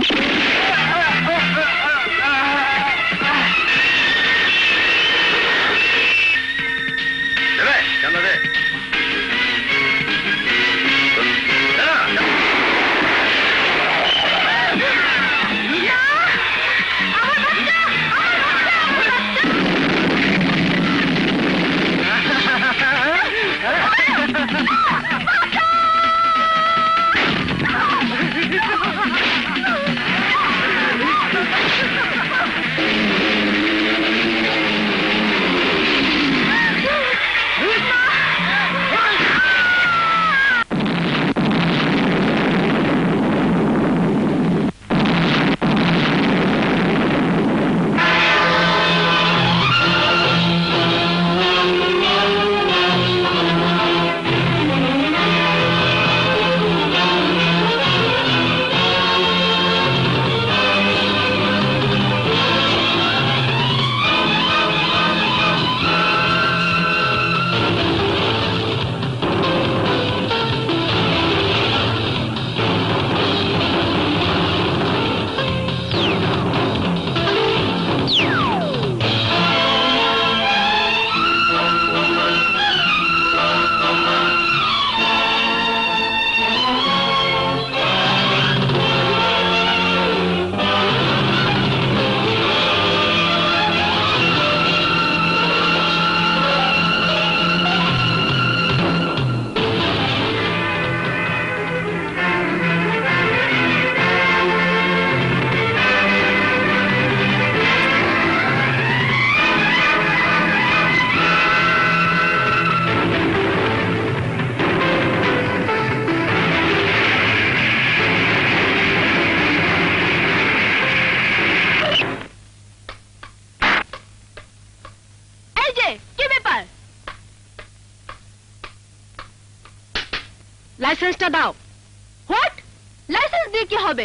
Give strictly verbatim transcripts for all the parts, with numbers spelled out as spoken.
লাইসেন্সটা দাও। What? Licence দিয়ে কি হবে?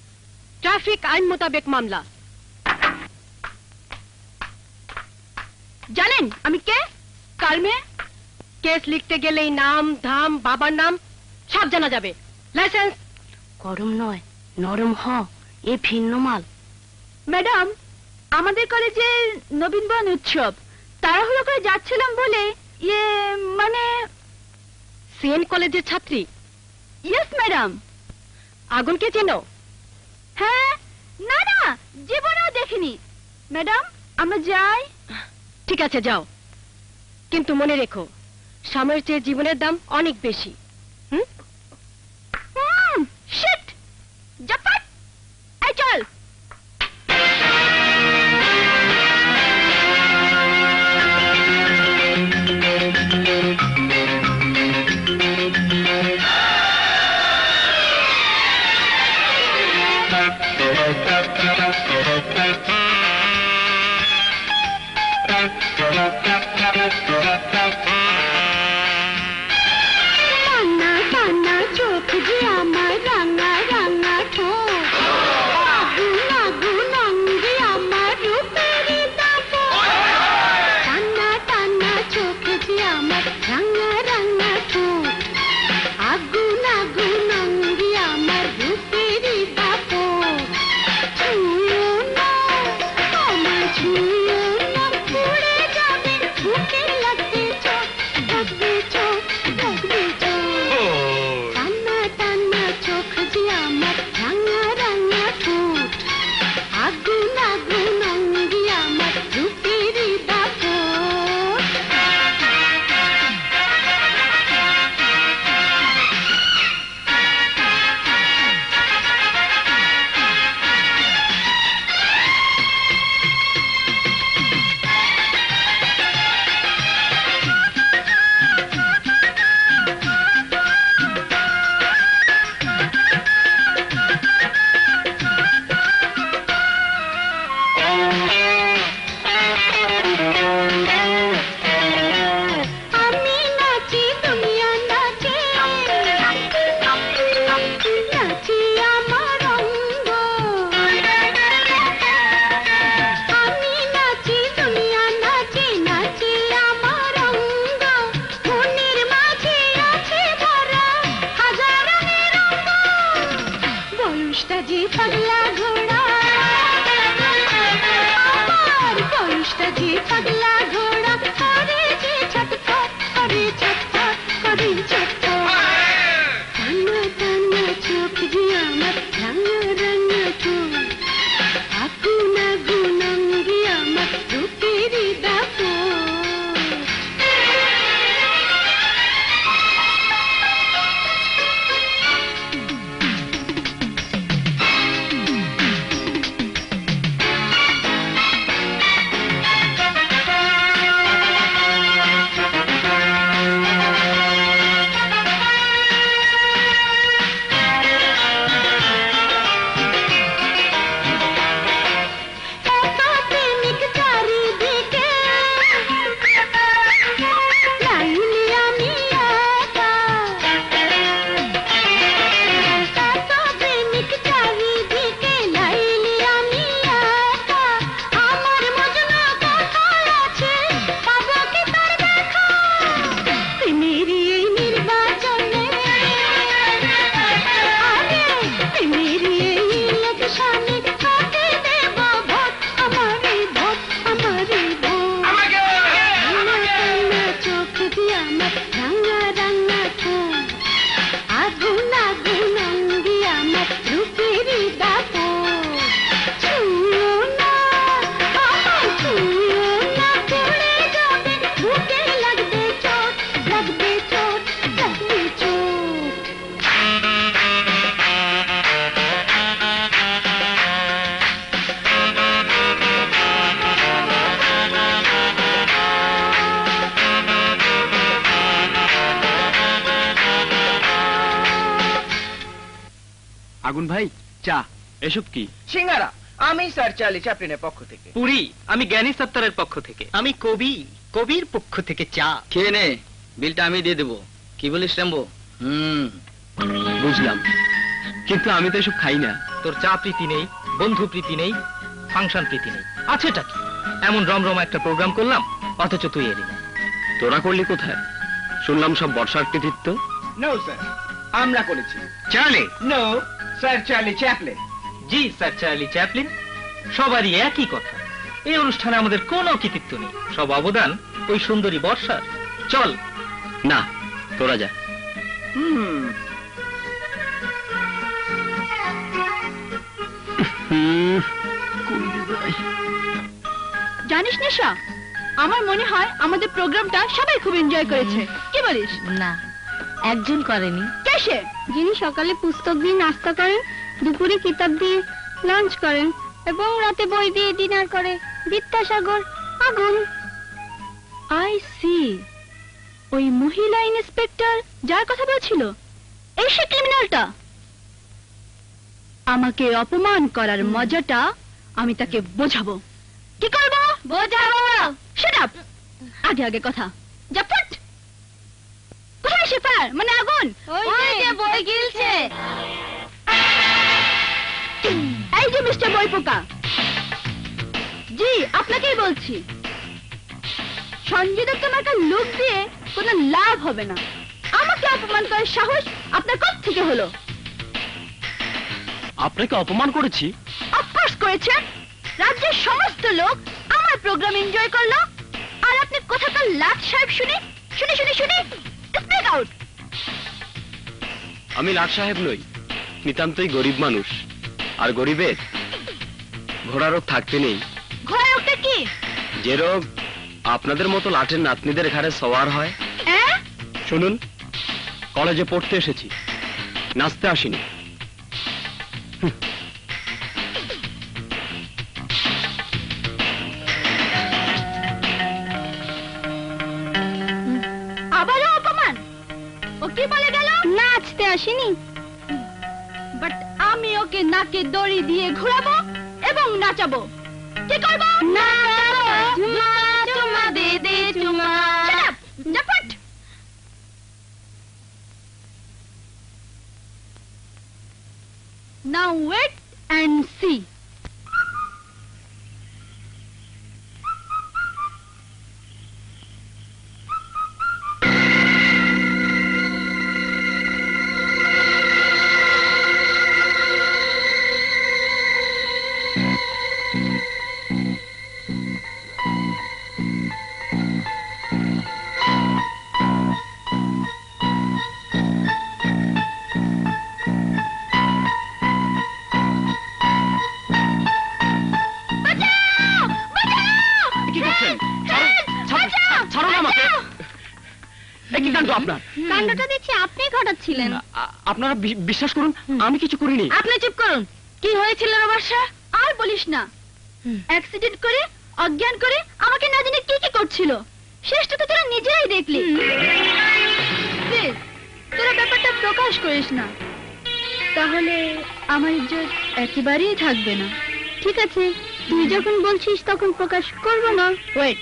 ট্রাফিক আইন মোতাবেক মামলা। জানেন আমি কে? কার মেয়ে? কেস লিখতে গেলেই নাম ধাম বাবার নাম সব জানা যাবে। লাইসেন্স। গরম নয়, নরম হ, এ ভিন্ন মাল। ম্যাডাম, আমাদের কলেজে নবীন বরণ উৎসব, তাড়াহুড়ো করে যাচ্ছিলাম বলে ইয়ে মানে সিএন কলেজের ছাত্রী। Yes madam. আগুনকে চেনো? হ্যাঁ। না না, জীবনেও দেখিনি। ম্যাডাম আমরা যাই। ঠিক আছে যাও, কিন্তু মনে রেখো সময়ের চেয়ে জীবনের দাম অনেক বেশি। হুম হুম শিট জাপাট। এই চল। টানা টানা চোখ যে আমার রাঙা রাঙা ঠোঁট, আগুন আগুন অঙ্গে আমার রূপের দাপট। টানা টানা চোখ যে আমার রাঙা রাঙা ঠোঁট, আগুন আগুন অঙ্গে আমার রূপের দাপট। ছুঁয়ো না আমার ছুঁয়ো না, পুড়ে যাবে বুকের লাগবে চোখ, লাগবে চোখ, লাগবে চোখ। টানা টানা চোখ যে আমার রাঙা রাঙা ঠোঁট, আগুন আগুন অঙ্গে আমার রূপের দাপট। Oh পৌষটা যে পাগলা ঘোড়া, আমার পৌষটা যে পাগলা ঘোড়া, করে যে ছটফট, করে ছটফট, করে ছটফট। টানা টানা চোখ যে আমার, রাঙা রাঙা চোখ, আগুন আগুন অঙ্গে আমার রূপেরই দাপট। আগুন ভাই, চা। এসব কি? সিঙ্গারা। আমি স্যার চার্লি চ্যাপলিনের পক্ষ থেকে। পুরি। আমি জ্ঞানী সত্তারের পক্ষ থেকে। আমি কবি, কবির পক্ষ থেকে চা। খেয়ে নে, বিলটা আমি দিয়ে দেবো। কি বলিস রেম্বো? হুম, বুঝলাম, কিন্তু আমি তো এসব খাই না। তোর চা প্রীতি নেই, বন্ধু প্রীতি নেই, ফাংশন প্রীতি নেই, আছেটা কি? এমন রমরম একটা প্রোগ্রাম করলাম, অথচ তুই এলি না। তোরা করলি কোথায়? শুনলাম সব বর্ষার কৃতিত্ব। নো স্যার, আমরা করেছি। Charlie. No sir, Charlie Chaplin. জি স্যার, চার্লি চ্যাপলিন। সবারই একই কথা, এই অনুষ্ঠানে আমাদের কোনো কৃতিত্ব নেই, সব অবদান ওই সুন্দরী বর্ষার। চল। না, তোরা যা। হুম, হুম, জানিস নিশা, আমার মনে হয় আমাদের প্রোগ্রামটা সবাই খুব এনজয় করেছে। কি বলিস? না, একজন করেনি। কে সে? যিনি সকালে পুস্তক দিয়ে নাস্তা করেন, দুপুরে কিতাব দিয়ে লাঞ্চ করেন এবং রাতে বই দিয়ে ডিনার করে, বিদ্যাসাগর। আগুন। আই সি, ওই মহিলা ইন্সপেক্টর যার কথা বলছিল, এই সে ক্রিমিনালটা। আমাকে অপমান করার মজাটা আমি তাকে বোঝাবো। কি করবো? বোঝাবো। Shut up. আগে আগে কথা। যা ফুট। কোথায় সে? ফায়ার মানে আগুন। ওই যে বই গিলছে। এই যে মিস্টার বইপোকা, জি আপনাকেই বলছি, সঞ্জয় দত্ত মার্কার লুক দিয়ে কোনো লাভ হবে না। আমাকে অপমান করার সাহস আপনার কোথা থেকে হলো? আপনাকে অপমান করেছি? অফকোর্স করেছেন। রাজ্যের সমস্ত লোক আমার প্রোগ্রাম এনজয় করলো, আর আপনি কোথাকার লাট সাহেব শুনি শুনি শুনি শুনি স্পিক আউট। আমি লাট সাহেব নই, নিতান্তই গরিব মানুষ, আর গরিবের ঘোড়া রোগ থাকতে নেই। ঘোড়া রোগটা কি? যে রোগ আপনাদের মতো লাটের নাতনিদের ঘাড়ে সওয়ার হয়। অ্যাঁ? শুনুন, কলেজে পড়তে এসেছি, নাচতে আসিনি। আবারও অপমান? ও কি বলে গেল? নাচতে আসেনি। বাট আমি ওকে নাকে দড়ি দিয়ে ঘোরাবো এবং নাচাবো। কি করবো? নাচাবো। চুমা চুমা দে দে চুমা। Shut up! জাপাট! Now wait and see. কাণ্ড আপনার? কাণ্ডটা দেখছি আপনি ঘটাচ্ছিলেন। আ- আপনারা বি- বিশ্বাস করুন, আমি কিছু করিনি। আপনি চুপ করুন। কি হয়েছিল রে বর্ষা? আর বলিস না। অ্যাক্সিডেন্ট করে অজ্ঞান করে আমাকে না জানি কি কি করছিল, শেষটা তো তোরা নিজেরাই দেখলি। প্লিজ তোরা ব্যাপারটা প্রকাশ করিস না, তাহলে আমার ইজ্জত একেবারেই থাকবে না। ঠিক আছে, তুই যখন বলছিস তখন প্রকাশ করব না। ওয়েট,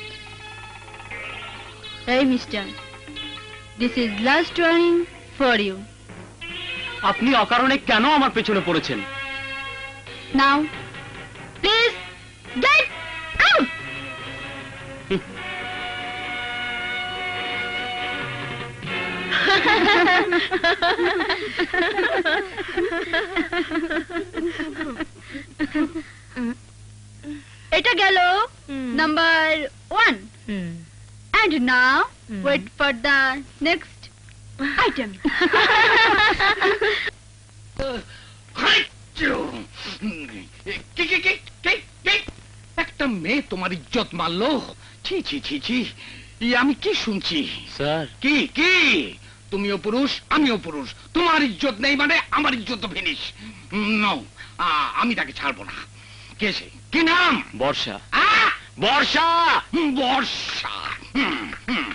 এই mister, this is last warning for you. আপনি অকারণে কেন আমার পেছনে পড়েছেন? Now please get out. এটা গেল number one, and now wait for the next item. কি কি কি কি কি একটা মেয়ে তোমার ইজ্জত মারলো? ছি ছি ছি ছি, ই আমি কি শুনছি? স্যার, কি কি তুমিও পুরুষ আমিও পুরুষ, তোমার ইজ্জত নেই মানে আমার ইজ্জত ফিনিশ। নো, আমি তাকে ছাড়বো না। কে সে? কি নাম? বর্ষা। আহ! বর্ষা! বর্ষা। হুম, হুম।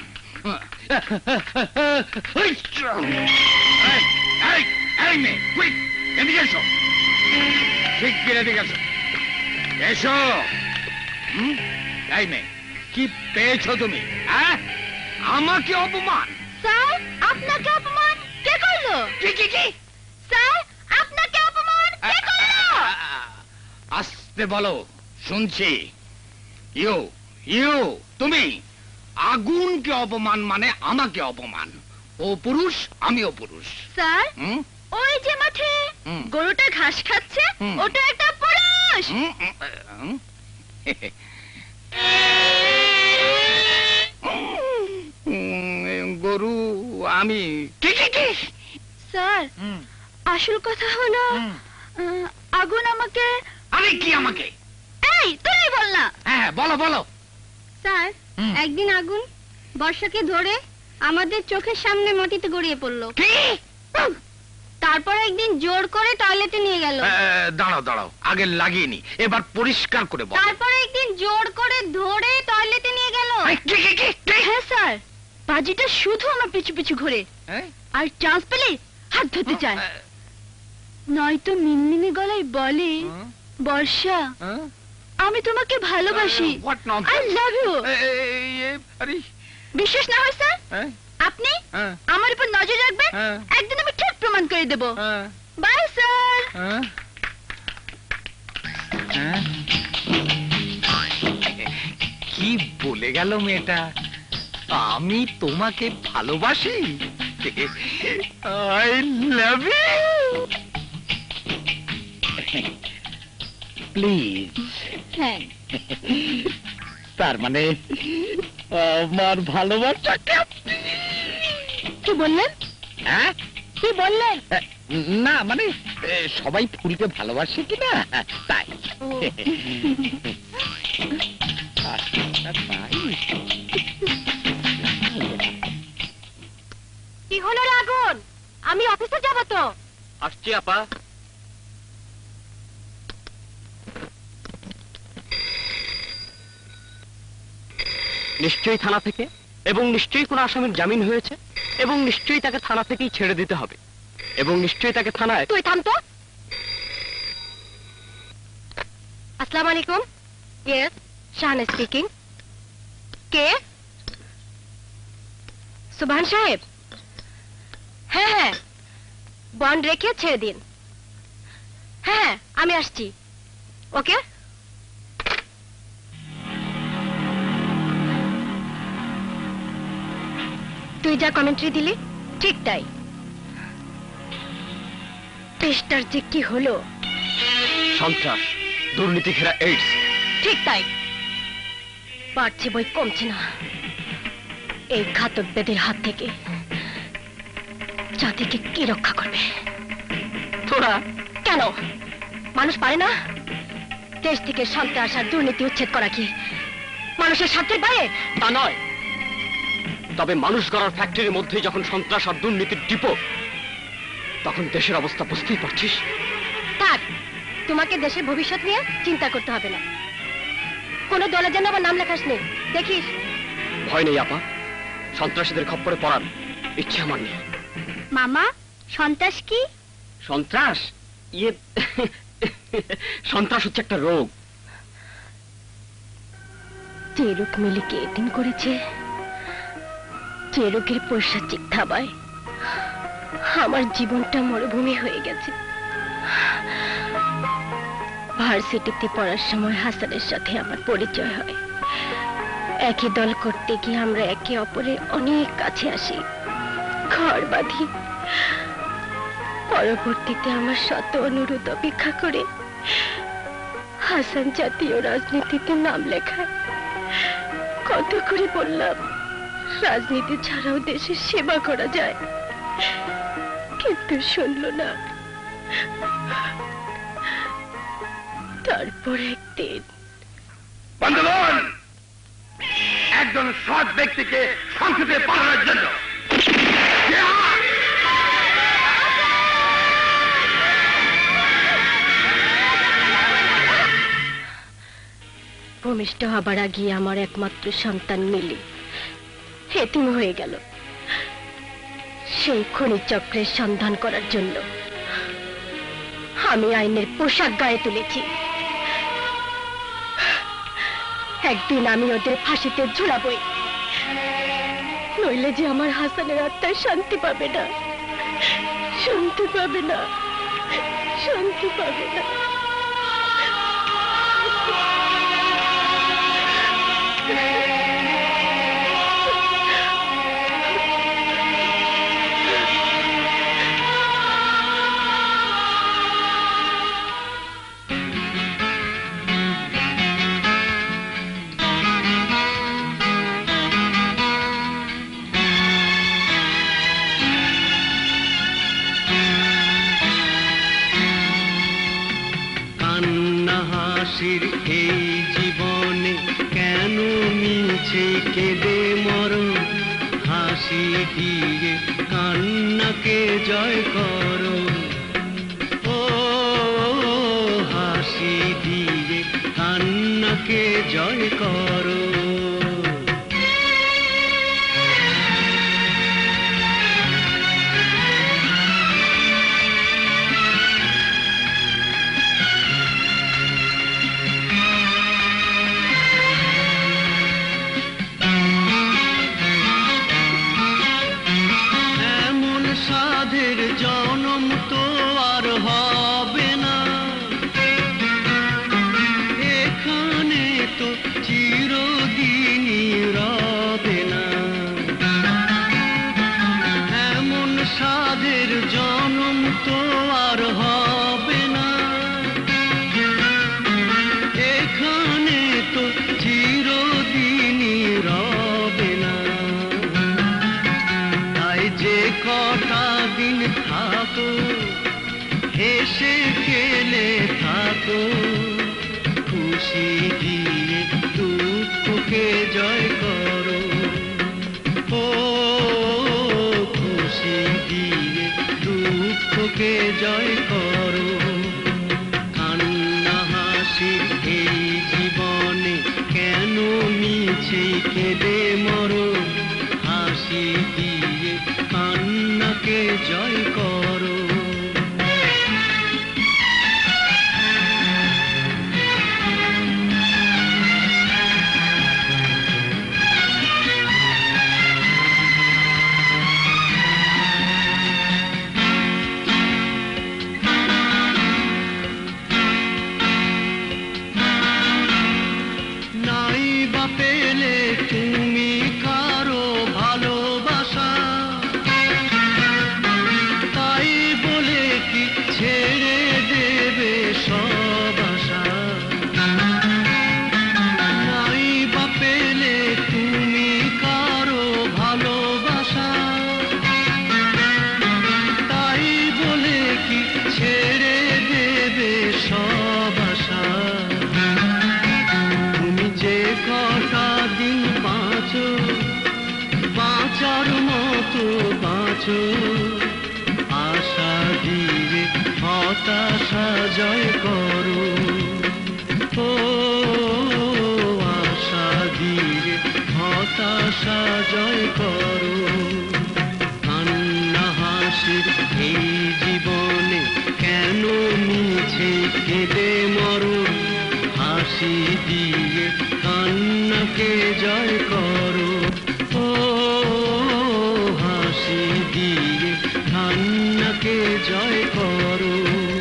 এই, এই, এই, এই মেয়ে, quick, এদিকে এসো। শিগগির এদিকে এসো। এসো। হুম? এই মেয়ে, কি পেয়েছো তুমি? হ্যাঁ, আমাকে অপমান? স্যার, আপনাকে অপমান কে করলো? কি কি কি? স্যার, আপনাকে অপমান কে করলো? আসতে বলো, শুনছি। ইউ ইউ তুমি আগুনকে অপমান মানে আমাকে অপমান। ও পুরুষ আমিও পুরুষ। স্যার, হুম? ওই যে মাঠে হুম। গরুটা ঘাস খাচ্ছে, হুম। ওটা একটা পুরুষ। হুম, হুম, হুম। উম, গরু আমি কি কি কি? স্যার, আসল কথা হলো আহ, আগুন আমাকে। আরে কি আমাকে? এই তুই বল না। হ্যাঁ বলো বলো। স্যার, হুম। একদিন আগুন বর্ষাকে ধরে আমাদের চোখের সামনে মাটিতে গড়িয়ে পড়লো। কি? তারপর একদিন জোর করে টয়লেটে নিয়ে গেল। এ, দাঁড়াও দাঁড়াও, আগে লাগিয়ে নি, এবার পরিষ্কার করে বলো। তারপর একদিন জোর করে ধরে টয়লেটে নিয়ে গেল। এই, কি কি কি কি? হ্যাঁ স্যার, বাজিটা শুধু আমার পিছু পিছু ঘুরে, হ্যাঁ? আর চান্স পেলে হাত ধরতে চায়, নয়তো মিনমিনে গলায় বলে, হুম? বর্ষা হ্যাঁ? আমি তোমাকে ভালোবাসি, What I nonsense? Love you. এ, এ, এ, এ, আরে, বিশ্বাস না হয় স্যার, হ্যাঁ? আপনি হ্যাঁ? আমার উপর নজর রাখবেন, হ্যাঁ? একদিন আমি ঠিক প্রমাণ করে দেব। হ্যাঁ? Bye sir. হ্যাঁ? হ্যাঁ? কি বলে গেল মেয়েটা? আমি তোমাকে ভালোবাসি। I love you. প্লিজ। হ্যাঁ, তার মানে আমার ভালোবাসাটা কি বললেন? হ্যাঁ? কি বললেন? না মানে এ, সবাই ফুলকে ভালোবাসে কিনা তাই। ও। কি হলো রে আগুন? আমি অফিসে যাব তো। আসছি আপা। নিশ্চয়ই থানা থেকে, এবং নিশ্চয়ই কোনো আসামির জামিন হয়েছে, এবং নিশ্চয়ই তাকে থানা থেকেই ছেড়ে দিতে হবে, এবং নিশ্চয়ই তাকে থানায়। তুই থাম তো। আসসালামু আলাইকুম। Yes, Shahana speaking. কে? সুবহান সাহেব? হ্যাঁ হ্যাঁ, বন্ড রেখে ছেড়ে দিন। হ্যাঁ হ্যাঁ, আমি আসছি। ওকে। তুই যা কমেন্ট্রি দিলি ঠিক তাই। দেশটার যে কি হলো। সন্ত্রাস, দুর্নীতি ঘেরা এইডস। ঠিক তাই, বাড়ছে বই কমছে না। এই ঘাতক বেদের হাত থেকে জাতিকে কি রক্ষা করবে? তোরা কেন মানুষ পারে না? দেশ থেকে সন্ত্রাস আর দুর্নীতি উচ্ছেদ করা কি মানুষের সাধ্যের বাইরে? তা নয়, তবে মানুষ গড়ার ফ্যাক্টরির মধ্যে যখন সন্ত্রাস আর দুর্নীতির ডিপো, তখন দেশের অবস্থা বুঝতেই পারছিস। থাক, তোমাকে দেশের ভবিষ্যৎ নিয়ে চিন্তা করতে হবে না। কোনো দলে যেন আবার নাম লেখাস নেই, দেখিস। ভয় নেই আপা, সন্ত্রাসীদের খপ্পরে পড়ার ইচ্ছে আমার নেই। মামা, সন্ত্রাস কি? সন্ত্রাস ইয়ে সন্ত্রাস হচ্ছে একটা রোগ। যে রোগ মিলিকে এদিন করেছে, যে রোগের পৈশাচিক থাবায় আমার জীবনটা মরুভূমি হয়ে গেছে। ভার্সিটিতে পড়ার সময় হাসানের সাথে আমার পরিচয় হয়। একই দল করতে গিয়ে আমরা একে অপরের অনেক কাছে আসি, ঘর বাঁধি। পরবর্তীতে আমার শত অনুরোধ অপেক্ষা করে হাসান জাতীয় রাজনীতিতে নাম লেখায়। কত করে বললাম রাজনীতি ছাড়াও দেশের সেবা করা যায়, কিন্তু শুনল না। তারপর একদিন বন্ধুগণ, একজন সৎ ব্যক্তিকে সংসদে পাঠানোর জন্য ভূমিষ্ঠ হবার আগে আমার একমাত্র সন্তান মিলি এতিম হয়ে গেল। সেই খনি চক্রের সন্ধান করার জন্য আমি আইনের পোশাক গায়ে তুলেছি। একদিন আমি ওদের ফাঁসিতে ঝুলাবই, নইলে যে আমার হাসানের আত্মায় শান্তি পাবে না, শান্তি পাবে না, শান্তি পাবে না। এই জীবনে কেন মিছে কেঁদে মরো, হাসি দিয়ে কান্নাকে জয় করো। ও হাসি দিয়ে কান্নাকে জয় করো। জনম তো আর হবে না, এখানে তো চিরদিনই রবে না। এমন সাধের জনম তো আর হবে না, এখানে তো চিরদিনই রবে না। তাই যে কটা দিন থাকো, হেসে খেলে থাকো, খুশি দিয়ে দুঃখকে জয় করো। ও খুশি দিয়ে দুঃখকে জয় করো। কান্না হাসি এই জীবনে কেন মিছে কেঁদে মরো, হাসি দিয়ে কান্নাকে জয় করো। নাই বা পেলে তুমি কারো ভালোবাসা, তাই বলে কি ছেড়ে দেবে সব আশা। নাই বা পেলে তুমি কারো ভালোবাসা, তাই বলে কি ছেড়ে দেবে সব আশা। তুমি যে কটা দিন জয় করো। কান্না হাসির এই জীবনে কেন মিছে কেঁদে মরো, হাসি দিয়ে কান্নাকে জয় করো। ও হাসি দিয়ে কান্নাকে জয় করো।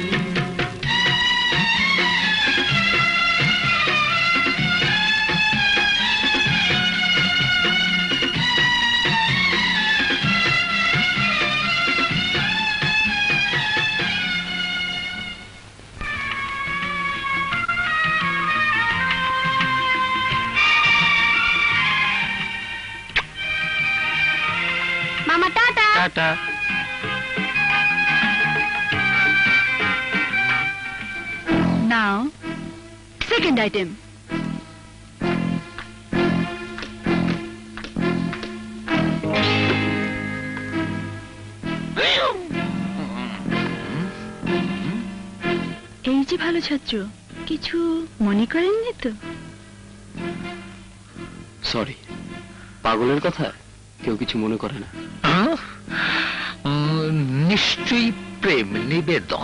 মামা টাটা। টাটা। Now second item. এই যে ভালো ছাত্র, কিছু মনে করেননি তো? সরি, পাগলের কথা কেউ কিছু মনে করে না। নিশ্চয়ই প্রেম নিবেদন।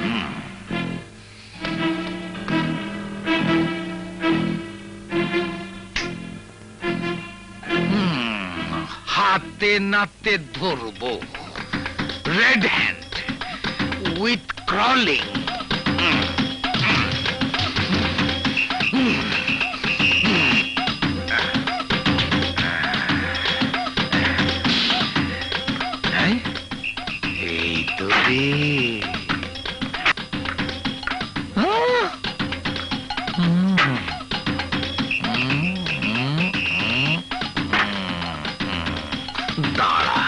হাতে নাতে ধরবো, রেড হ্যান্ড উইথ ক্রলিং। এই তো রে। দাঁড়া,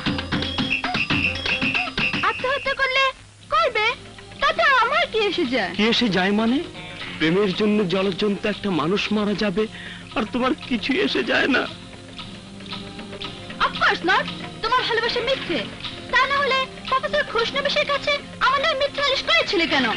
আত্মহত্যা করলে করবে, তাতে আমার কি এসে যায়? কি এসে যায় মানে? প্রেমের জন্য জলজন্ত একটা মানুষ মারা যাবে আর তোমার কিছু এসে যায় না? Of course not. তোমার ভালোবাসা মিথ্যে। তা না হলে প্রফেসর খুশনবিশের কাছে আমার নামে মিথ্যে নালিশ করেছিলে কেন?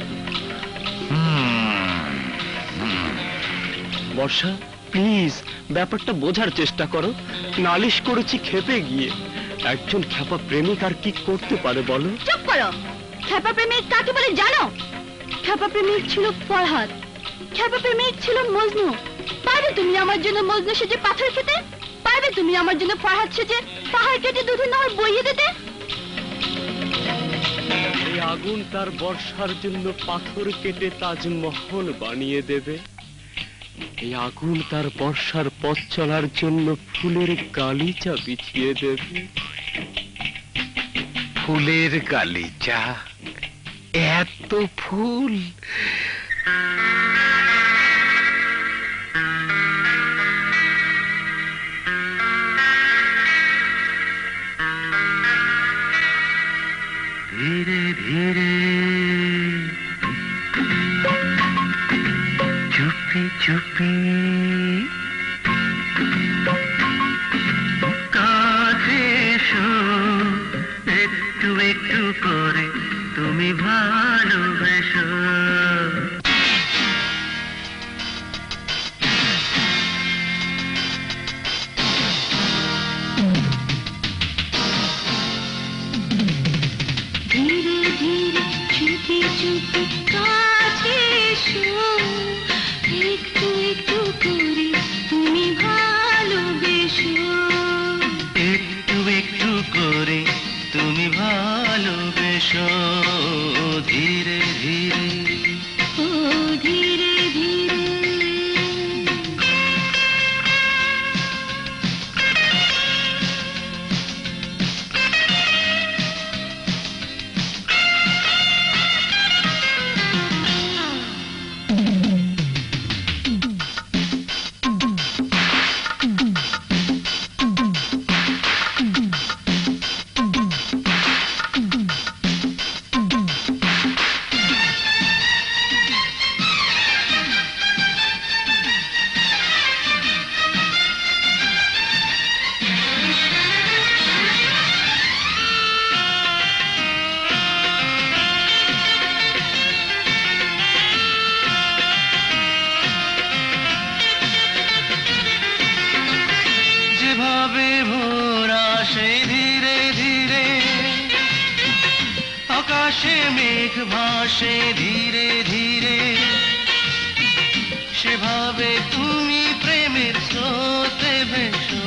বর্ষা, প্লিজ ব্যাপারটা বোঝার চেষ্টা করো। নালিশ করেছি খেপে গিয়ে। একজন খ্যাপা প্রেমিক আর কি করতে পারে বলো? চুপ করো। খ্যাপা প্রেমিক কাকে বলে জানো? খ্যাপা প্রেমিক ছিল ফরহাদ, খ্যাপা প্রেমিক ছিল মজনু। পারবে তুমি আমার জন্য মজনু সেজে পাথর খেতে? পারবে তুমি আমার জন্য ফরহাদ সেজে পাহাড় কেটে দুধের নহর বইয়ে দিতে? এই আগুন তার বর্ষার জন্য পাথর কেটে তাজমহল বানিয়ে দেবে। এই আগুন তার বর্ষার পথ চলার জন্য ফুলের গালিচা বিছিয়ে দেবে। ফুলের গালিচা? এত ফুল? ধীরে ধীরে চুপি চুপি কাছে এসো, একটু একটু করে তুমি ভালোবেসো। ধীরে ধীরে চুপি চুপি কাছে এসো, একটু একটু করে যেভাবে ভোর আসে ধীরে ধীরে, আকাশে মেঘ ভাসে ধীরে ধীরে, সেভাবে তুমি প্রেমের স্রোতে ভেসো।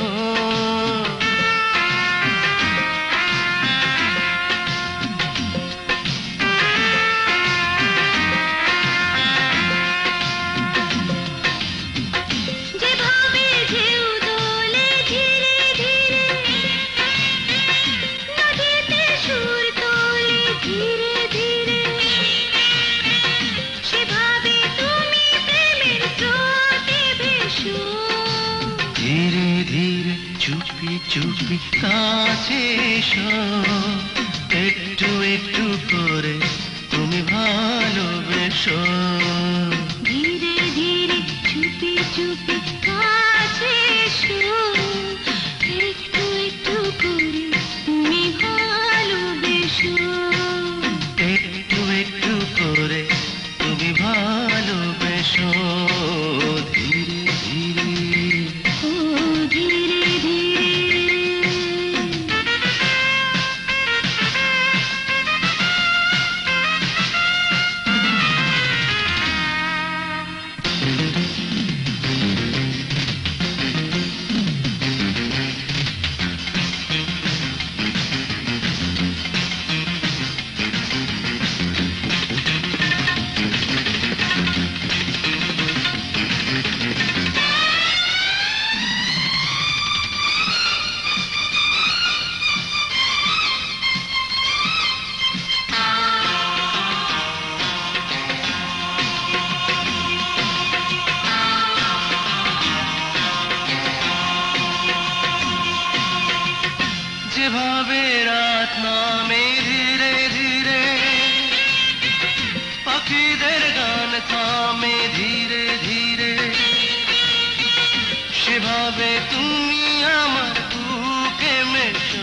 চুপি কাছে এসো, একটু একটু করে তুমি ভালোবেসো। ধীরে ধীরে চুপি চুপি কাছে এসো, একটু একটু করে তুমি ভালোবেসো। একটু একটু করে তুমি ভালোবেসো। ধীরে ধীরে, ও ধীরে ধীরে। যেভাবে রাত নামে ধীরে ধীরে, পাখিদের গান থামে ধীরে ধীরে, সেভাবে তুমি আমার বুকে মেশো।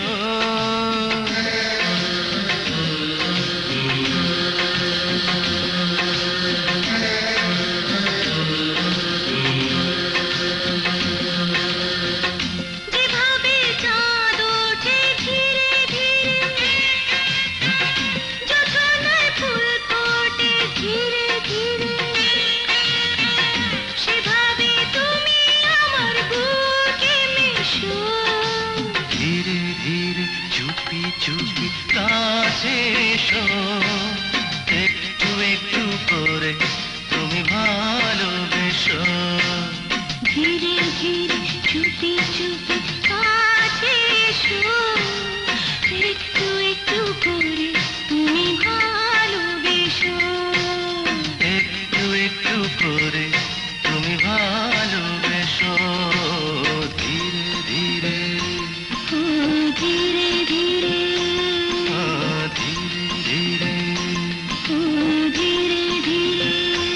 চুপি কাছে এসো, একটু একটু করে তুমি ভালোবেসো। ধীরে ধীরে চুপি চুপি কাছে এসো, একটু একটু করে তুমি ভালোবেসো। একটু একটু করে তুমি ভালোবেসো। ধীরে ধীরে, ও ধীরে ধীরে, ও ধীরে ধীরে, ও ধীরে ধীরে।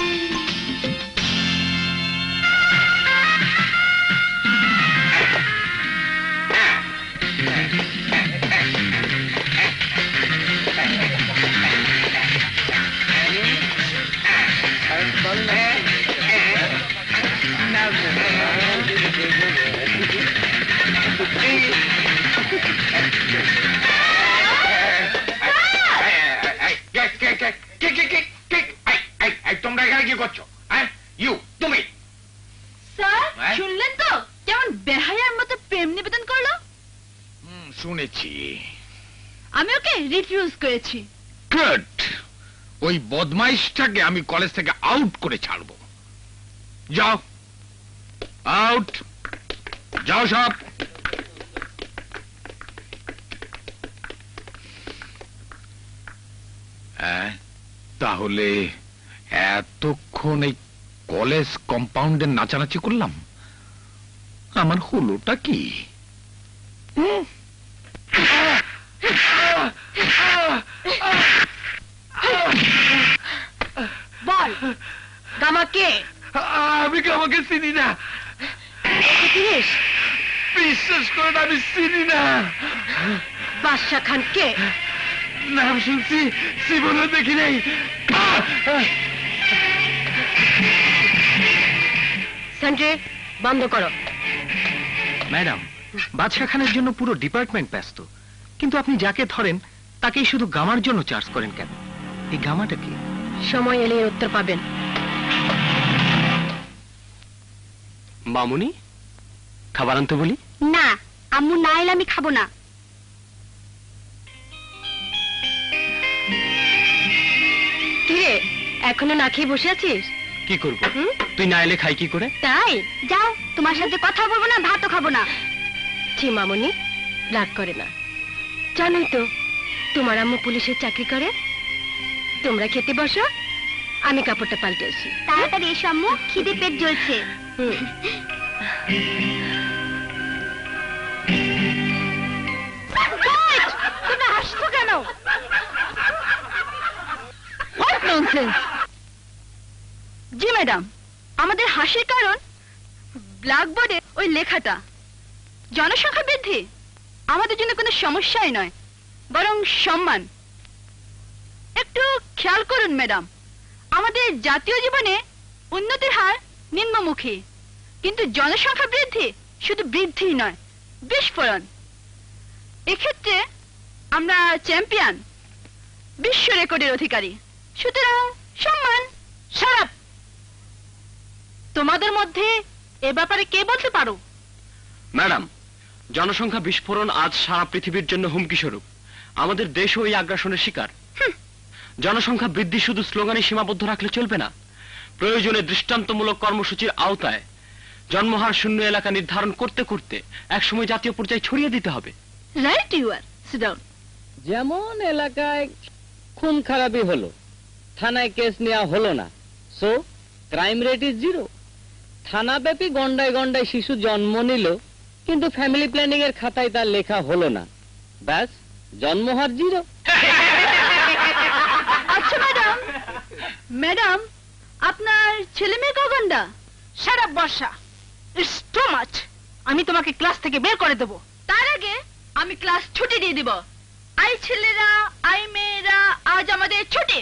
তোমরা এখানে কি করছো? ইউ তুমি স্যার হ্যাঁ? শুনলেন তো কেমন বেহায়ার মতো প্রেম নিবেদন করলো? শুনেছি। আমি ওকে রিফিউজ করেছি। গুড। ওই বদমাইশটাকে আমি কলেজ থেকে আউট করে ছাড়বো। যাও আউট, যাও সব। তাহলে এতক্ষণ এই কলেজ কম্পাউন্ডে নাচানাচি করলাম, আমার হলোটা কি? বল গামা কে? আমি আমাকে চিনি না। চিনিস? বিশ্বাস করেন আমি চিনি না। বাদশা খান কে? নাম শুনছি, জীবনে দেখি নাই। সঞ্জয় বন্ধ করো। ম্যাডাম বাদশা খানের জন্য পুরো ডিপার্টমেন্ট ব্যস্ত, কিন্তু আপনি যাকে ধরেন তাকেই শুধু গামার জন্য চার্জ করেন কেন? এই গামাটা কি? সময় এলে এর উত্তর পাবেন। মামুনি, খাবার আনতে বলি? না, আম্মু না এলে আমি খাবো না। কিরে, এখনো না খেয়ে বসে আছিস? কি করবো? হুম? তুই না এলে খাই কি করে? তাই? যাও, তোমার সাথে কথা বলবো না, ভাতও খাবো না। ছি মামুনি, রাগ করে না। জানোই তো তোমার আম্মু পুলিশের চাকরি করে। তোমরা খেতে বসো, আমি কাপড়টা পাল্টে আসি। তাড়াতাড়ি এসো আম্মু, খিদে পেট জ্বলছে। হুম। তোমরা হাসছো কেন? What nonsense! জি ম্যাডাম, আমাদের হাসির কারণ ব্ল্যাকবোর্ডে ওই লেখাটা। জনসংখ্যা বৃদ্ধি আমাদের জন্য কোনো সমস্যাই নয়, বরং সম্মান। একটু খেয়াল করুন ম্যাডাম, আমাদের জাতীয় জীবনে উন্নতির হার নিম্নমুখী, কিন্তু জনসংখ্যা বৃদ্ধি শুধু বৃদ্ধি নয়, বিস্ফোরণ। এক্ষেত্রে আমরা চ্যাম্পিয়ন, বিশ্ব রেকর্ডের অধিকারী। সুতরাং সম্মান। সারাপ, তোমাদের মধ্যে এ ব্যাপারে কে বলতে পারো? ম্যাডাম, জনসংখ্যা বিস্ফোরণ আজ সারা পৃথিবীর জন্য হুমকি স্বরূপ। আমাদের দেশও এই আগ্রাসনের শিকার। জনসংখ্যা বৃদ্ধি শুধু স্লোগানে সীমাবদ্ধ রাখলে চলবে না, প্রয়োজনে দৃষ্টান্তমূলক কর্মসূচির আওতায় জন্মহার শূন্য এলাকা নির্ধারণ করতে করতে একসময় জাতীয় পর্যায়ে ছড়িয়ে দিতে হবে। Right you are. Sit down. যেমন এলাকায় খুন খারাপি হলো, থানায় কেস নেওয়া হলো না, so crime rate is zero. থানাব্যাপী গন্ডায় গন্ডায় শিশু জন্ম নিল, কিন্তু ফ্যামিলি প্ল্যানিং এর খাতায় তার লেখা হলো না, ব্যাস জন্মহার জিরো। আচ্ছা ম্যাডাম, ম্যাডাম আপনার ছেলে মেয়ে কগন্ডা? সারা বর্ষা, ইটস টু মাচ। আমি তোমাকে ক্লাস থেকে বের করে দেব। তার আগে আমি ক্লাস ছুটি দিয়ে দিব। আই ছেলেরা, আই মেয়েরা, আজ আমাদের ছুটি।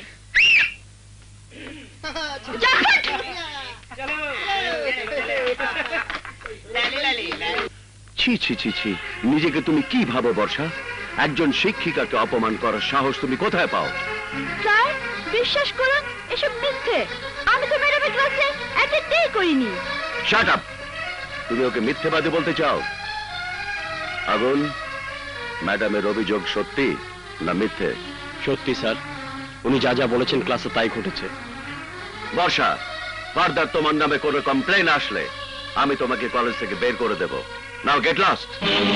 ছি ছি ছি ছি, নিজেকে তুমি কি ভাবো বর্ষা? একজন শিক্ষিকাকে অপমান করার সাহস তুমি কোথায় পাও? স্যার বিশ্বাস করুন, এসব মিথ্যে। আমি তো ম্যাডামের ক্লাসে অ্যাটেন্ডই করিনি। Shut up! তুমি ওকে মিথ্যেবাদী বলতে চাও? আগুন, ম্যাডামের অভিযোগ সত্যি না মিথ্যে? সত্যি স্যার, উনি যা যা বলেছেন ক্লাসে তাই ঘটেছে। বর্ষা, ফার্দার তোমার নামে কোনো কমপ্লেন আসলে আমি তোমাকে কলেজ থেকে বের করে দেব। Now get lost.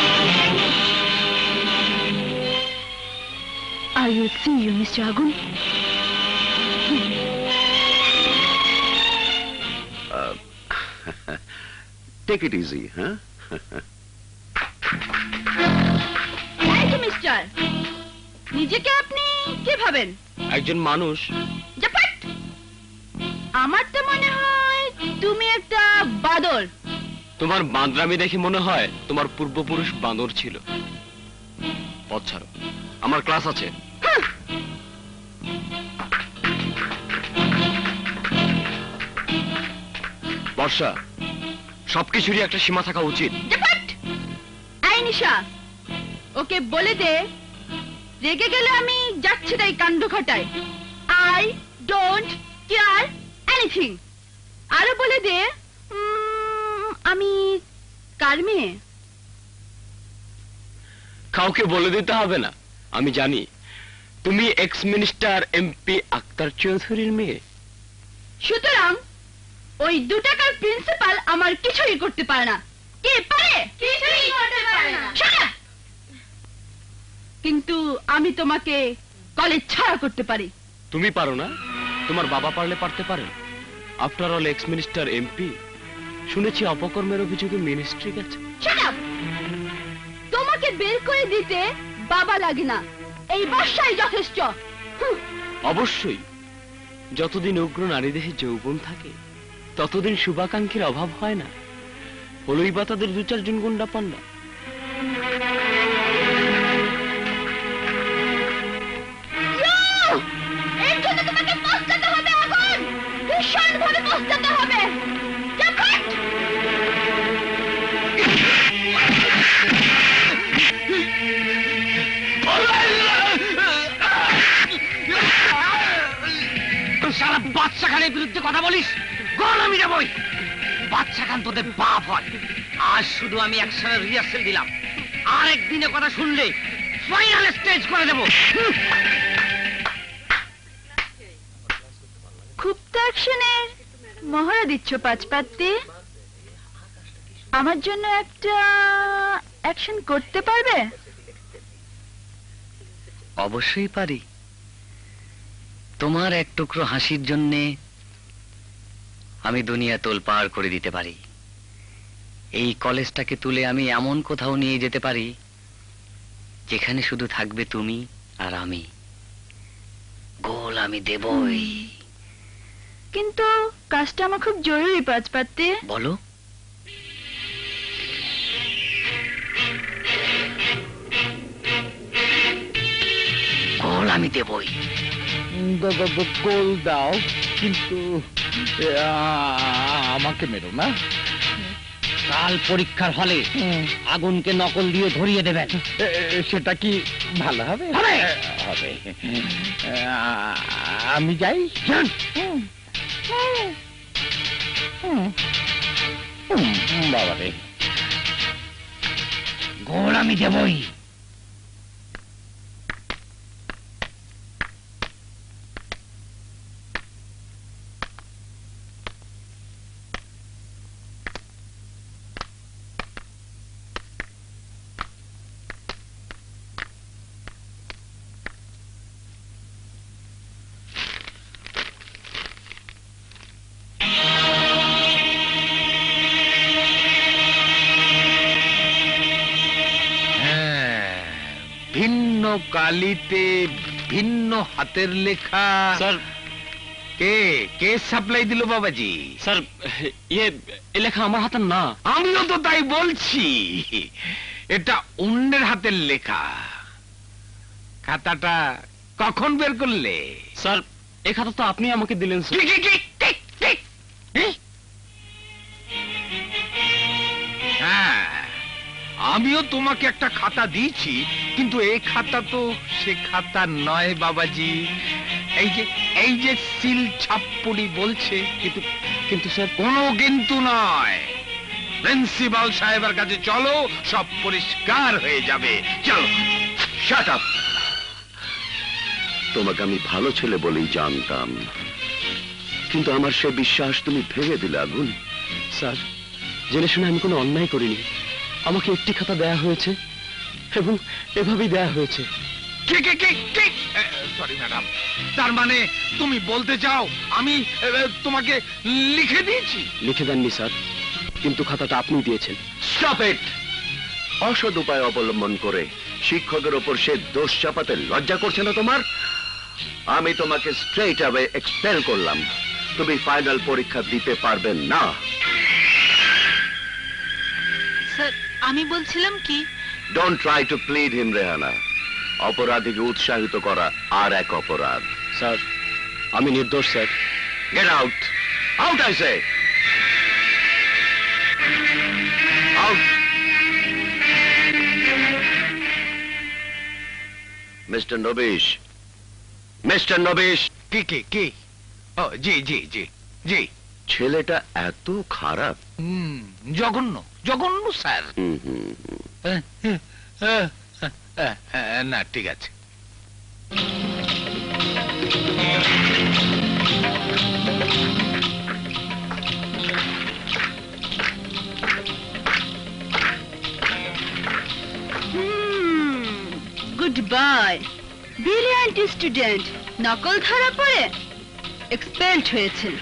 I will see you, Mister Agun. Take it easy, হ্যাঁ? এই যে মিস্টার, নিজেকে আপনি কে ভাবেন? একজন মানুষ। জাপাট! আমার তো মনে হয় তুমি একটা বাদর। তোমার বাঁদরামি দেখে মনে হয় তোমার পূর্বপুরুষ বাঁদর ছিল। পথ ছাড়ো, আমার ক্লাস আছে। বর্ষা, সবকিছুরই একটা সীমা থাকা উচিত। জাপাট! এই নিশা, ওকে বলে দে রেগে গেলে আমি যাচ্ছি তাই কাণ্ড ঘটাই। I don't care anything. আরো বলে দে উম, আমি কার মেয়ে। কাউকে বলে দিতে হবে না, আমি জানি তুমি এক্স মিনিস্টার এমপি আক্তার চৌধুরীর মেয়ে। সুতরাং ওই দু টাকার প্রিন্সিপাল আমার কিছুই করতে পারে না। কে পারে? কিছুই করতে পারে না। Shut up! কিন্তু আমি তোমাকে কলেজ ছাড়া করতে পারি। তুমি পারো না? তোমার বাবা পারলে পারতে পারেন। After all ex minister MP. শুনেছি অপকর্মের অভিযোগে মিনিস্ট্রি গেছে। Shut up! তোমাকে বের করে দিতে বাবা লাগে না, এই বর্ষাই যথেষ্ট। হুঁ। অবশ্যই, যতদিন উগ্র নারী দেহে যৌবন থাকে ততদিন শুভাকাঙ্ক্ষীর অভাব হয় না। হলই বা তাদের দু চারজন গুন্ডা পান্ডা। এর জন্য তোমাকে পস্তাতে হবে আগুন, ভীষণভাবে পস্তাতে হবে। জাপাট! বাচ্চা খানের বিরুদ্ধে কথা বলিস, গোল আমি দেবই। বাচ্চা খান তোদের বাপ হয়। আজ শুধু আমি একসাথে রিহার্সেল দিলাম, আর একদিনে কথা শুনলে ফাইনাল স্টেজ করে দেব। খুব তো অ্যাকশনের মহড়া দিচ্ছ পাঁচপাত্তি। আমার জন্য একটা অ্যাকশন করতে পারবে? অবশ্যই পারি। তোমার এক টুকরো হাসির জন্যে আমি দুনিয়া তোলপাড় করে দিতে পারি। এই কলেজটাকে তুলে আমি এমন কোথাও নিয়ে যেতে পারি যেখানে শুধু থাকবে তুমি আর আমি। গোল আমি দেবই। কিন্তু কাজটা আমার খুব জরুরি পাঁচপাত্তি। বলো। গোল আমি দেবই। গোল দাও, কিন্তু আমাকে মেরো না। কাল পরীক্ষার হলে আগুনকে নকল দিয়ে ধরিয়ে দেবেন। সেটা কি ভালো হবে? হবে। আমি যাই। বাবা রে, গোল আমি দেবই। ভিন্ন কালিতে ভিন্ন হাতের লেখা। স্যার, কে কে সাপ্লাই দিল বাবাজি? স্যার, ইয়ে এ লেখা আমার হাতের না। আমিও তো তাই বলছি, এটা অন্যের হাতের লেখা। খাতাটা কখন বের করলে? স্যার, এই খাতা তো আপনি আমাকে দিলেন স্যার। কি, কি, কি, কি, কি? এ? হ্যাঁ, আমিও তোমাকে একটা খাতা দিয়েছি, কিন্তু এই খাতা তো সে খাতা নয় বাবাজি। এই যে এই যে সিল ছাপ্পুরি বলছে। কিন্তু কিন্তু স্যার, কোনো কিন্তু নয়। প্রিন্সিপাল সাহেবের কাছে চলো, সব পরিষ্কার হয়ে যাবে। চলো। Shut up. তোমাকে আমি ভালো ছেলে বলেই জানতাম, কিন্তু আমার সে বিশ্বাস তুমি ভেঙে দিলে আগুন। স্যার, জেনে শুনে আমি কোনো অন্যায় করিনি। আমাকে একটি খাতা দেয়া হয়েছে এবং এভাবেই দেয়া হয়েছে। কি কি কি কি? সরি ম্যাডাম, তার মানে তুমি বলতে চাও আমি এ, তোমাকে লিখে দিয়েছি? লিখে দেননি স্যার, কিন্তু খাতাটা আপনি দিয়েছেন। Stop it. অসৎ উপায় অবলম্বন করে শিক্ষকের ওপর সে দোষ চাপাতে লজ্জা করছে না তোমার? আমি তোমাকে স্ট্রেইট অ্যাওয়ে এক্সপেল করলাম। তুমি ফাইনাল পরীক্ষা দিতে পারবে না। স্যার, আমি বলছিলাম কি, don't try to plead him Rehana. অপরাধীকে উৎসাহিত করা আর এক অপরাধ। স্যার, আমি নির্দোষ sir. Get out. Out I say. Out. Mister Nabish, mister Nabish. কি কি কি? ও জি জি জি জি। ছেলেটা এত খারাপ? হুম, জঘন্য জঘন্য স্যার। হুম হুম হুম। হ্যাঁ, হ্যাঁ, হ্যাঁ, হ্যাঁ, হ্যাঁ, না ঠিক আছে। Good bye. ব্রিলিয়ান্ট স্টুডেন্ট নকল ধরা পড়ে এক্সপেলড হয়েছেন।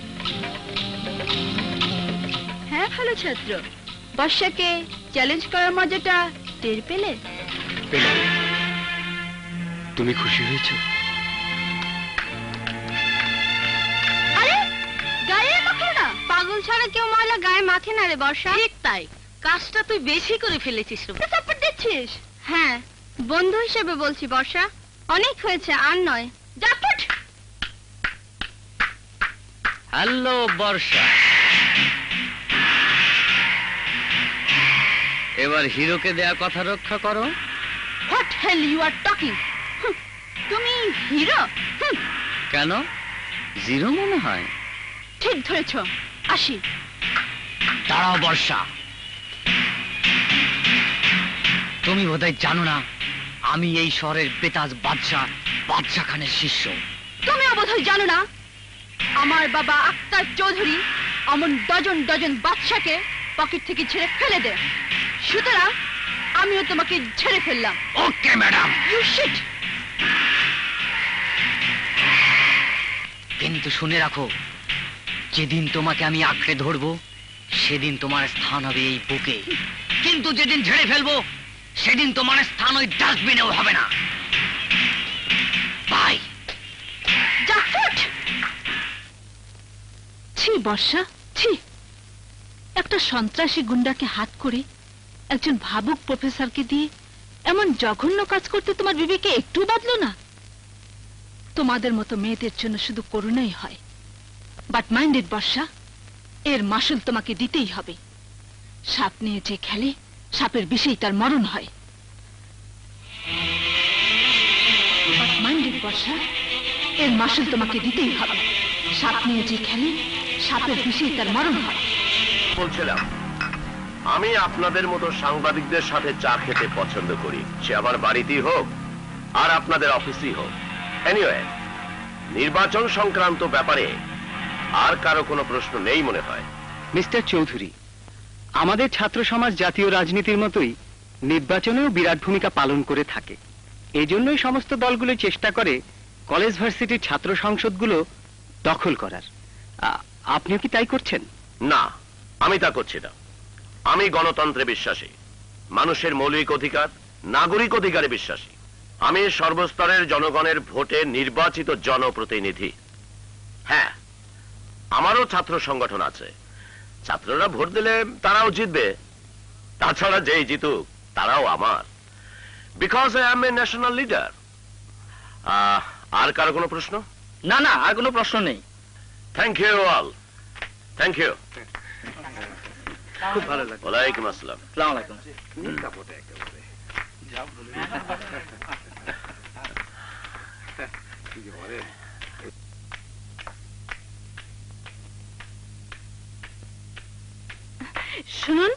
হ্যাঁ, ভালো ছাত্র। বর্ষাকে চ্যালেঞ্জ করার মজাটা টের পেলে? পেলাম। তুমি খুশি হয়েছো? আরে, গায়ে মাখো না। পাগল ছাড়া কেউ ময়লা গায়ে মাখে না রে বর্ষা। ঠিক তাই, কাজটা তুই বেশি করে ফেলেছিস। সাপোর্ট দিচ্ছিস? হ্যাঁ, বন্ধু হিসেবে বলছি বর্ষা, অনেক হয়েছে, আর নয়। জাপট। হ্যালো বর্ষা, এবার হিরোকে দেয়া কথা রক্ষা করো। What hell you are talking? তুমি হিরো? কেন? জিরো মনে হয়। ঠিক ধরেছ, আসি। দাঁড়াও বর্ষা, তুমি বোধহয় জানো না আমি এই শহরের বেতাজ বাদশা বাদশা খানের শিষ্য। তুমিও বোধহয় জানো না আমার বাবা আক্তার চৌধুরী অমন ডজন ডজন বাদশাকে পকেট থেকে ছেড়ে ফেলে দেয়। সুতরাং আমিও তোমাকে ছেড়ে ফেললাম। Okay madam. You shit. কিন্তু শুনে রাখো, যেদিন তোমাকে আমি আঁকড়ে ধরবো সেদিন তোমার স্থান হবে এই বুকে, কিন্তু যেদিন ঝেড়ে ফেলবো সেদিন তোমার স্থান ওই ডাস্টবিনেও হবে না। বাই। জাফট! ছি বর্ষা, ছি। একটা সন্ত্রাসী গুন্ডাকে হাত করে একজন ভাবুক প্রফেসরকে দিয়ে এমন জঘন্য কাজ করতে তোমার বিবেকে একটু বাদলো না? তোমাদের মতো মেয়েদের জন্য শুধু করুণাই হয়। বাট মাইন্ডেড বর্ষা, এর মাসুল তোমাকে দিতেই হবে। সাপ নিয়ে যে খেলে সাপের বিষেই তার মরণ হয়। বাট মাইন্ডেড বর্ষা, এর মাসুল তোমাকে দিতেই হবে। সাপ নিয়ে যে খেলে সাপের বিষেই তার মরণ হয়। বলছিলাম আমি আপনাদের মতো সাংবাদিকদের সাথে চা খেতে পছন্দ করি, সে আমার বাড়িতেই হোক আর আপনাদের অফিসেই হোক। এনিওয়ে, নির্বাচন সংক্রান্ত ব্যাপারে আর কারো কোনো প্রশ্ন নেই মনে হয়। মিস্টার চৌধুরী, আমাদের ছাত্র সমাজ জাতীয় রাজনীতির মতোই নির্বাচনেও বিরাট ভূমিকা পালন করে থাকে। এই জন্যই সমস্ত দলগুলো চেষ্টা করে কলেজ ভার্সিটির ছাত্র সংসদগুলো দখল করার। আ- আপনিও কি তাই করছেন? না, আমি তা করছি না। আমি গণতন্ত্রে বিশ্বাসী, মানুষের মৌলিক অধিকার, নাগরিক অধিকারে বিশ্বাসী। আমি সর্বস্তরের জনগণের ভোটে নির্বাচিত জনপ্রতিনিধি। হ্যাঁ, আমারও ছাত্র সংগঠন আছে। ছাত্ররা ভোট দিলে তারাও জিতবে, তাছাড়া যেই জিতুক তারাও আমার, because I am a national leader. আর কারো কোনো প্রশ্ন? না না, আর কোনো প্রশ্ন নেই। Thank you all, thank you. খুব ভালো লাগলো। ওয়ালাইকুম আসসালাম। আসসালামু আলাইকুম। শুনুন,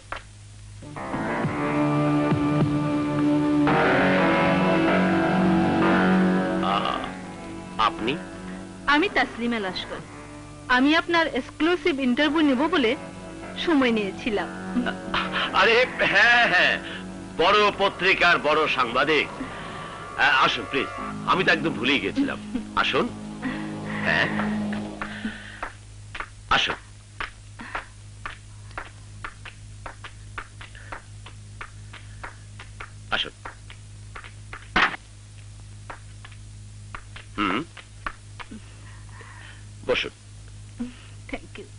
আহা, আপনি? আমি তাসলিমা লস্কর। আমি আপনার এক্সক্লুসিভ ইন্টারভিউ নেব বলে সময় নিয়েছিলাম। আরে হ্যাঁ হ্যাঁ, বড় পত্রিকার বড় সাংবাদিক। আহ, আসুন প্লিজ, আমি তো একদম ভুলেই গেছিলাম। আসুন। হ্যাঁ, আসুন। আসুন। হুম, বসুন। Thank you.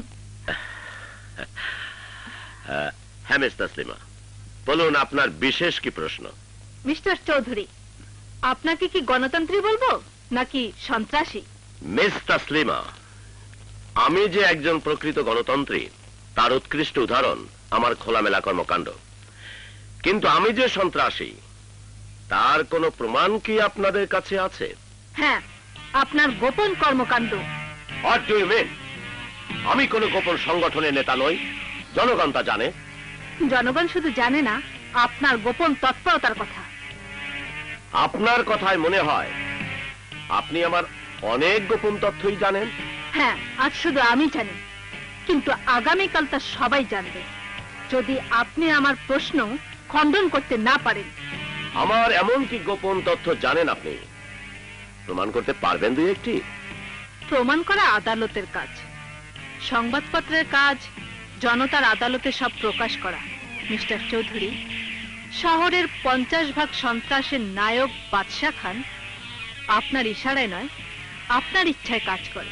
হ্যাঁ মিস তাসলিমা, বলুন আপনার বিশেষ কি প্রশ্ন? মিস্টার চৌধুরী, আপনাকে কি গণতন্ত্রী বলবো নাকি সন্ত্রাসী? মিস তাসলিমা, আমি যে একজন প্রকৃত গণতন্ত্রী তার উৎকৃষ্ট উদাহরণ আমার খোলামেলা কর্মকাণ্ড। কিন্তু আমি যে সন্ত্রাসী তার কোনো প্রমাণ কি আপনাদের কাছে আছে? হ্যাঁ, আপনার গোপন কর্মকাণ্ড। What do you mean? আমি কোনো গোপন সংগঠনের নেতা নই, জনগণ তা জানে। জনগণ শুধু জানে না আপনার গোপন তৎপরতার কথা। আপনার কথায় মনে হয় আপনি আমার অনেক গোপন তথ্যই জানেন। হ্যাঁ, আজ শুধু আমি জানি, কিন্তু আগামীকাল তা সবাই জানবে যদি আপনি আমার প্রশ্ন খণ্ডন করতে না পারেন। আমার এমন কি গোপন তথ্য জানেন আপনি? প্রমাণ করতে পারবেন দুই একটি? প্রমাণ করা আদালতের কাজ, সংবাদপত্রের কাজ জনতার আদালতে সব প্রকাশ করা। মিস্টার চৌধুরী, শহরের পঞ্চাশ ভাগ সন্ত্রাসের নায়ক বাদশা খান আপনার ইশারায় নয়, আপনার ইচ্ছায় কাজ করে।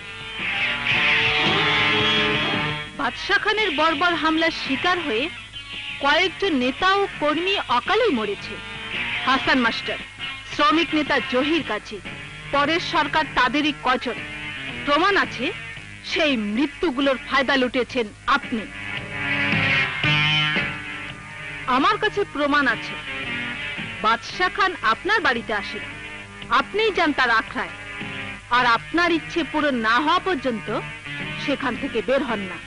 বাদশা খানের বর্বর হামলার শিকার হয়ে কয়েকজন নেতা ও কর্মী অকালেই মরেছে। হাসান মাস্টার, শ্রমিক নেতা জহির কাজী, পরের সরকার তাদেরই কজন। প্রমাণ আছে সেই মৃত্যুগুলোর ফায়দা লুটেছেন আপনি। আমার কাছে প্রমাণ আছে বাদশা খান আপনার বাড়িতে আসেন, আপনিই যান তার আখড়ায়। আর আপনার ইচ্ছে পূরণ না হওয়া পর্যন্ত সেখান থেকে বের হন না।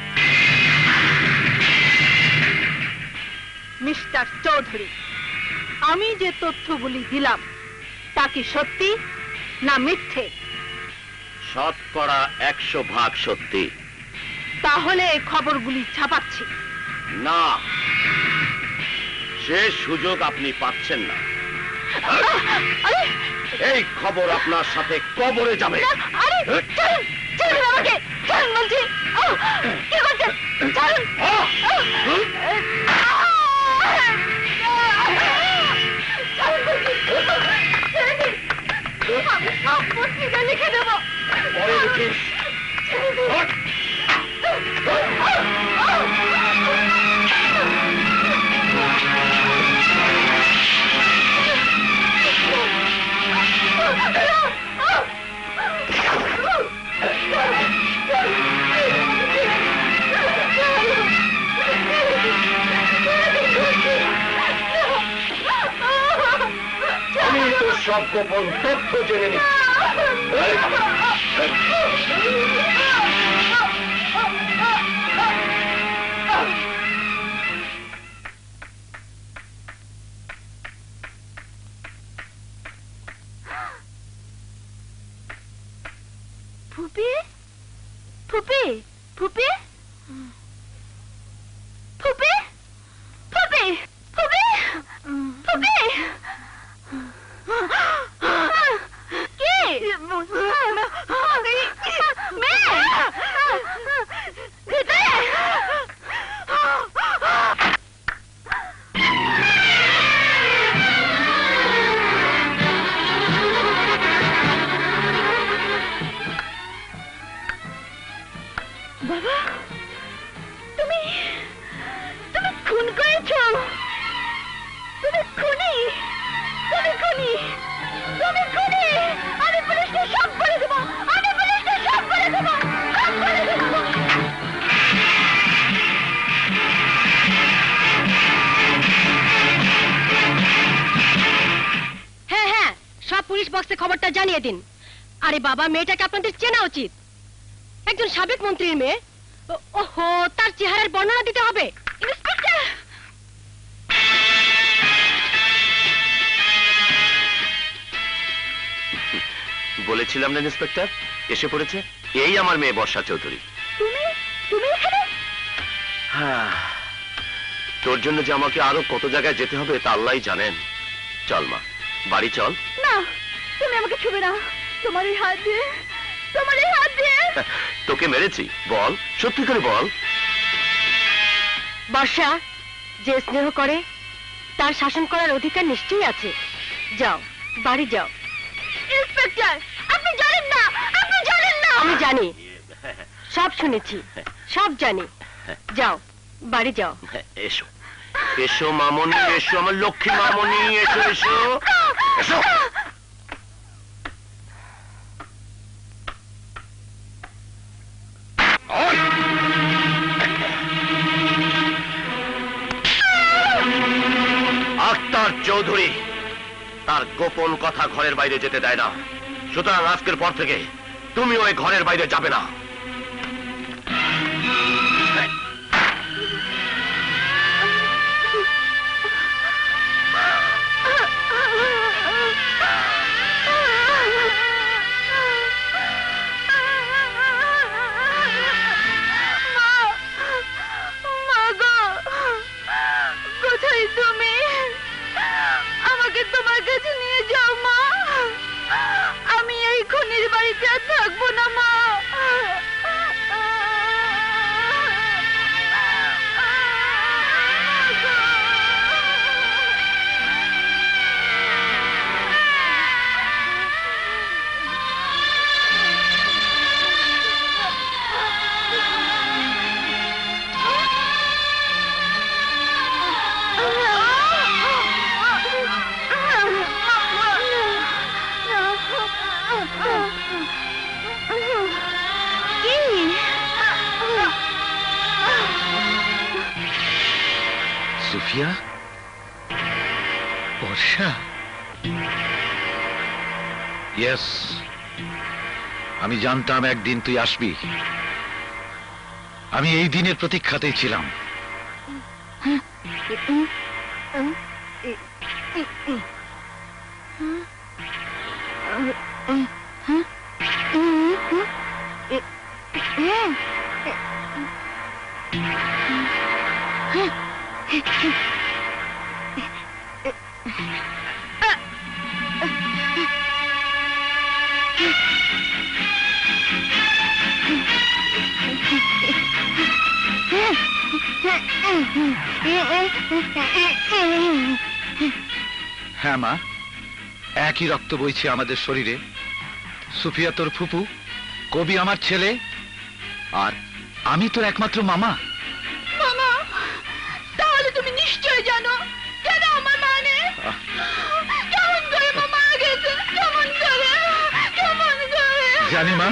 মিস্টার চৌধুরী, আমি যে তথ্যগুলি দিলাম তা কি সত্যি না মিথ্যে? শতকরা একশো ভাগ সত্যি। তাহলে এই খবরগুলি ছাপাচ্ছি। না, সে সুযোগ আপনি পাচ্ছেন না। এই খবর আপনার সাথে কবরে যাবে। আরে ছাড়ুন, ছাড়ুন আমাকে, ছাড়ুন বলছি। আহ, কি করছেন? ছাড়ুন। আমি সব পত্রিকা লিখে দেবো। পরে লিখিস। আমি তো সব গোপন তথ্য জেনে নিচ্ছি। ফুপি, ফুপি, ফুপি, ফুপি, ফুপি, ফুপি, ফুপি। কি? মেয়ে ভিতরে। বাবা, তুমি তুমি খুন করেছো। তুমি খুনি, তুমি খুনি, তুমি খুনি। আমি পুলিশকে সব বলে দেবো, আমি পুলিশকে সব বলে দেবো, সব বলে দেবো। হ্যাঁ হ্যাঁ, সব পুলিশ বক্সে খবরটা জানিয়ে দিন। আরে বাবা, মেয়েটাকে আপনাদের চেনা উচিত। একজন সাবেক মন্ত্রীর মেয়ে। ও- ওহো, তার চেহারার বর্ণনা দিতে হবে। ইন্সপেক্টর! বলেছিলাম না ইন্সপেক্টর, এসে পড়েছে। এই আমার মেয়ে বর্ষা চৌধুরী। তুমি তুমি এখানে? হ্যাঁ, তোর জন্য যে আমাকে আরো কত জায়গায় যেতে হবে তা আল্লাহই জানেন। চল মা, বাড়ি চল। না, তুমি আমাকে ছুবে না। তোমার এই হাত দিয়ে, তোমার এই হাত দিয়ে। তোকে মেরেছি? বল, সত্যি করে বল। বর্ষা যে স্নেহ করে তার শাসন করার অধিকার নিশ্চয়ই আছে। যাও, বাড়ি যাও। ইন্সপেক্টর, আপনি জানেন না, আপনি জানেন না। আমি জানি, সব শুনেছি, সব জানি। যাও, বাড়ি যাও। এসো এসো মামনি, এসো আমার লক্ষ্মী মামনি, এসো এসো এসো। আক্তার চৌধুরী তার গোপন কথা ঘরের বাইরে যেতে দেয় না, সুতরাং আজকের পর থেকে তুমি ওই ঘরের বাইরে যাবে না। কোথায় তুমি? আমাকে তোমার কাছে নিয়ে যাও মা। আমি এই খুনির বাড়িতে আর থাকবো না মা। সুফিয়া, বর্ষা। ইয়েস, আমি জানতাম একদিন তুই আসবি। আমি এই দিনের প্রতীক্ষাতেই ছিলাম। হ্যাঁ মা, একই রক্ত বইছে আমাদের শরীরে। সুফিয়া তোর ফুপু, কবি আমার ছেলে, আর আমি তোর একমাত্র মামা। মামা, তাহলে তুমি নিশ্চয় জানো কেন আমার মা নেই? কেমন করে মা মারা গেছে? কেমন করে? কেমন করে? জানি মা,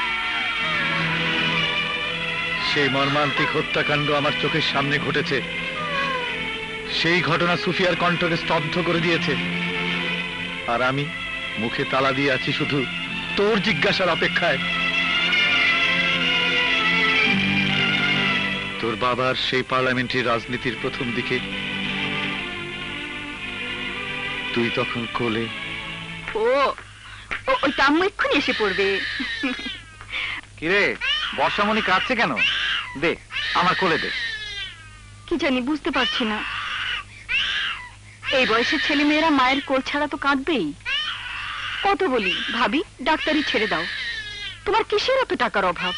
সেই মর্মান্তিক হত্যাকাণ্ড আমার চোখের সামনে ঘটেছে। সেই ঘটনা সুফিয়ার কণ্ঠকে স্তব্ধ করে দিয়েছে, আর আমি মুখে তালা দিয়ে আছি শুধু তোর জিজ্ঞাসার অপেক্ষায়। তোর বাবার সেই পার্লামেন্টারি রাজনীতির প্রথম দিকে তুই তখন কোলে। ও, ওইটা আম্মু এক্ষুনি এসে পড়বে। কিরে, বর্ষামণি কাঁদছে কেন? দে আমার কোলে দে। কি জানি, বুঝতে পারছি না। এই বয়সের ছেলে মেয়েরা মায়ের কোল ছাড়া তো কাঁদবেই। কত বলি, ভাবি ডাক্তারি ছেড়ে দাও, তোমার কিসের এত টাকার অভাব?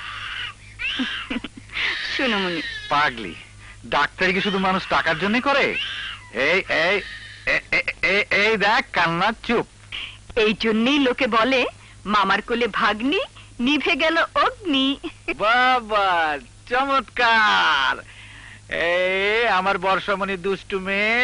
সোনামণি পাগলি, ডাক্তারি কি শুধু মানুষ টাকার জন্য করে? এই এই এই দেখ কান্না, চুপ। এই জন্যই লোকে বলে মামার কোলে ভাগ্নি, নিভে গেল অগ্নি। বাবা চমৎকার! এই আমার বর্ষামণি দুষ্টু মেয়ে।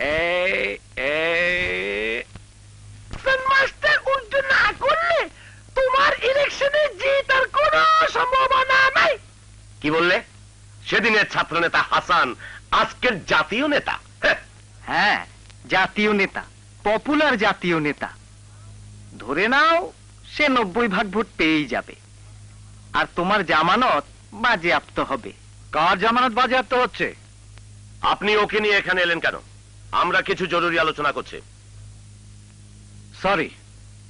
উল্টো না করলে তোমার ইলেকশনে জিতার কোনো সম্ভাবনা নাই। কি বললে? সেদিনের ছাত্র নেতা হাসান আজকের জাতীয় নেতা? হ্যাঁ, জাতীয় নেতা, পপুলার জাতীয় নেতা। ধরে নাও সে নব্বই ভাগ ভোট পেয়েই যাবে, আর তোমার জামানত বাজেয়াপ্ত হবে। কার জামানত বাজেয়াপ্ত হচ্ছে? আপনি ওকে নিয়ে এখানে এলেন কেন? আমরা কিছু জরুরি আলোচনা করছি। সরি।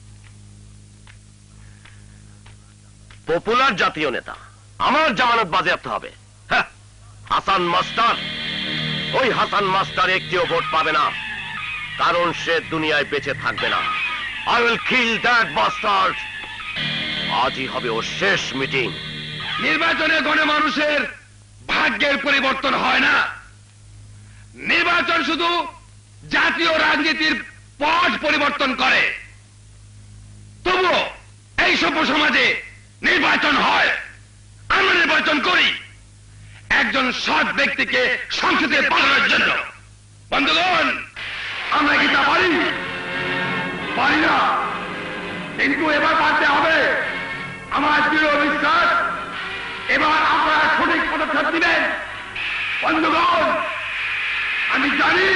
পপুলার জাতীয় নেতা, আমার জামানত বাজেয়াপ্ত হবে? হ্যাঁ, হাসান মাস্টার, ওই হাসান মাস্টার একটিও ভোট পাবে না, কারণ সে দুনিয়ায় বেঁচে থাকবে না। I will kill that bastard. আজই হবে ওর শেষ মিটিং। নির্বাচনে গণে মানুষের ভাগ্যের পরিবর্তন হয় না। নির্বাচন শুধু জাতীয় রাজনীতির পট পরিবর্তন করে। তবুও এই সভ্য সমাজে নির্বাচন হয়, আমরা নির্বাচন করি একজন সৎ ব্যক্তিকে সংসদে পাঠানোর জন্য। বন্ধুগণ, আমরা কি তা পারি? পারি না, কিন্তু এবার পারতে হবে। আমার দৃঢ় বিশ্বাস এবার আপনারা সঠিক পদক্ষেপ দিবেন। বন্ধুগণ, আমি জানি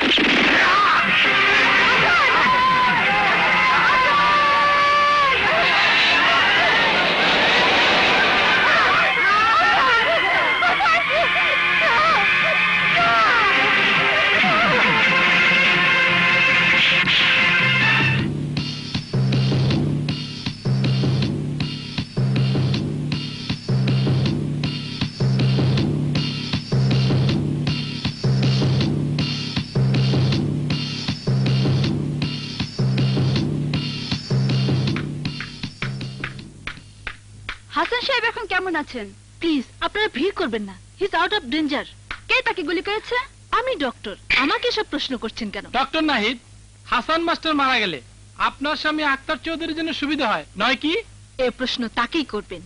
হাসান সাহেব এখন কেমন আছেন? প্লিজ আপনারা ভিড় করবেন না, he is out of danger. কে তাকে গুলি করেছে? আমি ডক্টর, আমাকে সব প্রশ্ন করছেন কেন? ডক্টর নাহিদ, হাসান মাস্টার মারা গেলে আপনার স্বামী আক্তার চৌধুরীর জন্য সুবিধা হয়, নয় কি? এই প্রশ্ন তাকেই করবেন।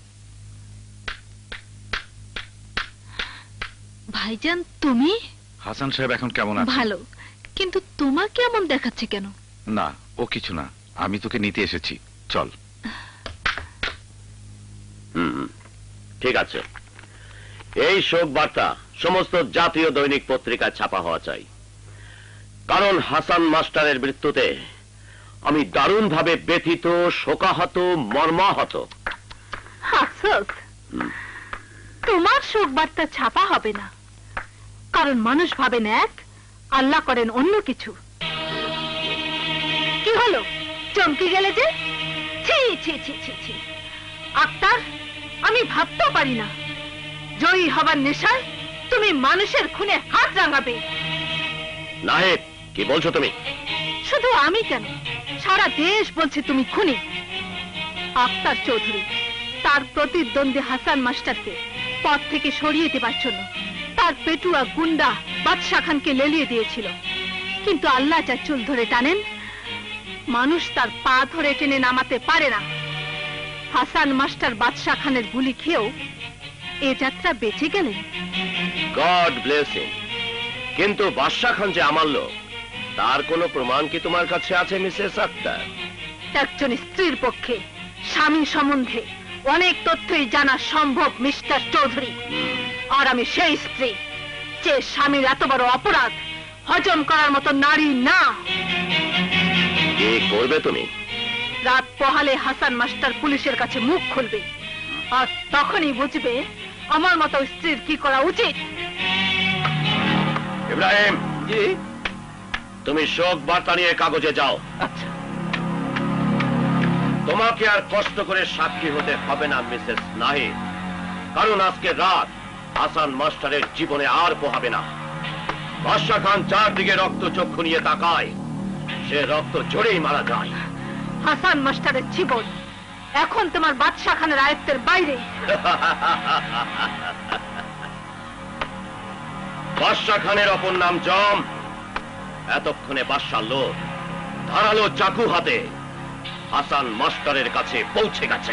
ভাইজান তুমি? হাসান সাহেব এখন কেমন আছে? ভালো, কিন্তু তোমাকে এমন দেখাচ্ছে কেন? না, ও কিছু না, আমি তোকে নিতে এসেছি, চল। হুম, ঠিক আছে। এই শোক বার্তা সমস্ত জাতীয় দৈনিক পত্রিকায় ছাপা হওয়া চাই, কারণ হাসান মাস্টারের মৃত্যুতে আমি দারুণভাবে ব্যথিত, শোকাহত, মর্মাহত। আফসোস, তোমার শোক বার্তা ছাপা হবে না, কারণ মানুষ ভাবেন এক, আল্লাহ করেন অন্য কিছু। কি হলো, চমকে গেলে যে? ছি ছি ছি ছি ছি। আক্তার, আমি ভাবতেও পারি না জয়ী হবার নেশায় তুমি মানুষের খুনে হাত রাঙাবে। নাহিদ, কি বলছো তুমি? শুধু আমি কেন, সারা দেশ বলছে তুমি খুনি। আক্তার চৌধুরী তার প্রতিদ্বন্দ্বী হাসান মাস্টারকে পদ থেকে সরিয়ে দেবার জন্য তার পেটুয়া গুন্ডা বাদশা খানকে লেলিয়ে দিয়েছিল, কিন্তু আল্লাহ যা চুল ধরে টানেন, মানুষ তার পা ধরে টেনে নামাতে পারে না। হাসান মাস্টার বাদশা খানের গুলি খেয়েও এ যাত্রা বেঁচে গেলেন। God bless him. কিন্তু বাদশা খান যে আমার লোক, তার কোনো প্রমাণ কি তোমার কাছে আছে মিসেস আক্তার? একজন স্ত্রীর পক্ষে স্বামী সম্বন্ধে অনেক তথ্যই জানা সম্ভব মিস্টার চৌধুরী, আর আমি সেই স্ত্রী যে স্বামীর এত বড় অপরাধ হজম করার মতো নারী না। কি করবে তুমি? রাত পোহালে হাসান মাস্টার পুলিশের কাছে মুখ খুলবে, আর তখনই বুঝবে আমার মতো স্ত্রীর কি করা উচিত। ইব্রাহিম, তুমি শোক বার্তা নিয়ে কাগজে যাও। তোমাকে আর কষ্ট করে সাক্ষী হতে হবে না মিসেস নাহিদ, কারণ আজকে রাত হাসান মাস্টারের জীবনে আর পোহাবে না। বাদশা খান চারদিকে রক্ত চক্ষু নিয়ে তাকায়, সে রক্ত ঝরেই মারা যায়। হাসান মাস্টারের জীবন এখন তোমার বাদশা খানের আয়ত্তের বাইরে। বাদশা খানের অপর নাম জম। এতক্ষণে বাদশা লোক ধারালো চাকু হাতে হাসান মাস্টারের কাছে পৌঁছে গেছে।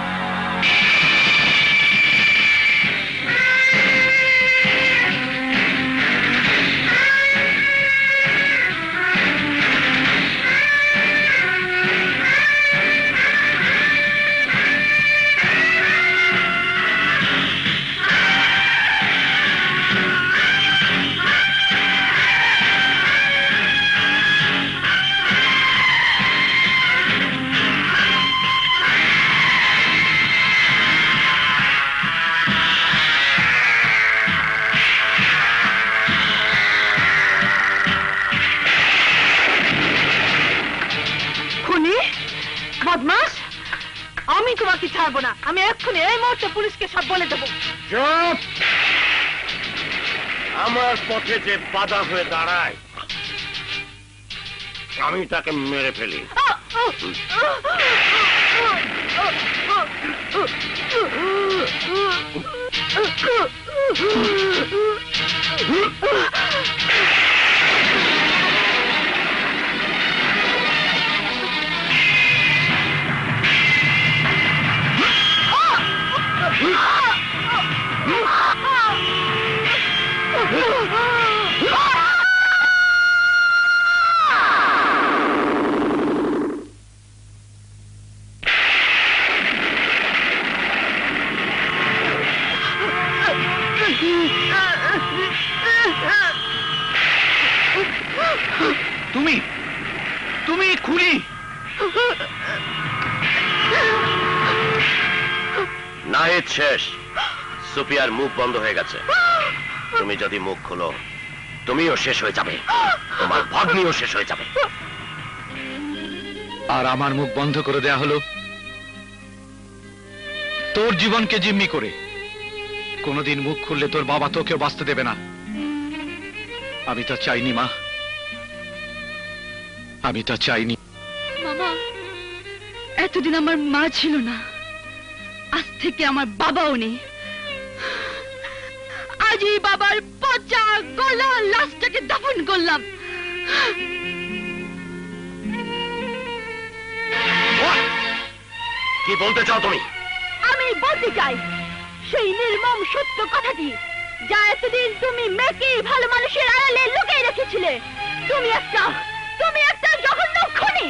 বদমাস, আমি তোমাকে ছাড়বো না। আমি এক্ষুনি এই মুহূর্তে পুলিশকে সব বলে দেবো। চুপ! আমার পথে যে বাধা হয়ে দাঁড়ায় আমি তাকে মেরে ফেলি। তুমি তুমি খুনি। নাহিদ শেষ, সুফিয়ার মুখ বন্ধ হয়ে গেছে। তুমি যদি মুখ খোলো তুমিও শেষ হয়ে যাবে, তোমার ভাগ্নিও শেষ হয়ে যাবে। আর আমার মুখ বন্ধ করে দেয়া হলো তোর জীবনকে জিম্মি করে। কোনদিন মুখ খুললে তোর বাবা তোকেও বাঁচতে দেবে না। আমি তা চাইনি মা, আমি তা চাইনি। মামা, এতদিন আমার মা ছিল না, আজ থেকে আমার বাবাও নেই। আজই বাবার পচা গলা লাশটাকে দাফন করলাম। কি বলতে চাও তুমি? আমি বলতে চাই সেই নির্মম সত্য কথাটি, যা এতদিন তুমি মেয়েকে ভালো মানুষের আড়ালে লুকিয়ে রেখেছিলে। তুমি একটা তুমি একটা জঘন্য খুনি।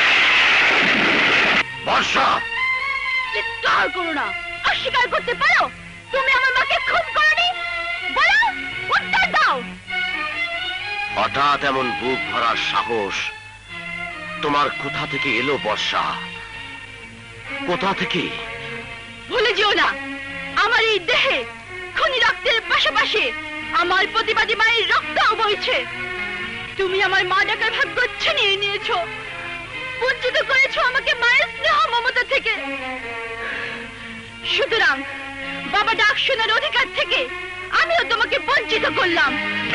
বর্ষা, চিৎকার করো না, অস্বীকার করতে পারো তুমি আমার মাকে খুন করনি? বলো, উত্তর দাও। হঠাৎ এমন বুক ভরার সাহস তোমার কোথা থেকে এলো বর্ষা? কোথা থেকে? ভুলে যেও না, আমার এই দেহে খনি রক্তের পাশাপাশি আমার প্রতিবাদী মায়ের রক্তও বইছে। তুমি আমার মা ডাকার ভাগ্য ছিনিয়ে নিয়েছো, বঞ্চিত করেছো আমাকে মায়ের স্নেহ মমতা থেকে। সুতরাং বাবা ডাক শোনার অধিকার থেকে আমিও তোমাকে বঞ্চিত করলাম।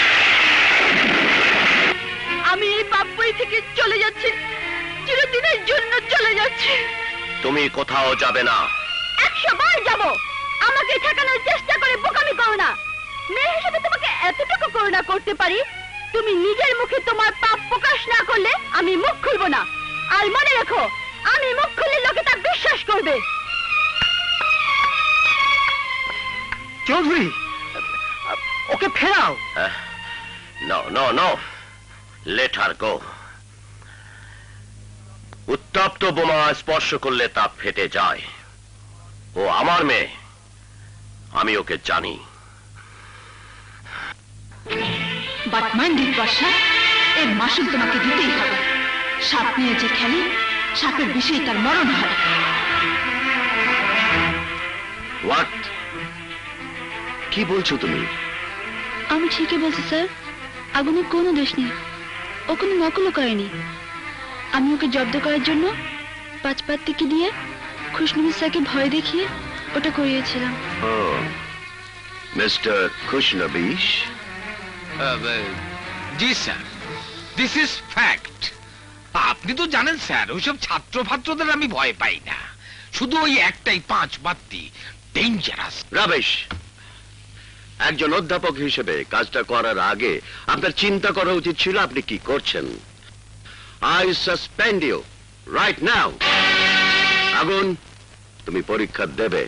আমি এই পাপবই থেকে চলে যাচ্ছি, চিরদিনের জন্য চলে যাচ্ছি। তুমি কোথাও যাবে না। একশো বার যাবো। আমাকে ঠেকানোর চেষ্টা করে বোকামি করো না। মেয়ে হিসেবে তোমাকে এতটুকু করুণা করতে পারি, তুমি নিজের মুখে তোমার পাপ প্রকাশ না করলে আমি মুখ খুলবো না। আর মনে রেখো, আমি মুখ খুললে লোকে তা বিশ্বাস করবে। চৌধুরী, ওকে ফেরাও। No no no, let her go. উত্তপ্ত বোমা স্পর্শ করলে তা ফেটে যায়। ও আমার মেয়ে, আমি ওকে জানি। বাট মাইন্ড ইট বর্ষা, এর মাসুল তোমাকে দিতেই হবে। সাপ নিয়ে যে খেলে, সাপের বিষয়ে তার মরণ হয়। হোয়াট? কি বলছো তুমি? আমি ঠিকই বলছি স্যার, আগুনের কোনো দোষ নেই। ও কোনো নকলও করেনি। আমি ওকে জব্দ করার জন্য পাঁচ পাত্তিকে দিয়ে খুশনবী স্যারকে ভয় দেখিয়ে ওটা করিয়েছিলাম। মিস্টার খুশনবীশ? জি স্যার, দিস ইজ ফ্যাক্ট। আপনি তো জানেন স্যার, ওইসব ছাত্র ফাত্রদের আমি ভয় পাই না। শুধু ওই একটাই পাঁচ বাত্তি ডেঞ্জারাস। রাবেশ, একজন অধ্যাপক হিসেবে কাজটা করার আগে আপনার চিন্তা করা উচিত ছিল আপনি কি করছেন। I suspend you right now. Agun, তুমি পরীক্ষা দেবে।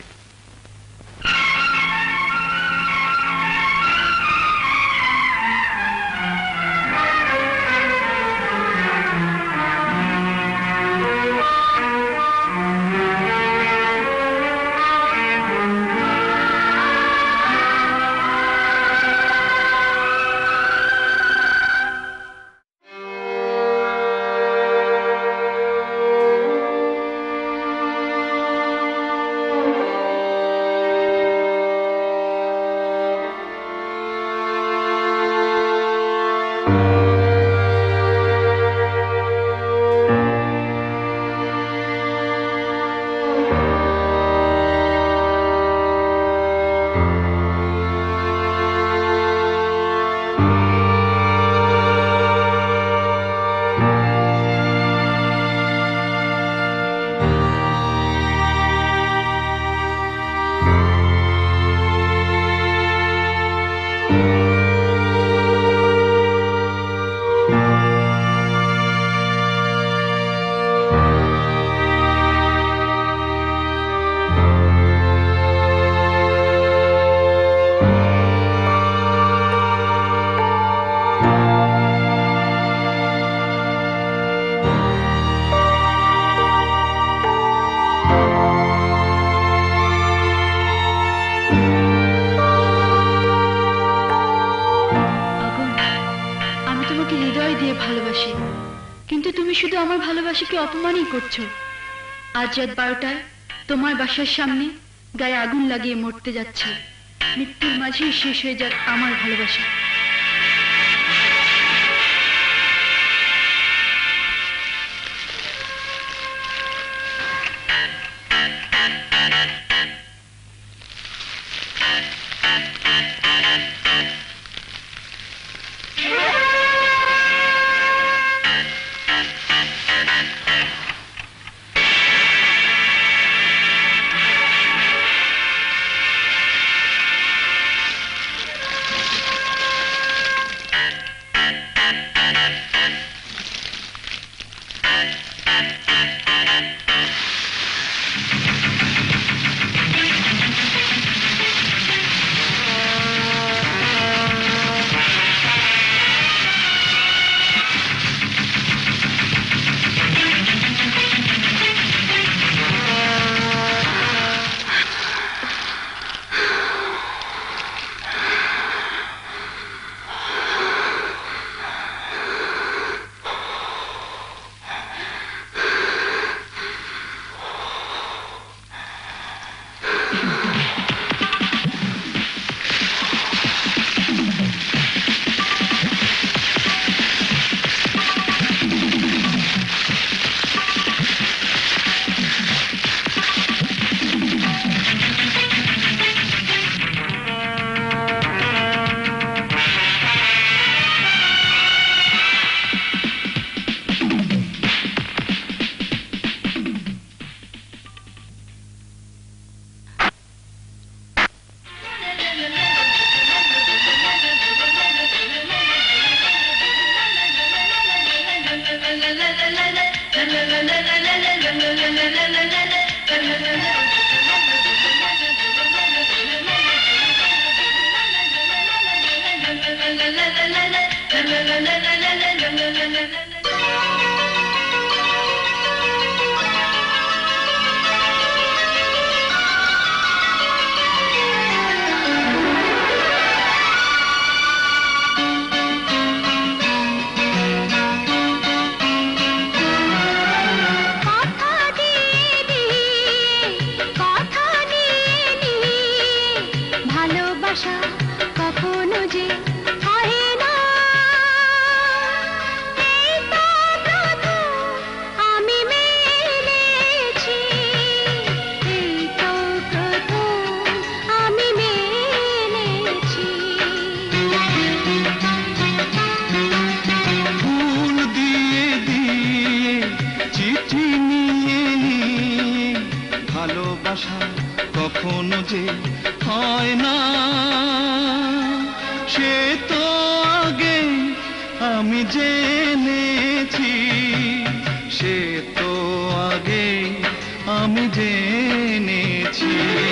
শুধু আমার ভালোবাসাকে অপমানই করছো। আজ রাত বারোটায় তোমার বাসার সামনে গায়ে আগুন লাগিয়ে মরতে যাচ্ছে। মৃত্যুর মাঝেই শেষ হয়ে যাক আমার ভালোবাসা। কখনো যে হয় না সে তো আগে আমি জেনেছি, সে তো আগে আমি জেনেছি।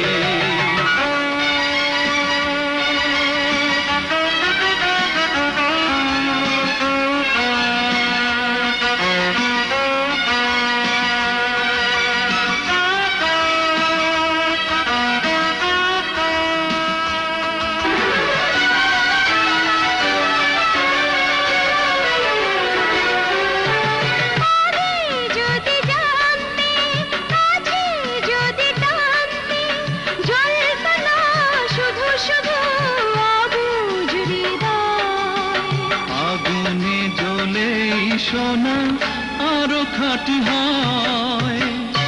সোনা আরো খাঁটি হয়,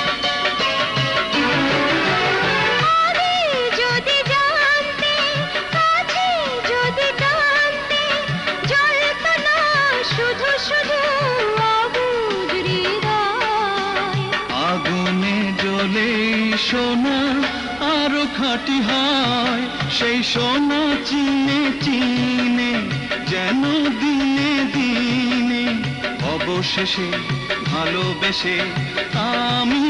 যদি জানতে কাছে যদি টানতে জ্বলতো না শুধু শুধু অবুঝ হৃদয়। আগুনে জ্বলে সোনা আরো খাঁটি হয়, সেই সোনা চিনে চিনে যেন দিনে দিনে অবশেষে ভালোবেসে আমি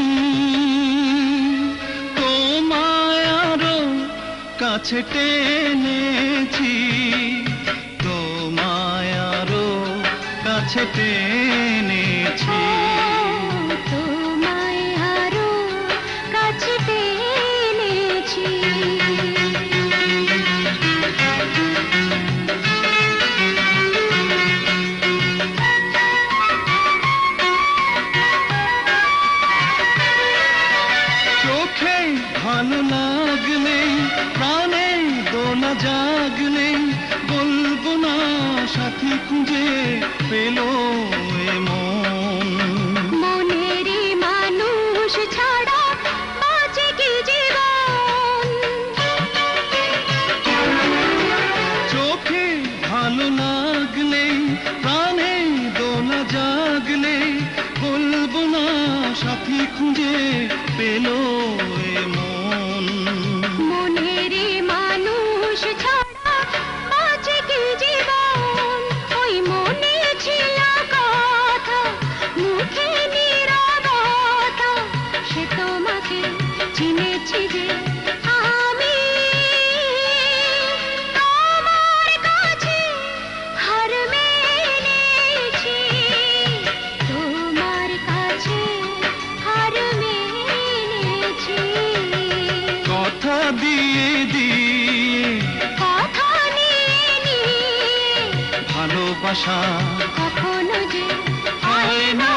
তোমায় আরো কাছে টেনেছি, তোমায় আরো কাছে টেনেছি। তোমায় আরো কাছে টেনেছি। ভালো লাগলে প্রাণে দোলা জাগলে বলবো না সাথী খুঁজে পেল মন। মনেরই মানুষ ছাড়া বাঁচে কি জীবন। চোখে ভালো লাগলে প্রাণে দোলা জাগলে বলবো না সাথী খুঁজে পেল মন। মনেরই মানুষ ছাড়া বাঁচে কি জীবন। ওই মনে ছিল কথা মুখে নীরবতা, সে তোমাকে চিনেছি যে আমি তোমার কাছে হার মেনেছি, তোমার কাছে হার মেনেছি। কথা দিয়ে দিয়ে কথা নিয়ে নিয়ে ভালোবাসা কখনো যে হয় না।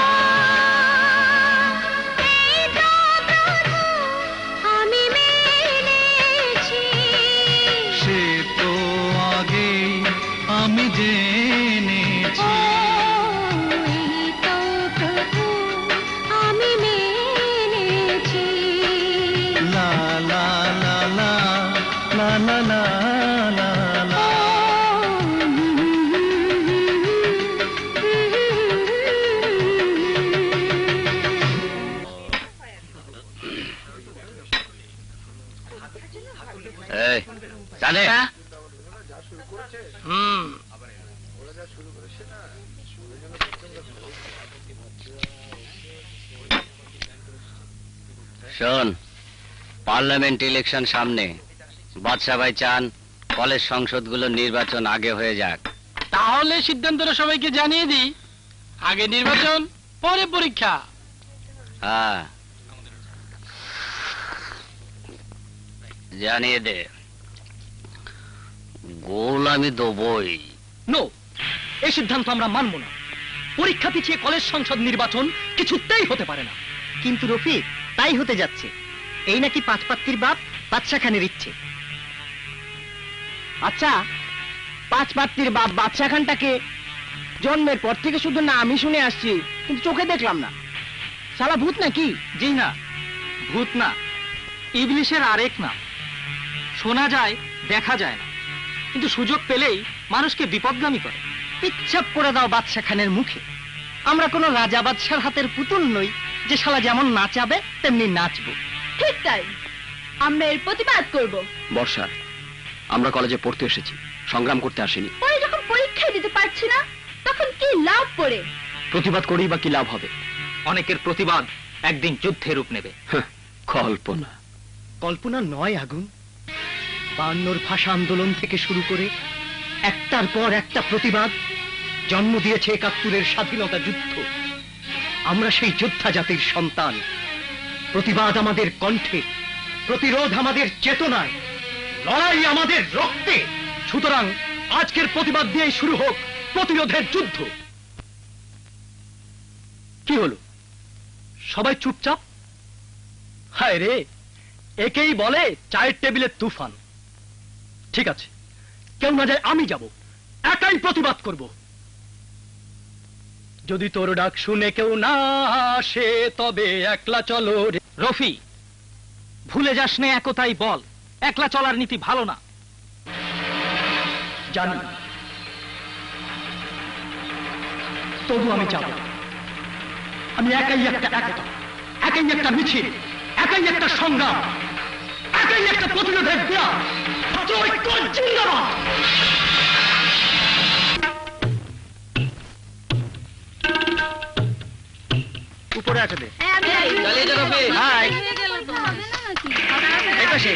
এই তো প্রথম আমি মেনেছি, সে তো আগে আমি জেনেছি। এই তো প্রথম আমি মেনেছি। লা লা লা লা লা লা লা লা লা। এই জানে হুম শোন, পার্লামেন্ট ইলেকশন সামনে। বাদশা ভাই চান কলেজ সংসদগুলোর নির্বাচন আগে হয়ে যাক। তাহলে সিদ্ধান্তটা সবাইকে জানিয়ে দিই, আগে নির্বাচন পরে পরীক্ষা। হ্যাঁ, জানিয়ে দে। গোল আমি দেবই। নো, এই সিদ্ধান্ত আমরা মানব না। পরীক্ষা পিছিয়ে কলেজ সংসদ নির্বাচন কিছুতেই হতে পারে না। কিন্তু রফিক, তাই হতে যাচ্ছে। এই নাকি পাঁচ পাত্তির বাপ বাদশা খানের ইচ্ছে। আচ্ছা, পাঁচ পাত্তির বাপ বাদশা খানটাকে জন্মের পর থেকে শুধু না আমি শুনে আসছি, কিন্তু চোখে দেখলাম না। শালা ভূত নাকি? জি না, ভূত না, ইবলিশের আরেক নাম। শোনা যায়, দেখা যায় না, কিন্তু সুযোগ পেলেই মানুষকে বিপদগামী করে। পিচ্ছাপ করে দাও বাদশা খানের মুখে। আমরা কোনো রাজা বাদশার হাতের পুতুল নই যে শালা যেমন নাচাবে তেমনি নাচবো। ঠিক তাই, আমরা এর প্রতিবাদ করব। বর্ষা, আমরা কলেজে পড়তে এসেছি, সংগ্রাম করতে আসিনি। পরে যখন পরীক্ষায় দিতে পারছি না, তখন কি লাভ পড়ে? প্রতিবাদ করেই বা কি লাভ হবে? অনেকের প্রতিবাদ একদিন যুদ্ধে রূপ নেবে। কল্পনা কল্পনা নয় আগুন। বায়ান্নর ভাষা আন্দোলন থেকে শুরু করে একটার পর একটা প্রতিবাদ জন্ম দিয়েছে একাত্তরের স্বাধীনতা যুদ্ধ। আমরা সেই যোদ্ধা জাতির সন্তান। প্রতিবাদ আমাদের কণ্ঠে, প্রতিরোধ আমাদের চেতনায়, লড়াই আমাদের রক্তে। সুতরাং আজকের প্রতিবাদ দিয়েই শুরু হোক প্রতিরোধের যুদ্ধ। কি হলো, সবাই চুপচাপ? হায় রে, একেই বলে চায়ের টেবিলে তুফান। ঠিক আছে, কেউ না যায় আমি যাব, একাই প্রতিবাদ করব। যদি তোর ডাক শুনে কেউ না আসে, তবে একলা চলো রে। রফি, ভুলে যাস নে একতাই বল, একলা চলার নীতি ভালো না। জানি, তবু আমি যাব। আমি একাই একটা একতা, একাই একটা মিছিল, একাই একটা সংগ্রাম, একাই একটা প্রতিরোধের বিরাট। জিন্দাবাদ। উপরে আছে দে। চালিয়ে যা রফি। হাই, এই পাশে।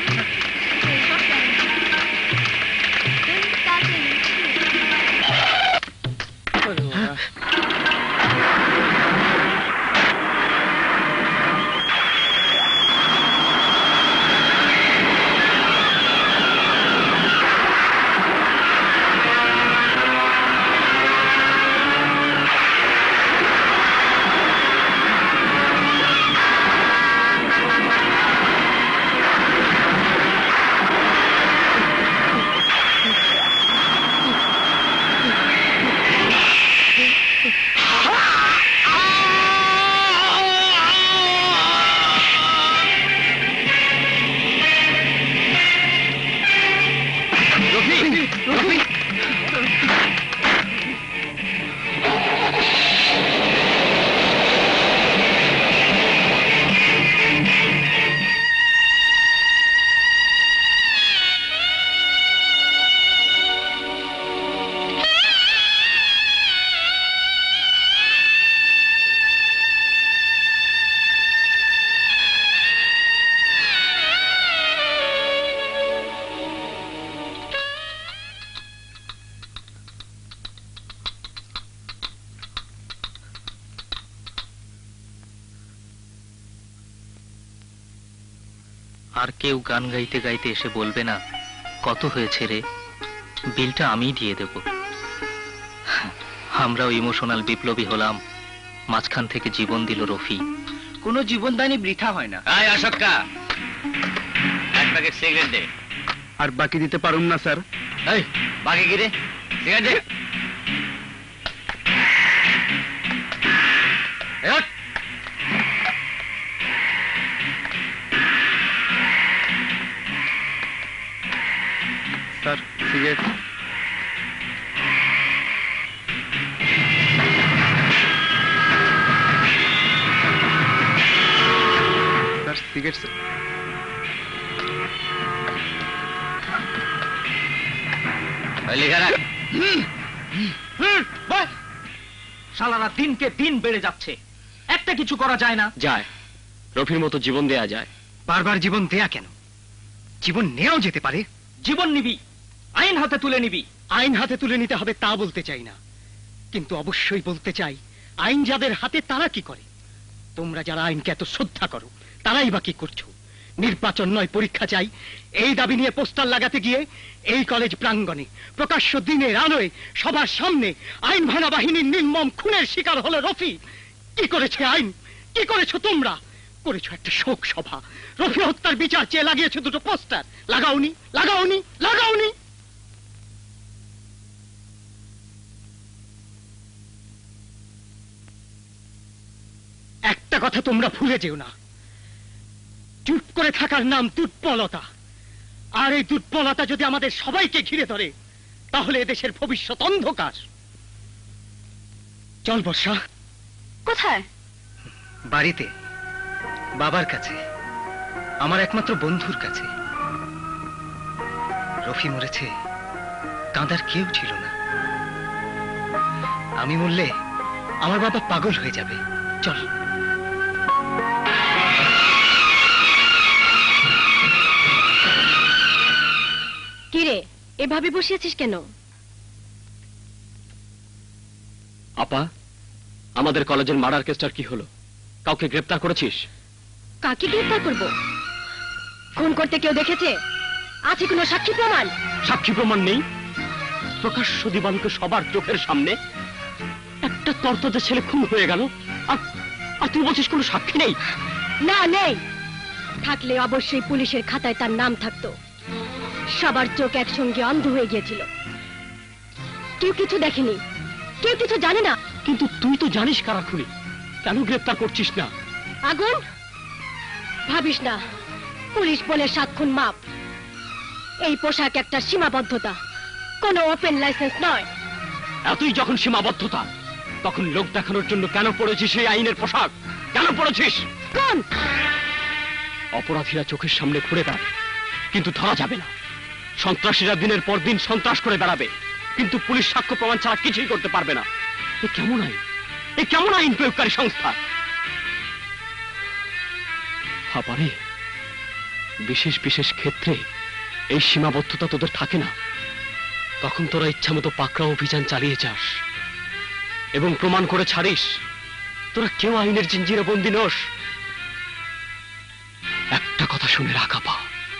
আর কেউ গান গাইতে গাইতে এসে বলবে না কত হয়েছে রে, বিলটা আমিই দিয়ে দেব। আমরাও ইমোশনাল বিপ্লবী হলাম, মাঝখান থেকে জীবন দিল রফি। কোন জীবনদানি বৃথা হয় না। আয় অশোকা, এক প্যাকেট সিগারেট দে। আর বাকি দিতে পারুম না স্যার। এই বাকি কি রে? সিগারেট দে। এই ওঠ। Sir cigarette. Sir cigarette. লিখা রাখ। শালারা দিনকে দিন বেড়ে যাচ্ছে, একটা কিছু করা যায় না? যায়, রফির মতো জীবন দেয়া যায়। বারবার জীবন দেয়া কেন? জীবন নেওয়াও যেতে পারে। জীবন নিবি, আইন হাতে তুলে নিবি। আইন হাতে তুলে নিতে হবে তা বলতে চাই না, কিন্তু অবশ্যই বলতে চাই আইন যাদের হাতে তারা কি করে। তোমরা যারা আইনকে এত শ্রদ্ধা করো তারাই বা কি করছো? নির্বাচন নয় পরীক্ষা চাই, এই দাবি নিয়ে পোস্টার লাগাতে গিয়ে এই কলেজ প্রাঙ্গণে প্রকাশ্য দিনের আলোয় সবার সামনে আইন ভাঙা বাহিনীর নির্মম খুনের শিকার হলো রফি। কি করেছে আইন? কি করেছো তোমরা? করেছো একটা শোক সভা, রফি হত্যার বিচার চেয়ে লাগিয়েছো দুটো পোস্টার। লাগাওনি, লাগাওনি, লাগাওনি। একটা কথা তোমরা ভুলে যেও না, চুপ করে থাকার নাম দুর্বলতা। আর এই দুর্বলতা যদি আমাদের সবাইকে ঘিরে ধরে তাহলে এদেশের ভবিষ্যৎ অন্ধকার। চল বর্ষা। কোথায়? বাড়িতে, বাবার কাছে, আমার একমাত্র বন্ধুর কাছে। রফি মরেছে, কাঁদার কেউ ছিল না। আমি মরলে আমার বাবা পাগল হয়ে যাবে। চল। কিরে, এভাবে বসিয়েছিস কেন? আপা, আমাদের কলেজের মার্ডার কেসটার কি হলো? কাউকে গ্রেফতার করেছিস? কাকে গ্রেফতার করব? খুন করতে কেউ দেখেছে? আছে কোনো সাক্ষী প্রমাণ? সাক্ষী প্রমাণ নেই, প্রকাশ্য দিবালোকে সবার চোখের সামনে একটা তরতাজা ছেলে খুন হয়ে গেল, আর আর তুই বলছিস কোনো সাক্ষী নেই? না, নেই। থাকলে অবশ্যই পুলিশের খাতায় তার নাম থাকতো। সবার চোখ একসঙ্গে অন্ধ হয়ে গিয়েছিল, কেউ কিছু দেখেনি, কেউ কিছু জানে না। কিন্তু তুই তো জানিস কারা খুনি, কেন গ্রেফতার করছিস না? আগুন, ভাবিস না পুলিশ বলে সাত খুন মাপ। এই পোশাক একটা সীমাবদ্ধতা, কোনো ওপেন লাইসেন্স নয়। এতই যখন সীমাবদ্ধতা, তখন লোক দেখানোর জন্য কেন পড়েছিস সেই আইনের পোশাক? কেন পড়েছিস? কোন অপরাধীরা চোখের সামনে ঘুরে বেড়াবে কিন্তু ধরা যাবে না, সন্ত্রাসীরা দিনের পর দিন সন্ত্রাস করে বেড়াবে কিন্তু পুলিশ সাক্ষ্য প্রমাণ ছাড়া কিছুই করতে পারবে না। এ কেমন আইন? এ কেমন আইন প্রয়োগকারী সংস্থা? আবারে বিশেষ বিশেষ ক্ষেত্রে এই সীমাবদ্ধতা তোদের থাকে না, তখন তোরা ইচ্ছা মতো পাকড়াও অভিযান চালিয়ে যাস এবং প্রমাণ করে ছাড়িস তোরা কেউ আইনের জিঞ্জিরে বন্দী নোস। একটা কথা শুনে রাখ আপা,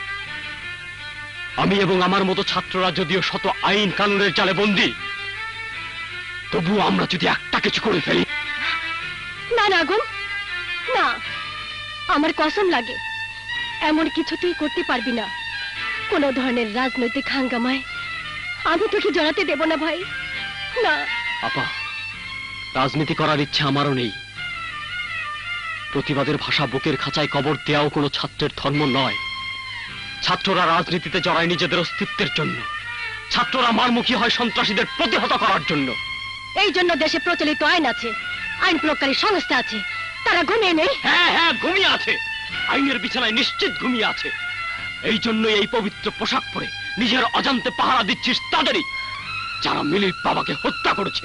আমি এবং আমার মতো ছাত্ররা যদিও শত আইন কানুনের জালে বন্দী, তবু আমরা যদি একটা কিছু করে ফেলি। না না আগুন, না, আমার কসম লাগে এমন কিছু তুই করতে পারবি না। কোন ধরনের রাজনৈতিক হাঙ্গামায় আমি তোকে জড়াতে দেব না ভাই, না। আপা, রাজনীতি করার ইচ্ছা আমারও নেই। প্রতিবাদের ভাষা বুকের খাঁচায় কবর দেওয়াও কোনো ছাত্রের ধর্ম নয়। ছাত্ররা রাজনীতিতে জড়ায় নিজেদের অস্তিত্বের জন্য, ছাত্ররা মারমুখী হয় সন্ত্রাসীদের প্রতিহত করার জন্য। এই জন্য দেশে প্রচলিত আইন আছে, আইন প্রয়োগকারী সংস্থা আছে, তারা ঘুমিয়ে নেই। হ্যাঁ হ্যাঁ, ঘুমিয়ে আছে, আইনের বিছানায় নিশ্চিত ঘুমিয়ে আছে। এই জন্যই এই পবিত্র পোশাক পরে নিজের অজান্তে পাহারা দিচ্ছিস তাদেরই, যারা মিলির বাবাকে হত্যা করেছে।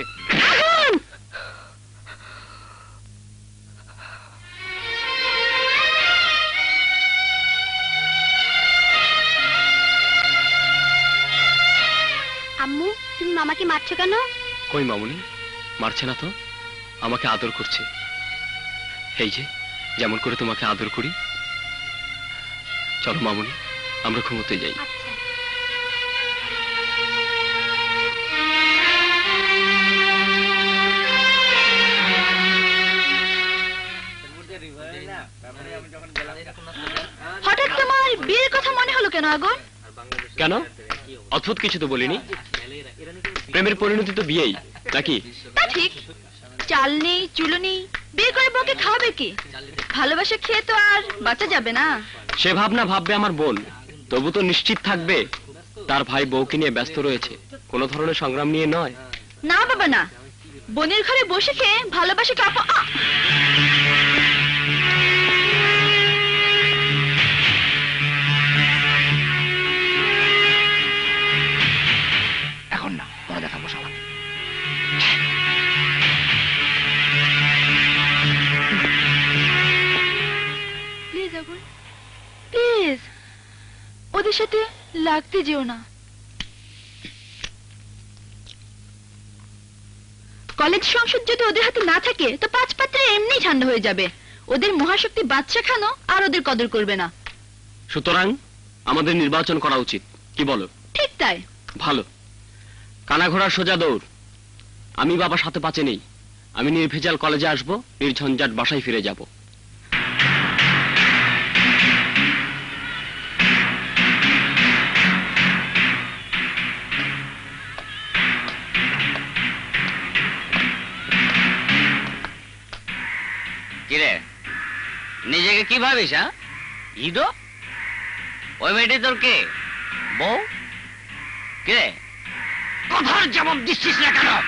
আম্মু, তুমি মামাকে মারছো কেন? কই মামুনি, মারছে না তো, আমাকে আদর করছে। এই যে যেমন করে তোমাকে আদর করি। চলো মামুনি, আমরা ঘুমোতে যাই। হঠাৎ তোমার বিয়ের কথা মনে হলো কেন আগুন? কেন, অদ্ভুত কিছু তো বলিনি। প্রেমের পরিণতি তো বিয়েই, নাকি? তা ঠিক, চাল নেই চুলো নেই, বিয়ে করে বউকে খাওয়াবে কি? ভালোবাসা খেয়ে তো আর বাঁচা যাবে না। সে ভাবনা ভাববে আমার বোন, তবু তো নিশ্চিত থাকবে তার ভাই বউকে নিয়ে ব্যস্ত রয়েছে, কোনো ধরনের সংগ্রাম নিয়ে নয়। না বাবা না, বোনের ঘরে বসে খেয়ে ভালোবাসা কাপা। এখন না, পরে দেখাবো সবাই। লাগতে যেও না। কলেজ সংসদ যদি ওদের হাতে না থাকে তো পাঁচ পাত্রে এমনি ঠান্ডা হয়ে যাবে। ওদের মহাশক্তি বাচ্চা খানো আর ওদের কদর করবে না। সুতরাং আমাদের নির্বাচন করা উচিত, কি বলো? ঠিক তাই। ভালো, কানা ঘোড়ার সোজা দৌড়। আমি বাবা সাথে পাচে নেই, আমি নির্ভেজাল কলেজে আসবো, নির্ঝঞ্ঝাট বাসায় ফিরে যাব। কিরে নিজেকে কি ভাবিস? হ্যাঁ হিডো? ওই মেয়েটি তোর কে? বউ? কে? কথার জবাব দিচ্ছিস না কেন?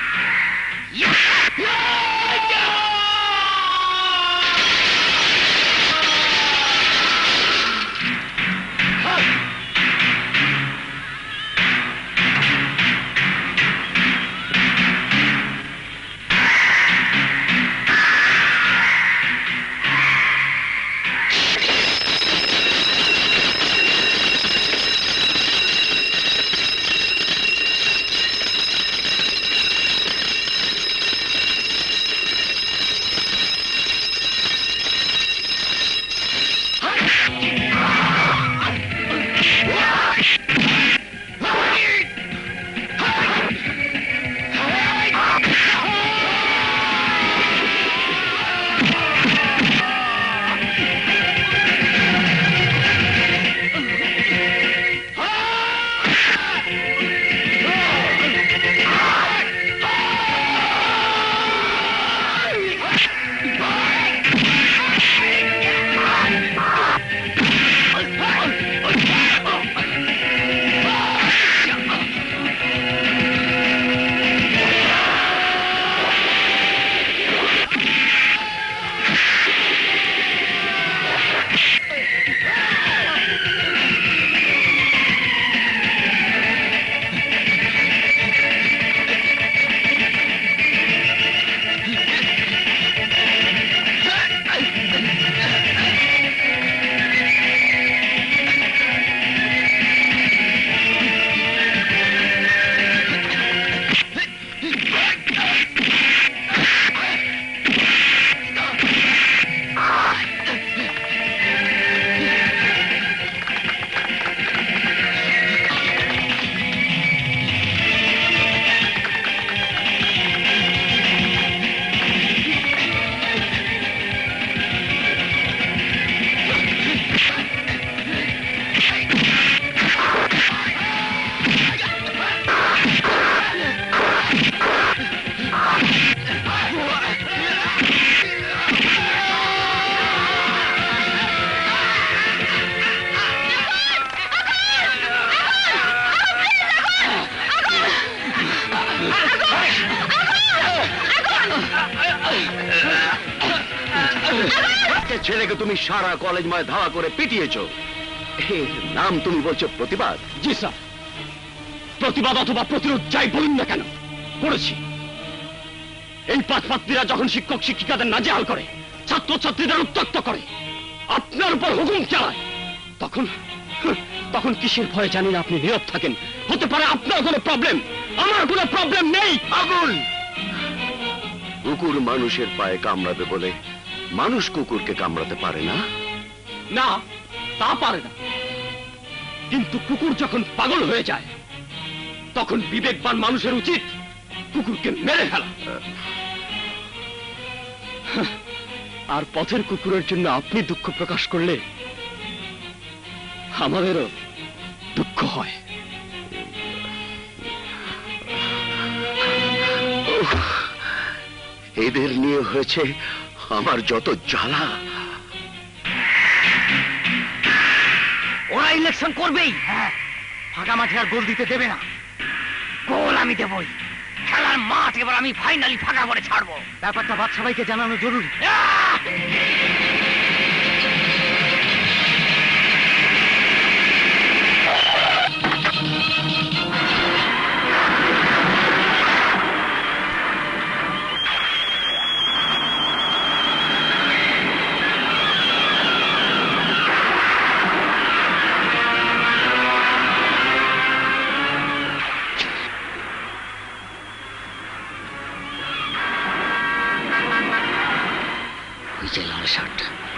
ছেলেকে তুমি সারা কলেজময় ধাওয়া করে পিটিয়েছো, এর নাম তুমি বলছো প্রতিবাদ? জি স্যার, প্রতিবাদ অথবা প্রতিরোধ যাই বলুন না কেন করেছি। এই পাঁচপাত্রীরা যখন শিক্ষক শিক্ষিকাদের নাজেহাল করে, ছাত্র ছাত্রীদের উত্ত্যক্ত করে, আপনার উপর হুকুম চালায়, তখন তখন কিসের ভয়ে জানি না আপনি নীরব থাকেন? হতে পারে আপনার কোনো প্রবলেম, আমার কোনো প্রবলেম নেই। আগুন! কুকুর মানুষের পায়ে কামড়াবে বলে মানুষ কুকুরকে কামড়াতে পারে না? না, তা পারে না, কিন্তু কুকুর যখন পাগল হয়ে যায় তখন বিবেকবান মানুষের উচিত কুকুরকে মেরে ফেলা। আর পথের কুকুরের জন্য আপনি দুঃখ প্রকাশ করলে আমাদেরও দুঃখ হয়। এদের নিয়ে হয়েছে আমার যত জ্বালা। ওরা ইলেকশন করবেই, হ্যাঁ, ফাঁকা মাঠে আর গোল দিতে দেবে না। গোল আমি দেবই, খেলার মাঠ এবার আমি ফাইনালি ফাঁকা করে ছাড়বো। ব্যাপারটা বাদশা ভাইকে জানানো জরুরি। শট।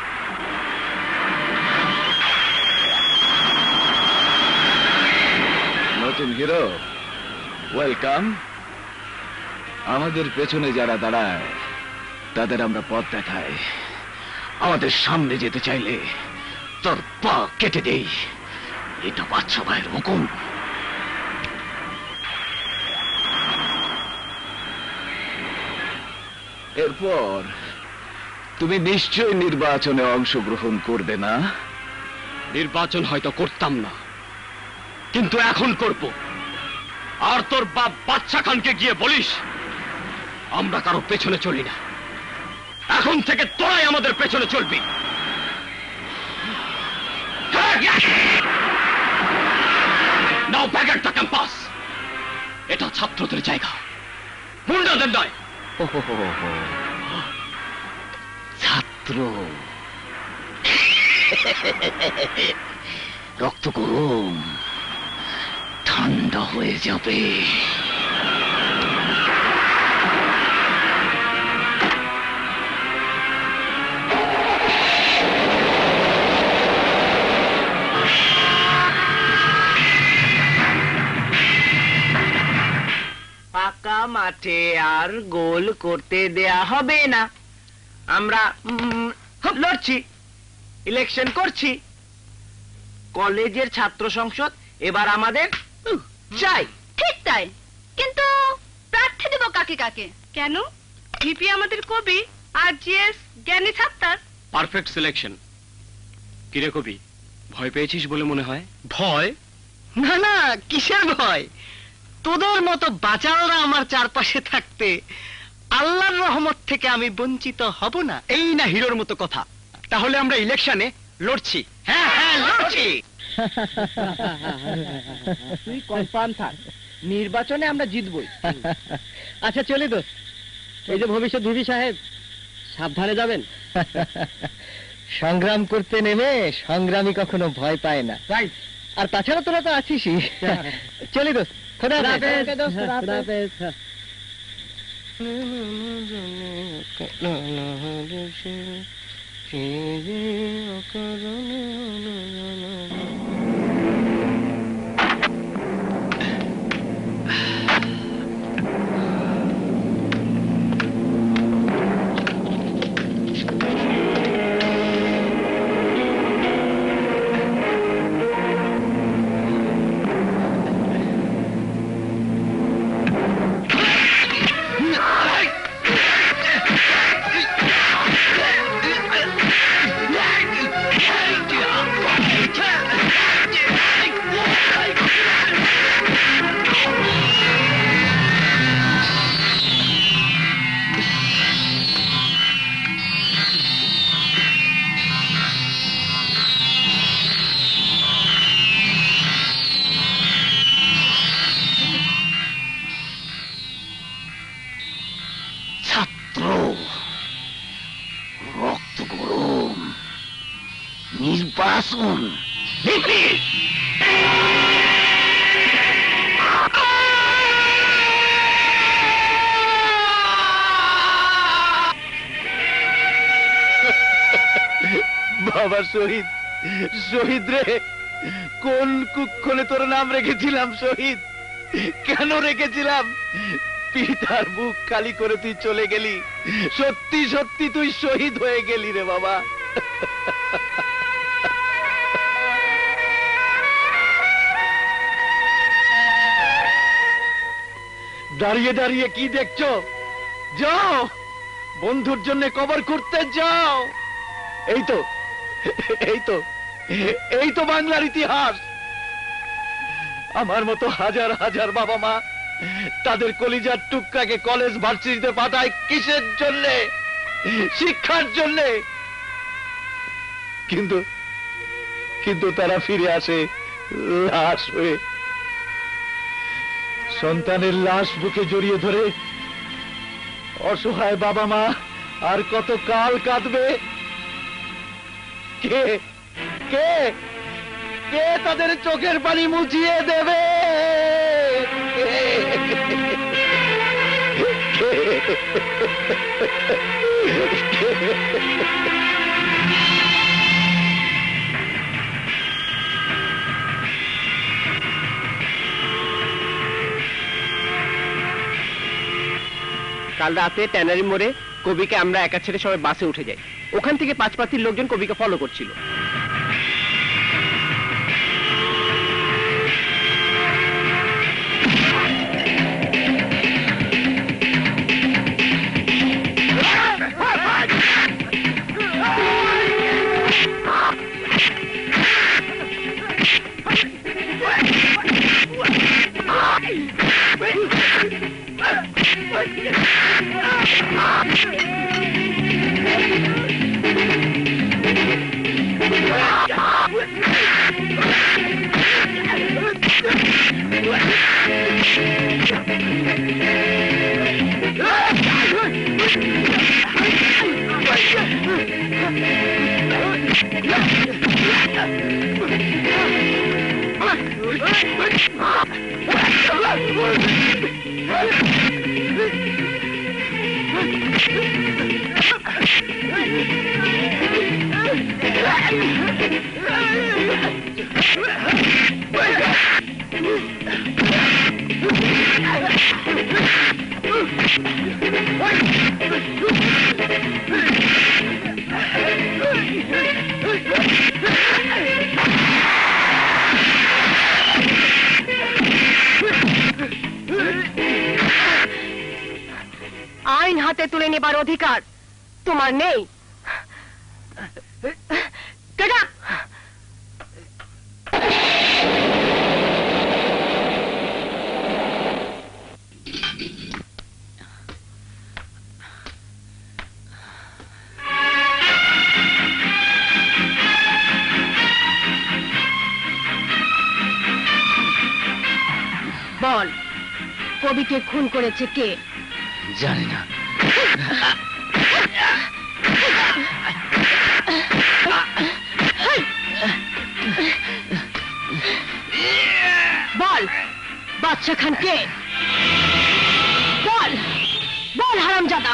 নতুন হিরো, ওয়েলকাম। আমাদের পেছনে যারা দাঁড়ায় তাদের আমরা পথ দেখাই, আমাদের সামনে যেতে চাইলে তোর পা কেটে দেই। এটা বাদশা ভাইয়ের হুকুম। এরপর তুমি নিশ্চয়ই নির্বাচনে অংশগ্রহণ করবে না? নির্বাচন হয়তো করতাম না, কিন্তু এখন করব। আর তোর বাপ বাদশা খানকে গিয়ে বলিস আমরা কারো পেছনে চলি না, এখন থেকে তোরাই আমাদের পেছনে চলবি। Now back at the campus. এটা ছাত্রদের জায়গা, গুন্ডাদের নয়। ছাত্র রক্ত গরম, ঠান্ডা হয়ে যাবে। পাকা মাঠে আর গোল করতে দেয়া হবে না। আমরা উম, লড়ছি, ইলেকশন করছি। কলেজের ছাত্র সংসদ এবার আমাদের চাই। ঠিক তাই, কিন্তু প্রার্থী দেব কাকে কাকে? কেন? ভিপি আমাদের কবি, আর জিএস জ্ঞানী ছাত্র। Perfect selection. কিরে কবি, ভয় পেয়েছিস বলে মনে হয়? ভয়? না না, কিসের ভয়? তোদের মতো বাচালরা আমার চারপাশে থাকতে আল্লাহর রহমত থেকে আমি বঞ্চিত হব না। এই না হিরোর মতো কথা। তাহলে আমরা ইলেকশনে লড়ছি। হ্যাঁ হ্যাঁ লড়ছি। তুই কনফার্ম থাক, নির্বাচনে আমরা জিতবই। আচ্ছা চলি তো, এই যে ভবিষ্যৎ ভিপি সাহেব, সাবধানে যাবেন। সংগ্রাম করতে নেমে সংগ্রামী কখনো ভয় পায় না। আর তাছাড়া তোরা তো আছিসই। চলি তো, খোদা হাফেজ। খোদা হাফেজ। নির্বাচন বাবা শহীদ, শহীদ রে, কোন কুক্ষণে তোর নাম রেখেছিলাম শহীদ, কেন রেখেছিলাম? পিতার বুক খালি করে তুই চলে গেলি, সত্যি সত্যি তুই শহীদ হয়ে গেলি রে বাবা। দাঁড়িয়ে দাঁড়িয়ে কি দেখছো? যাও বন্ধুর জন্য কবর করতে যাও। এই তো এই তো এই তো বাংলার ইতিহাস। আমার মতো হাজার হাজার বাবা মা তাদের কলিজার টুকরাকে কলেজ ভার্সিটিতে পাঠায় কিসের জন্যে? শিক্ষার জন্যে। কিন্তু কিন্তু তারা ফিরে আসে লাশ হয়ে। সন্তানের লাশ বুকে জড়িয়ে ধরে অসহায় বাবা মা আর কত কাল কাঁদবে? কে কে কে তাদের চোখের পানি মুছিয়ে দেবে? কে? কে? কাল রাতে ট্যানারি মোড়ে কবিকে আমরা একা ছেড়ে সবাই বাসে উঠে যাই। ওখান থেকে পাঁচ পাতির লোকজন কবিকে ফলো করছিল। আইন হাতে তুলে নেবার অধিকার তোমার নেই। Get up! বল, কবিকে খুন করেছে কে? জানি না। বল, বাদশা খান কে? বল, বল হারামজাদা।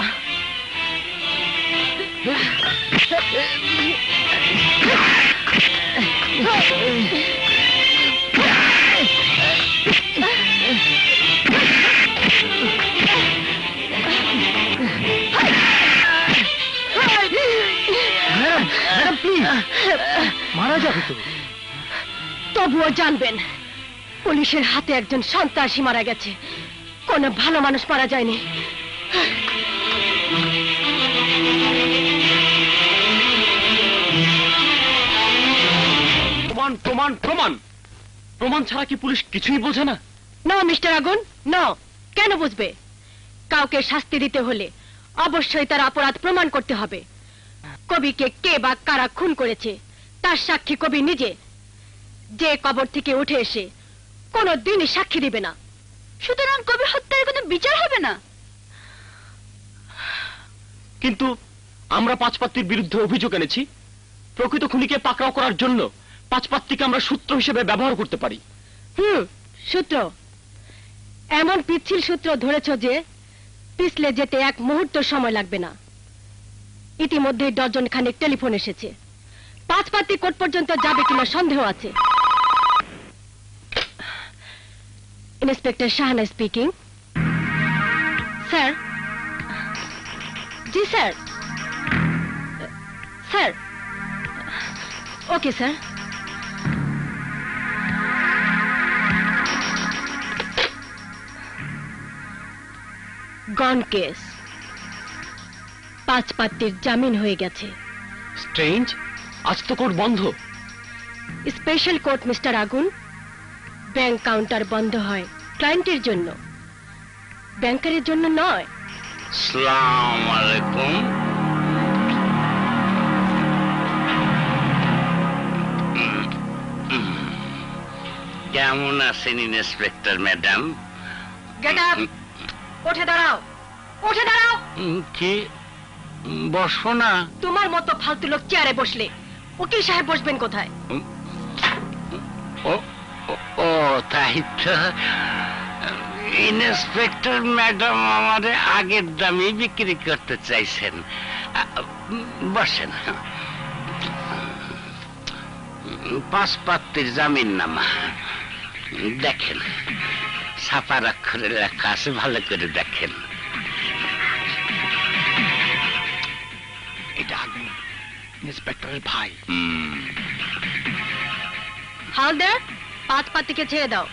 মারা যাবে তো। তবুও জানবেন, পুলিশের হাতে একজন সন্ত্রাসী মারা গেছে, কোনো ভালো মানুষ মারা যায়নি। প্রমাণ প্রমাণ প্রমাণ প্রমাণ ছাড়া কি পুলিশ কিছুই বোঝে না? না মিস্টার আগুন, না। কেন বুঝবে? কাউকে শাস্তি দিতে হলে অবশ্যই তার অপরাধ প্রমাণ করতে হবে। কবিকে কে বা কারা খুন করেছে তার সাক্ষী কবি নিজে, যে কবর থেকে উঠে এসে কোনো দিনই সাক্ষী দিবে না। সুতরাং কবি হত্যার কোনো বিচার হবে না। কিন্তু আমরা পাঁচপাত্তির বিরুদ্ধে অভিযোগ এনেছি। প্রকৃত খুনিকে পাকড়াও করার জন্য পাঁচপাত্তিকে আমরা সূত্র হিসেবে ব্যবহার করতে পারি। হুম, সূত্র। এমন পিচ্ছিল সূত্র ধরেছ যে পিছলে যেতে এক মুহূর্ত সময় লাগবে না। ইতিমধ্যে ডজন খানেক টেলিফোন এসেছে। পাঁচপাত্তি কোর্ট পর্যন্ত যাবে কিনা সন্দেহ আছে। Inspector Shahana speaking. স্যার। জি sir. Sir. Okay sir. Gone case. পাঁচপাত্তির জামিন হয়ে গেছে। স্ট্রেঞ্জ, আজ তো কোর্ট বন্ধ। Special court mister Agun. Bank counter বন্ধ হয় ক্লায়েন্টের জন্য, ব্যাংকারের জন্য নয়। আসসালামু আলাইকুম। কেমন আছেন ইন্সপেক্টর ম্যাডাম? Get up! উঠে দাঁড়াও, উঠে দাঁড়াও। কি বসবো না? তোমার মতো ফালতু লোক চেয়ারে বসলে উকিল সাহেব বসবেন কোথায়? ও ও তাই তো। ইন্সপেক্টর ম্যাডাম আমাদের আগের দামে বিক্রি করতে চাইছেন। বসেন। পাঁচপাত্তির জামিন নামা দেখেন, ছাপার অক্ষরে লেখা আছে, ভালো করে দেখেন। ইন্সপেক্টরের ভাই। হালদার, পাঁচ পাতিকে ছেড়ে দাও।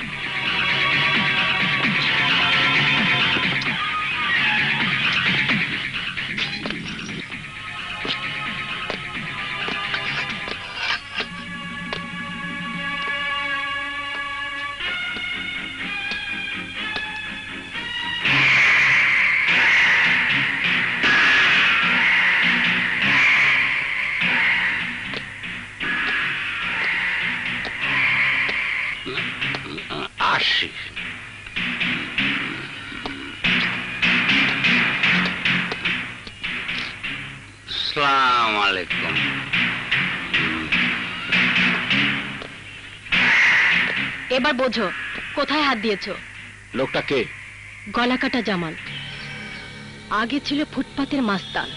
আসি। সালাম আলাইকুম। এবার বোঝো কোথায় হাত দিয়েছো। লোকটা কে? গলাকাটা জামাল। আগে ছিল ফুটপাতের মাস্তান,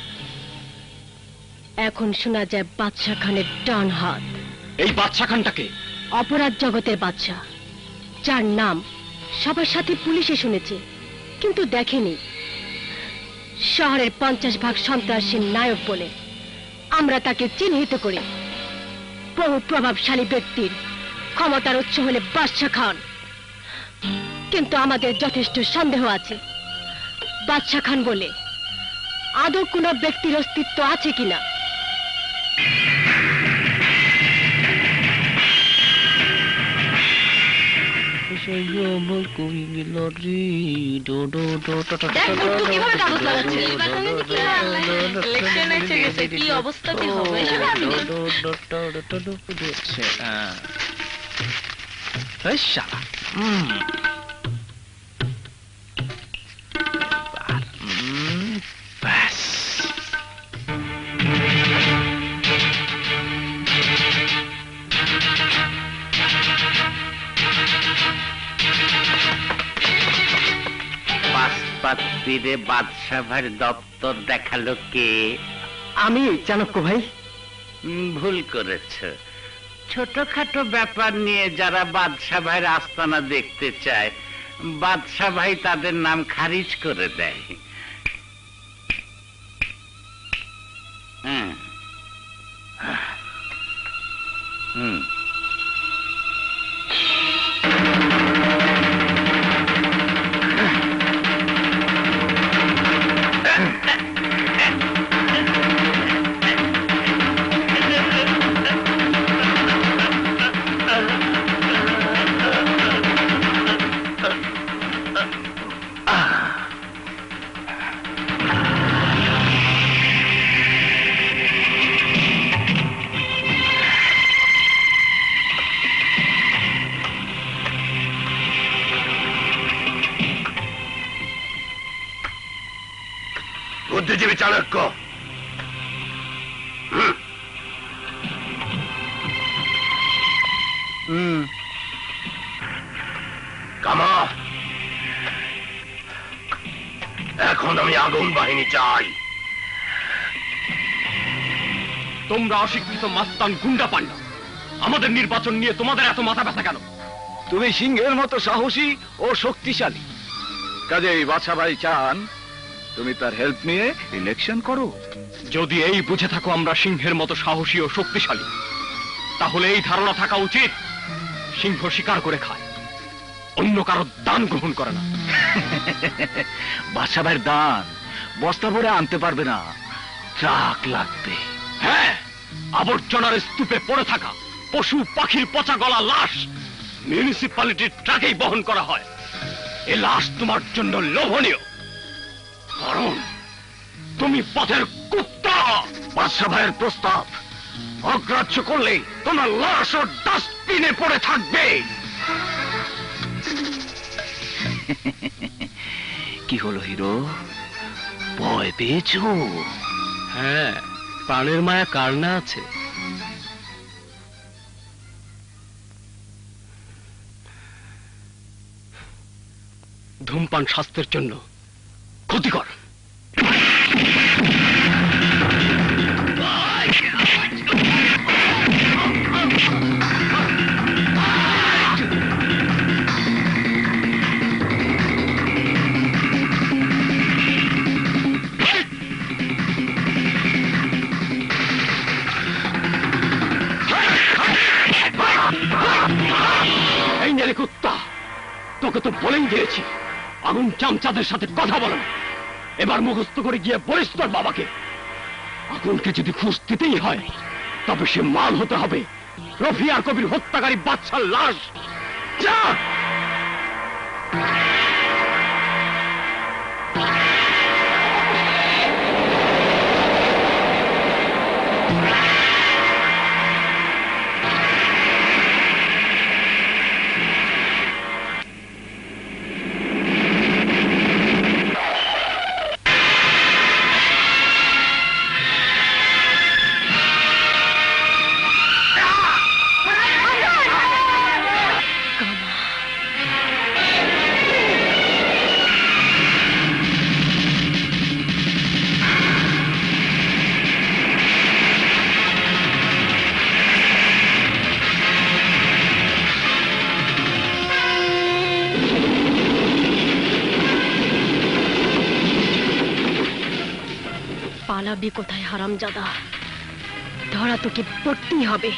এখন শোনা যায় বাদশা খানের ডান হাত। এই বাদশা খানটাকে? অপরাধ জগতের বাদশা, যার নাম সবার সাথে পুলিশে শুনেছে কিন্তু দেখেনি। শহরের পঞ্চাশ ভাগ সন্ত্রাসীর নায়ক বলে আমরা তাকে চিহ্নিত করি। বহু প্রভাবশালী ব্যক্তির ক্ষমতার উৎস হলে বাদশা খান, কিন্তু আমাদের যথেষ্ট সন্দেহ আছে বাদশা খান বলে আদৌ কোনো ব্যক্তির অস্তিত্ব আছে কিনা। কি অবস্থা কি হবে ব্যাস পাত্রীরে বাদশা ভাইয়ের দপ্তর দেখালো কে? আমি চাণক্য ভাই। ভুল করেছ। ছোটখাটো ব্যাপার নিয়ে যারা বাদশা ভাইয়ের আস্তানা দেখতে চায়, বাদশা ভাই তাদের নাম খারিজ করে দেয়। হ্যাঁ হুম বুদ্ধিজীবী চাণক্য, কামা, এখন আমি আগুন বাহিনী চাই। তোমরা অশিক্ষিত মাস্তান গুন্ডা পান্ডা, আমাদের নির্বাচন নিয়ে তোমাদের এত মাথা ব্যথা কেন? তুমি সিংহের মতো সাহসী ও শক্তিশালী, কাজেই বাদশা ভাই চান তুমি তার হেল্প নিয়ে ইলেকশন করো। যদি এই বুঝে থাকো আমরা সিংহের মতো সাহসী ও শক্তিশালী, তাহলে এই ধারণা থাকা উচিত সিংহ শিকার করে খায়, অন্য কারো দান গ্রহণ করে না। বাদশা ভাইয়ের দান বস্তা ভরে আনতে পারবে না, ট্রাক লাগবে। হ্যাঁ, আবর্জনার স্তূপে পড়ে থাকা পশু পাখির পচা গলা লাশ মিউনিসিপ্যালিটির ট্রাকেই বহন করা হয়। এ লাশ তোমার জন্য লোভনীয়, কারণ তুমি পথের কুত্তা। বাদশা ভাইয়ের প্রস্তাব অগ্রাহ্য করলে তোমার লাশ ও ডাস্টবিনে পড়ে থাকবে। কি হলো হিরো, ভয় পেয়েছো? হ্যাঁ, প্রাণের মায়া কার না আছে। ধূমপান স্বাস্থ্যের জন্য ক্ষতিকর। তোকে তো বলেই দিয়েছি আগুন চামচাদের সাথে কথা বলো না। এবার মুখস্থ করে গিয়ে বলিস তোর বাবাকে, আগুনকে যদি খুঁজ দিতেই হয় তবে সে মাল হতে হবে রফি আর কবির হত্যাকারী বাচ্চার লাশ। যা। পালাবি কোথায় হারামজাদা? ধরা তোকে পড়তেই হবে।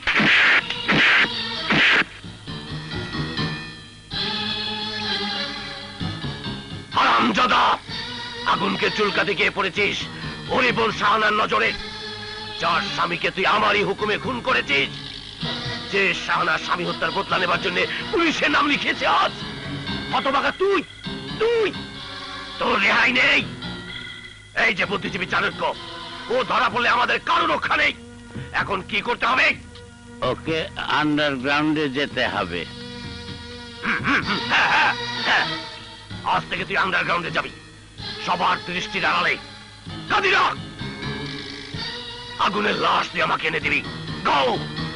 হারামজাদা, আগুনকে চুলকাতে গিয়ে পড়েছিস হরিবল শাহানার নজরে, যার স্বামীকে তুই আমারই হুকুমে খুন করেছিস, যে শাহানার স্বামী হত্যার বদলা নেবার জন্য পুলিশের নাম লিখেছে আজ। হতভাগা তুই, তুই তোর রেহাই নেই। এই যে বুদ্ধিজীবী চাণক্য, ও ধরা পড়লে আমাদের কারো রক্ষা নেই। এখন কি করতে হবে? ওকে আন্ডারগ্রাউন্ডে যেতে হবে। হ্যাঁ, হ্যাঁ, হ্যাঁ। আজ থেকে তুই আন্ডারগ্রাউন্ডে যাবি, সবার দৃষ্টির আড়ালে। কাদিরা, আগুনের লাশ তুই আমাকে এনে দিবি। গো।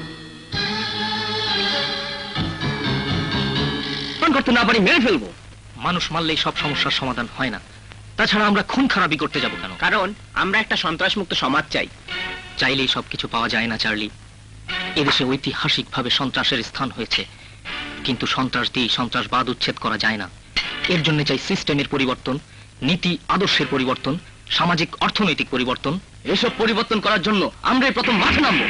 করতে না পারি মেরে ফেলবো। মানুষ মারলেই সব সমস্যার সমাধান হয় না। তাছাড়া আমরা খুন খারাপি করতে যাব কেন? কারণ আমরা একটা সন্ত্রাসমুক্ত সমাজ চাই। চাইলেই সবকিছু পাওয়া যায় না চার্লি। এদেশে ঐতিহাসিকভাবে সন্ত্রাসের স্থান হয়েছে, কিন্তু সন্ত্রাস দিয়ে সন্ত্রাসবাদ উচ্ছেদ করা যায় না। এর জন্য চাই সিস্টেমের পরিবর্তন, নীতি আদর্শের পরিবর্তন, সামাজিক অর্থনৈতিক পরিবর্তন। এসব পরিবর্তন করার জন্য আমরাই প্রথম মাঠে নামবো।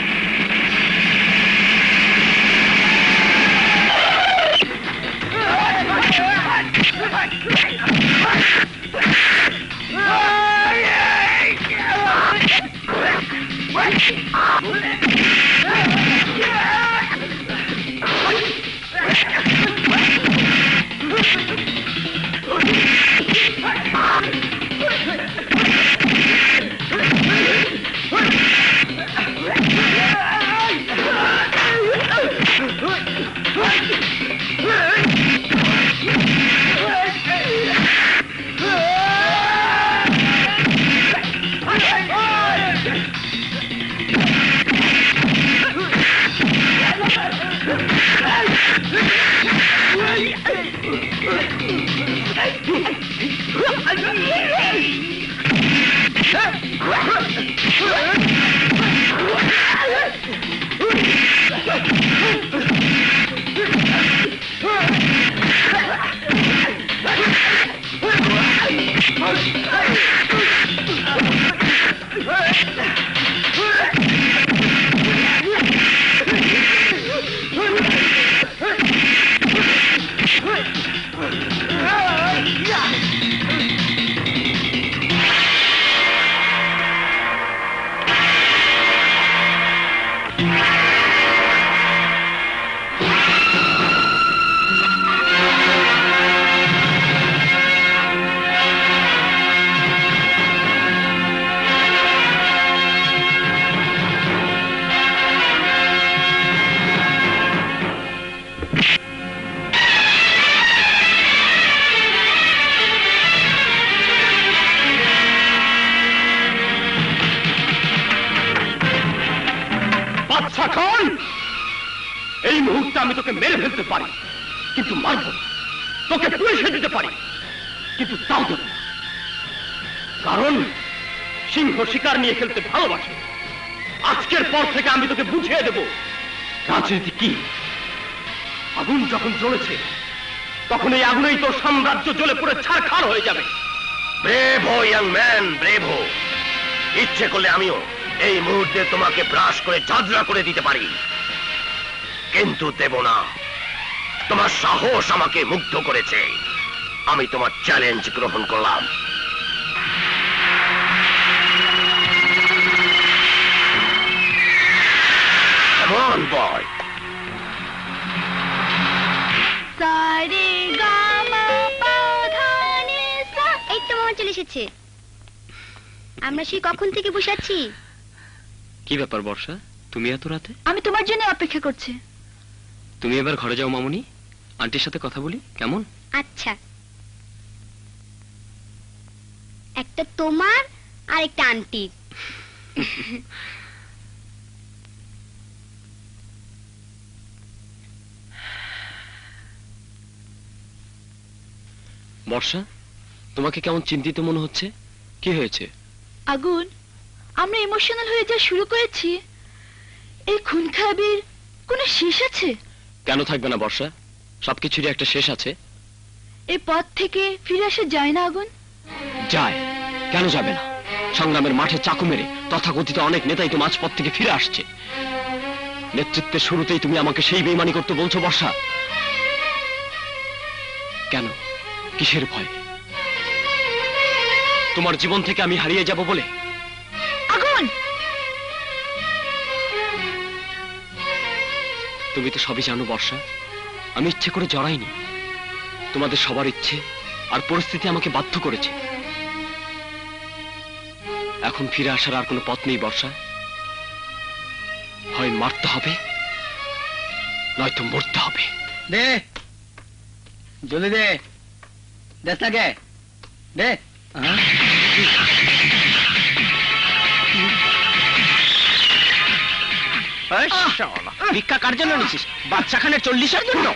এই মুহূর্তে আমি তোকে মেরে ফেলতে পারি, কিন্তু মারব না। তোকে পুলিশে দিতে পারি, কিন্তু তাও দেব না। কারণ সিংহ শিকার নিয়ে খেলতে ভালোবাসে। আজকের পর থেকে আমি তোকে বুঝিয়ে দেব রাজনীতি কি। আগুন যখন জ্বলেছে তখন এই আগুনেই তোর সাম্রাজ্য জ্বলে পড়ে ছারখার হয়ে যাবে। ব্রেভ হো ইয়াং ম্যান, ব্রেভ হো। ইচ্ছে করলে আমিও এই মুহূর্তে তোমাকে ব্রাশ করে ঝাঁঝরা করে দিতে পারি, কিন্তু দেব না। তোমার সাহস আমাকে মুগ্ধ করেছে। আমি তোমার চ্যালেঞ্জ গ্রহণ করলাম। Come on, boy. সারে গা মা পা ধা নি সা। এই তো মামা চলে এসেছে। আমরা সেই কখন থেকে বসে আছি। কি ব্যাপার বর্ষা, তুমি এত রাতে? আমি তোমার জন্য অপেক্ষা করছি। তুমি এবার ঘরে যাও মামুনি, আন্টির সাথে কথা বলি, কেমন? আচ্ছা, একটা তোমার আর একটা আন্টির। বর্ষা, তোমাকে কেমন চিন্তিত মনে হচ্ছে, কি হয়েছে? আগুন, আমরা ইমোশনাল হয়ে যা শুরু করেছি, এই খুন খারাপির কোনো শেষ আছে? কেন থাকবে না বর্ষা, সবকিছুরই একটা শেষ আছে। এই পথ থেকে ফিরে আসা যায় না আগুন? যায়, কেন যাবে না? সংগ্রামের মাঠে চাকু মেরে তথাকথিত অনেক নেতাই তো মাঝপথ থেকে ফিরে আসছে। নেতৃত্বের শুরুতেই তুমি আমাকে সেই বেইমানি করতে বলছো বর্ষা? কেন, কিসের ভয়? তোমার জীবন থেকে আমি হারিয়ে যাব বলে? আগুন, তুমি তো সবই জানো বর্ষা, আমি ইচ্ছে করে জড়াইনি। তোমাদের সবার ইচ্ছে আর পরিস্থিতি আমাকে বাধ্য করেছে। এখন ফিরে আসার আর কোনো পথ নেই বর্ষা, হয় মারতে হবে নয়তো মরতে হবে। দে জলদি দে, দেখ না কে দে। ভিক্ষা কার জন্য নিছিস? বাচ্চা খানের চল্লিশের জন্য?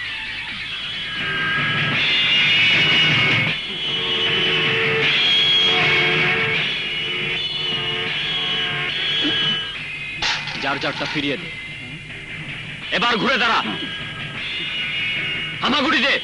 যার যারটা ফিরিয়ে দে, এবার ঘুরে দাঁড়া, হামাগুড়ি দে,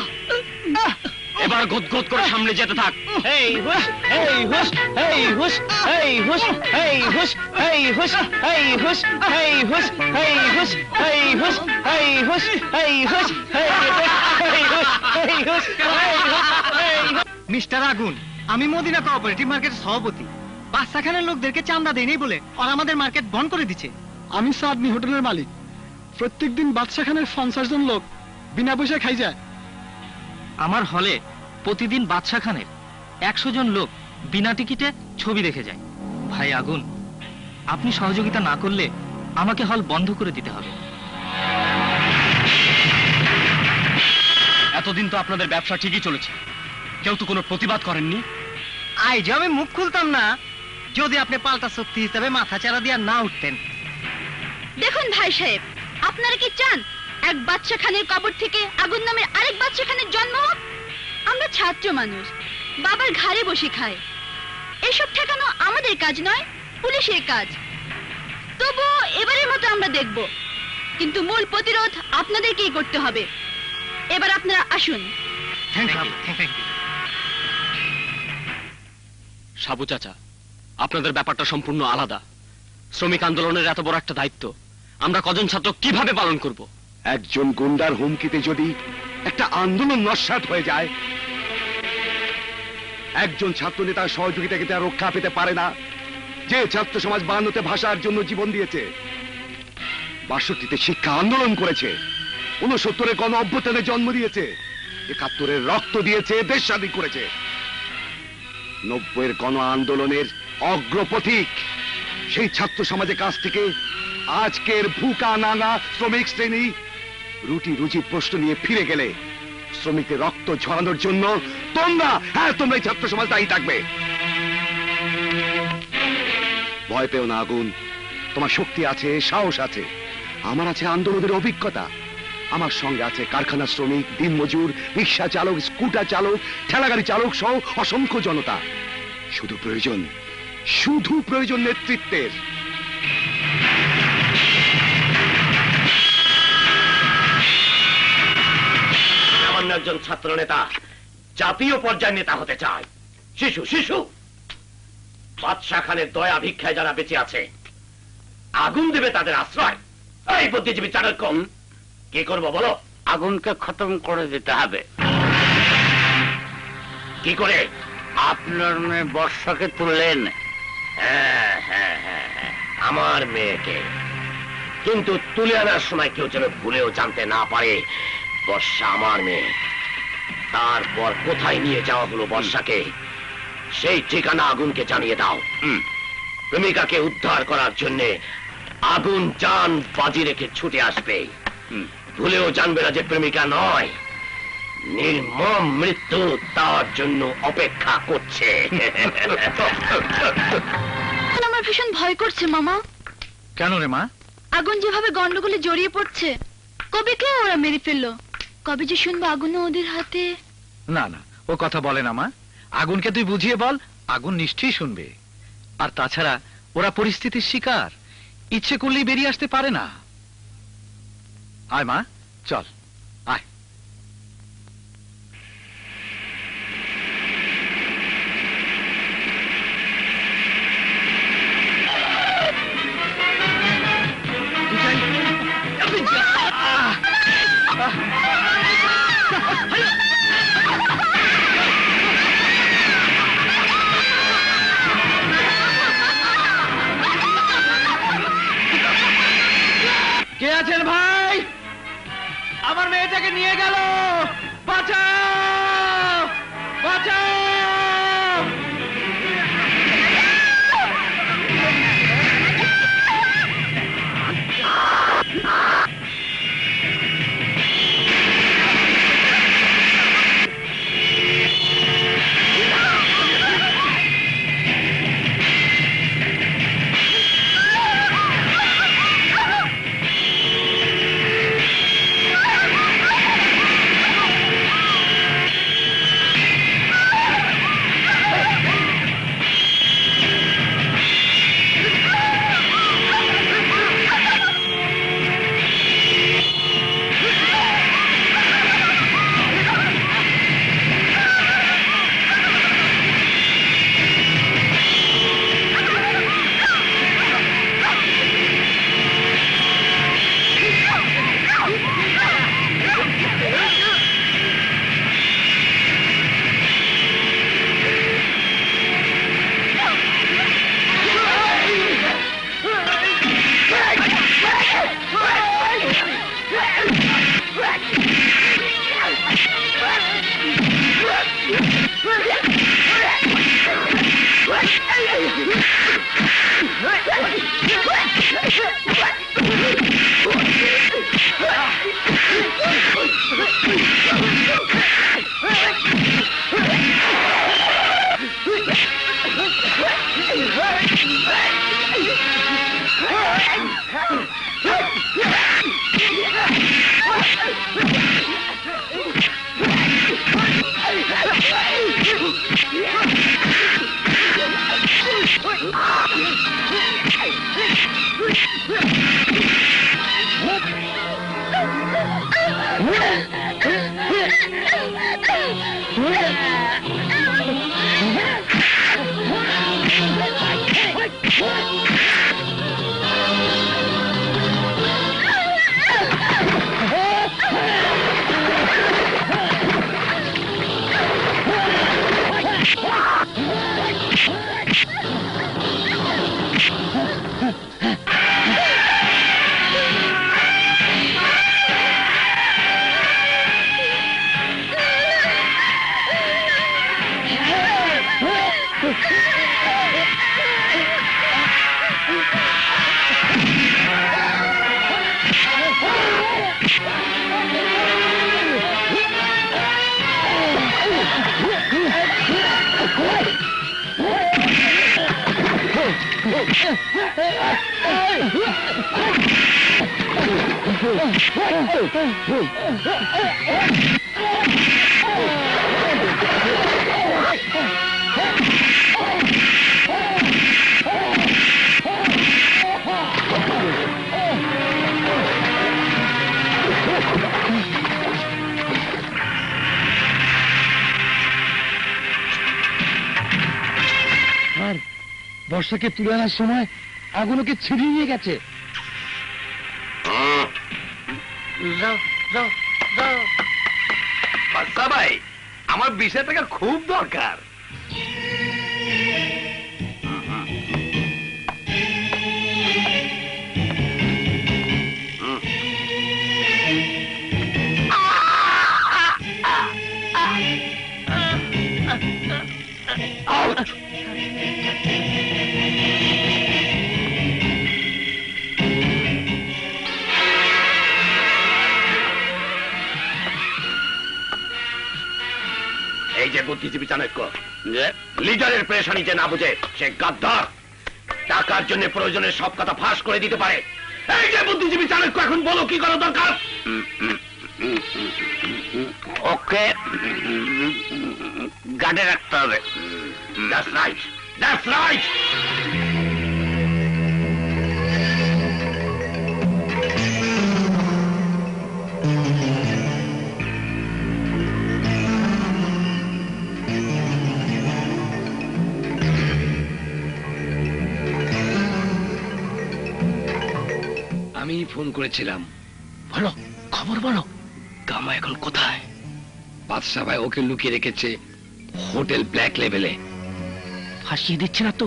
এবার গদ গদ করে সামনে যেতে থাক। এই হুশ, এই হুশ, এই হুশ, এই হুশ, এই হুশ, এই হুশ, এই হুশ, এই হুশ, এই হুশ, এই হুশ, এই হুশ, এই হুশ, এই হুশ, এই হুশ, এই হুশ। মিস্টার আগুন, আমি মদিনা কোঅপারেটিভ মার্কেটের সভাপতি। বাচ্চাখানের লোকদেরকে চাঁদা দেয়নি বলে আর আমাদের মার্কেট বন্ধ করে দিচ্ছে। আমি সাদনি হোটেলের মালিক। প্রত্যেকদিন বাদশাখানের পঞ্চাশ জন লোক বিনা পয়সায় খাই যায়। আমার হলে প্রতিদিন বাদশা খানের একশো জন লোক বিনা টিকিটে ছবি দেখে যায়। ভাই আগুন, আপনি সহযোগিতা না করলে আমাকে হল বন্ধ করে দিতে হবে। এতদিন তো আপনাদের ব্যবসা ঠিকই চলেছে, কেউ তো কোনো প্রতিবাদ করেননি। আজ আমি মুখ খুলতাম না যদি আপনি পাল্টা শক্তি হিসাবে মাথা চারা দিয়ে না উঠতেন। দেখুন ভাই সাহেব, আপনারা কি চান এক বাচ্চা খানের কবর থেকে আগুন নামের আরেক বাচ্চা খানের জন্ম হোক? আমরা ছাত্র মানুষ, বাবার ঘাড়ে বসে খায়। এসব ঠেকানো আমাদের কাজ নয়, পুলিশের কাজ। তবু এবারের মতো আমরা দেখব, কিন্তু মূল প্রতিরোধ আপনাদেরকেই করতে হবে। এবার আপনারা আসুন। সাবু চাচা, আপনাদের ব্যাপারটা সম্পূর্ণ আলাদা। শ্রমিক আন্দোলনের এত বড় একটা দায়িত্ব আমরা কজন ছাত্র কিভাবে পালন করব? একজন গুন্ডার হুমকিতে যদি একটা আন্দোলন নস্যাৎ হয়ে যায়, একজন ছাত্র নেতার সহযোগিতাকে তার রক্ষা পেতে পারে না, যে ছাত্র সমাজ বায়ান্নতে ভাষার জন্য জীবন দিয়েছে, বাষট্টিতে শিক্ষা আন্দোলন করেছে, ঊনসত্তরে গণ অভ্যুত্থানের জন্ম দিয়েছে, একাত্তরের রক্ত দিয়েছে, দেশ স্বাধীন করেছে, নব্বইয়ের গণ আন্দোলনের অগ্রপথিক সেই ছাত্র সমাজের কাছ থেকে আজকের ভুকা নাঙা শ্রমিক শ্রেণী রুটি রুজি প্রশ্ন নিয়ে ফিরে গেলে শ্রমিকদের রক্ত ঝরানোর জন্য তোমরা, হ্যাঁ তোমরা এই ছাত্র সমাজ দায়ী থাকবে। ভয় পেও না আগুন, তোমার শক্তি আছে, সাহস আছে, আমার আছে আন্দোলনের অভিজ্ঞতা, আমার সঙ্গে আছে কারখানা শ্রমিক, দিনমজুর, রিক্সা চালক, স্কুটার চালক, ঠেলাগাড়ি চালক সহ অসংখ্য জনতা। শুধু প্রয়োজন, শুধু প্রয়োজন নেতৃত্বের। সামান্য একজন ছাত্র নেতা জাতীয় পর্যায়ের নেতা হতে চায়। শিশু শিশু বাদশাহ খানের দয়া ভিক্ষায় যারা বেঁচে আছে, আগুন দেবে তাদের আশ্রয়। এই বুদ্ধিজীবী চাণক্য, কি করবো বলো? আগুনকে খতম করে দিতে হবে। কি করে? আপনার মেয়ে বর্ষাকে তুললেন। হ্যাঁ হ্যাঁ হ্যাঁ হ্যাঁ, আমার মেয়েকে। কিন্তু তুলে আনার সময় কেউ যেন ভুলেও জানতে না পারে বর্ষা আমার মেয়ে। তারপর কোথায় নিয়ে যাওয়া হলো বর্ষাকে, সেই ঠিকানা আগুনকে জানিয়ে দাও। প্রেমিকাকে উদ্ধার করার জন্য আগুন জান বাজি রেখে ছুটে আসবে। ভুলেও জানবে না যে প্রেমিকা নয়, নির্মম মৃত্যু তার জন্য অপেক্ষা করছে। আমার ভীষণ ভয় করছে মামা। কেন রে মা? আগুন যেভাবে গন্ডগোলে জড়িয়ে পড়ছে, কবে কে ওরা মেরে ফেললো, কবে যে শুনবো আগুন ওদের হাতে। না না, ও কথা বলে না মা। আগুনকে তুই বুঝিয়ে বল, আগুন নিশ্চয়ই শুনবে। আর তাছাড়া ওরা পরিস্থিতির শিকার, ইচ্ছে করলেই বেরিয়ে আসতে পারে না। আয় মা, চল আয়। কে আছেন ভাই? আমার মেয়েটাকে নিয়ে গেল, বাঁচাও বাঁচাও। বর্ষাকে তুলে আনার সময় আগুনকে ছিনিয়ে নিয়ে গেছে। যাও যাও বাচ্চা ভাই, আমার বিশ হাজার টাকা খুব দরকার। Out! এই যে বুদ্ধিজীবী চাণক্য, লিডারের পেরেশানি যে না বুঝে সে গাদ্দার, টাকার জন্য প্রয়োজনের সব কথা ফাঁস করে দিতে পারে। এই যে বুদ্ধিজীবী চাণক্য, এখন বলো কি করা দরকার? ওকে গার্ডে রাখতে হবে। That's right. That's right. আমি ফোন করেছিলাম। বলো, খবর বলো। গামা এখন কোথায়? বাদশা ভাই ওকে লুকিয়ে রেখেছে হোটেল ব্ল্যাক লেভেলে। ফাঁসিয়ে দিচ্ছে না তো?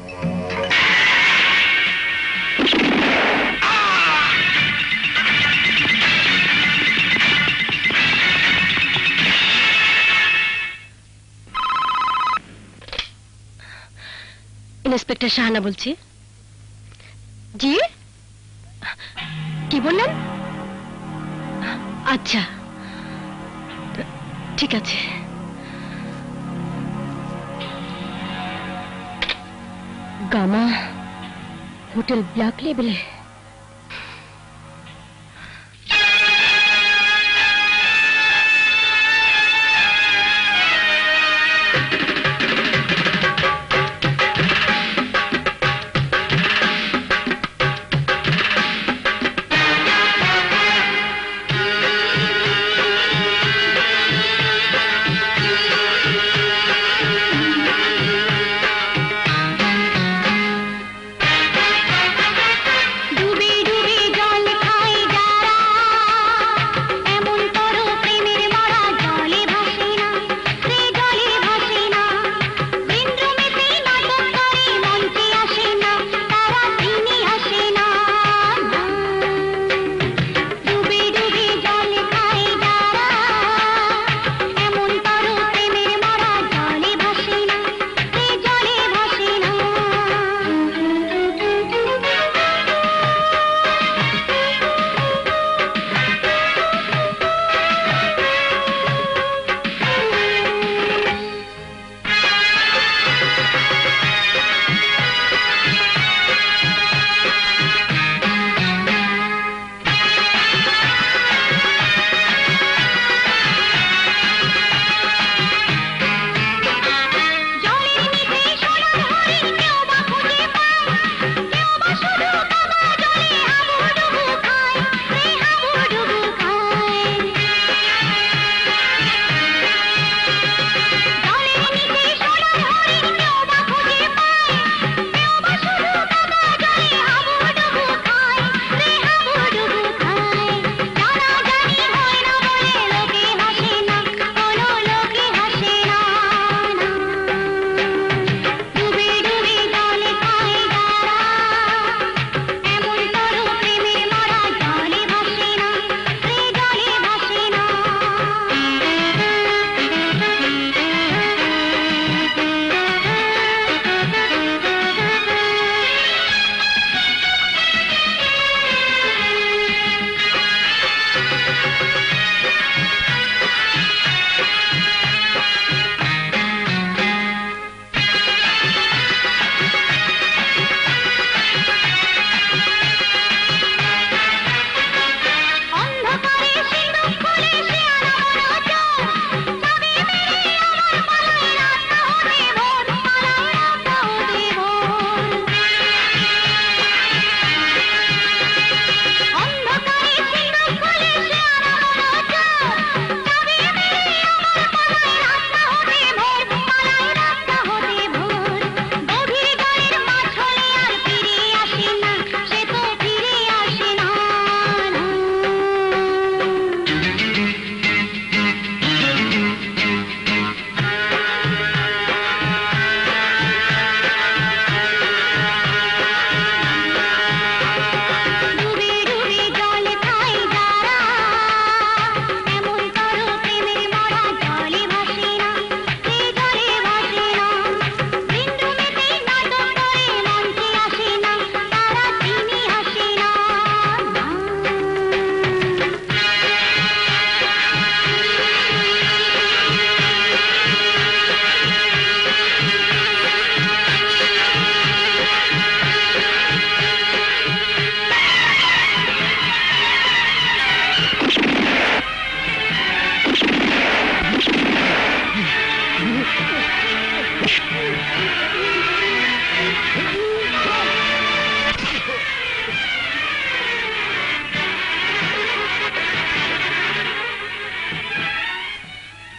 ইন্সপেক্টর শাহানা বলছি। জি, কি বললেন? আচ্ছা, ঠিক আছে। গামা হোটেল ব্ল্যাক লেভেলে।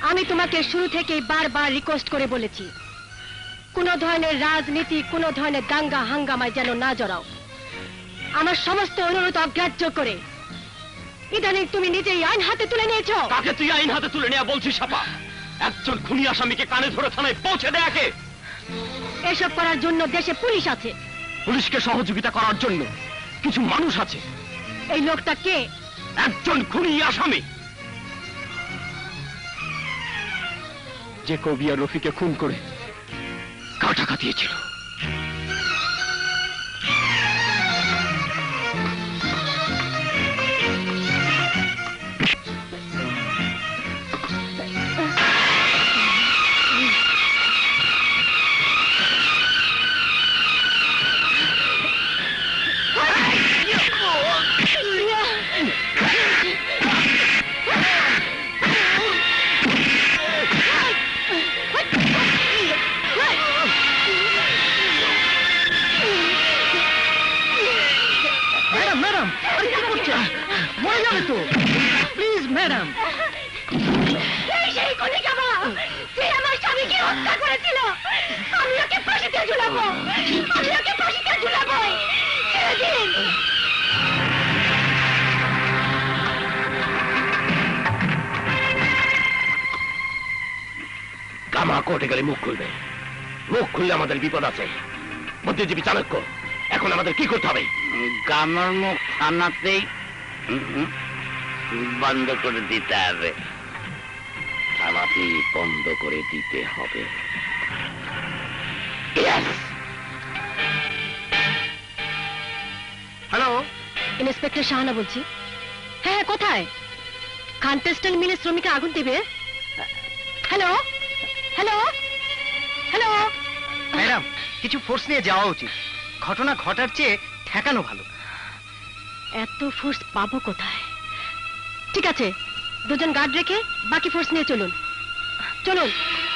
আমি তোমাকে শুরু থেকেই বারবার রিকোয়েস্ট করে বলেছি কোনো ধরনের রাজনীতি কোনো ধরনের দাঙ্গা হাঙ্গামায় যেন না জড়াও। আমার সমস্ত অনুরোধ অগ্রাহ্য করে ইদানিং তুমি নিজেই আইন হাতে তুলে নিয়েছো। কাকে তুই আইন হাতে তুলে নেওয়া বলছিস সাপা? একজন খুনি আসামিকে কানে ধরে থানায় পৌঁছে দেয় কে? এসব করার জন্য দেশে পুলিশ আছে। পুলিশকে সহযোগিতা করার জন্য কিছু মানুষ আছে। এই লোকটা কে? একজন খুনি আসামি, যে কবি আর রফিকে খুন করে কাটা কাটিয়েছিল। মরে যাবে তো, প্লিজ ম্যাডাম। সেই কলিকাবা সে আমার স্বামীকে হত্যা করেছিল। আমি ওকে ফাঁসিতে ঝুলাবো, আমি ওকে ফাঁসিতে ঝুলাবো। ছেড়ে দিন। গামা কোর্টে গেলে মুখ খুলবে, মুখ খুললে আমাদের বিপদ আছে। বুদ্ধিজীবী চাণক্য, এখন আমাদের কি করতে হবে? গামার মুখ থানাতেই বন্ধ করে দিতে হবে। থানাতেই বন্ধ করে দিতে হবে। হ্যালো, ইন্সপেক্টর শাহানা বলছি। হ্যাঁ হ্যাঁ, কোথায়? খান টেক্সটাইল মিলে শ্রমিকে আগুন দেবে। Hello hello hello. ম্যাডাম, কিছু ফোর্স নিয়ে যাওয়া উচিত। ঘটনা ঘটার চেয়ে ঠেকানো ভালো। এত ফোর্স পাবো কোথায়? ঠিক আছে, দুজন গার্ড রেখে বাকি ফোর্স নিয়ে চলুন চলুন।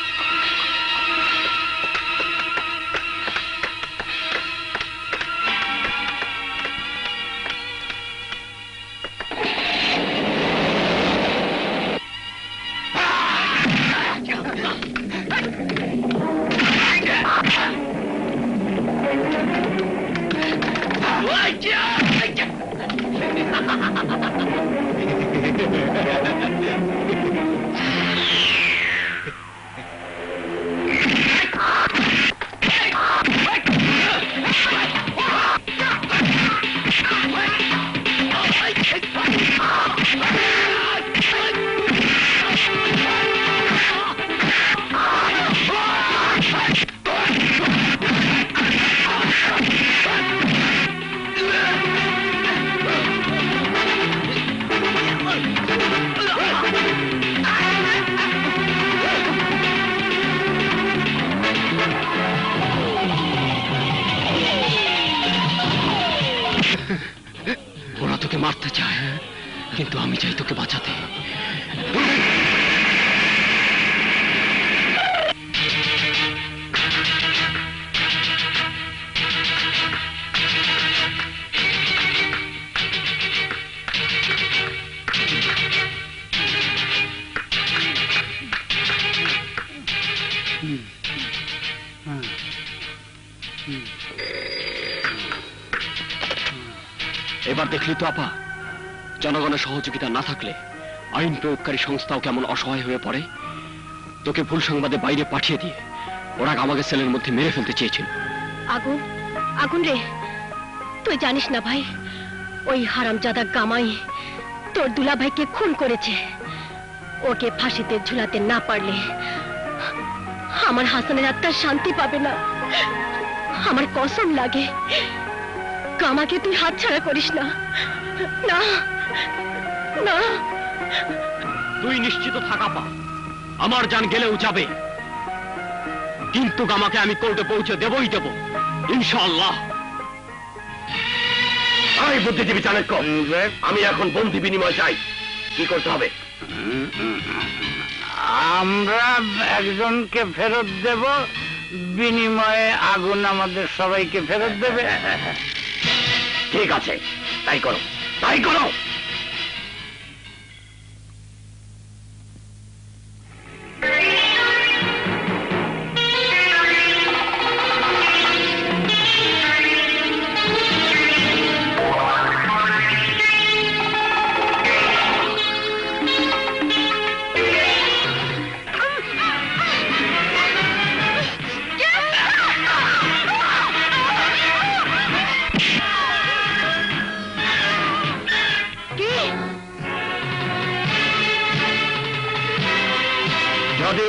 ওরা তোকে মারতে চায়, কিন্তু আমি চাই তোকে বাঁচাতে। এবার দেখলি তো আপা, জনগণের সহযোগিতা না থাকলে আইন প্রয়োগকারী সংস্থাও কেমন অসহায় হয়ে পড়ে। তোকে ভুল সংবাদে বাইরে পাঠিয়ে দিয়ে ওরা আমাকে সেলের মধ্যে মেরে ফেলতে চেয়েছিল। আগুন আগুন রে, তুই জানিস না ভাই, ওই হারামজাদা গামাই তোর দুলা ভাইকে খুন করেছে। ওকে ফাঁসিতে ঝুলাতে না পারলে আমার হাসানের আত্মা শান্তি পাবে না। আমার কসম লাগে, গামাকে তুই হাতছাড়া করিস না। না না, তুই নিশ্চিত থাকা পা, আমার জান গেলেও যাবে, কিন্তু গামাকে আমি কোর্টে পৌঁছে দেবই দেব, ইনশাআল্লাহ। আমি বুদ্ধিজীবী চাণক্য, আমি এখন বন্দি বিনিময় চাই। কি করতে হবে? আমরা একজনকে ফেরত দেব, বিনিময়ে আগুন আমাদের সবাইকে ফেরত দেবে। ঠিক আছে, তাই করো, তাই করো।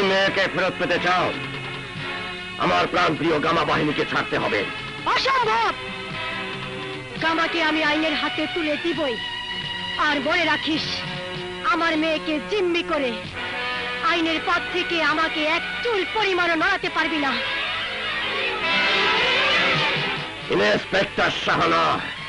মেয়েকে ফেরত পেতে চাও, আমার প্রাণপ্রিয় গামা বাহিনীকে ছাড়তে হবে। অসম্ভব। গামাকে আমি আইনের হাতে তুলে দিবই। আর মনে রাখিস, আমার মেয়েকে জিম্মি করে আইনের পথ থেকে আমাকে এক চুল পরিমাণও নড়াতে পারবি না। ইন্সপেক্টর শাহানা,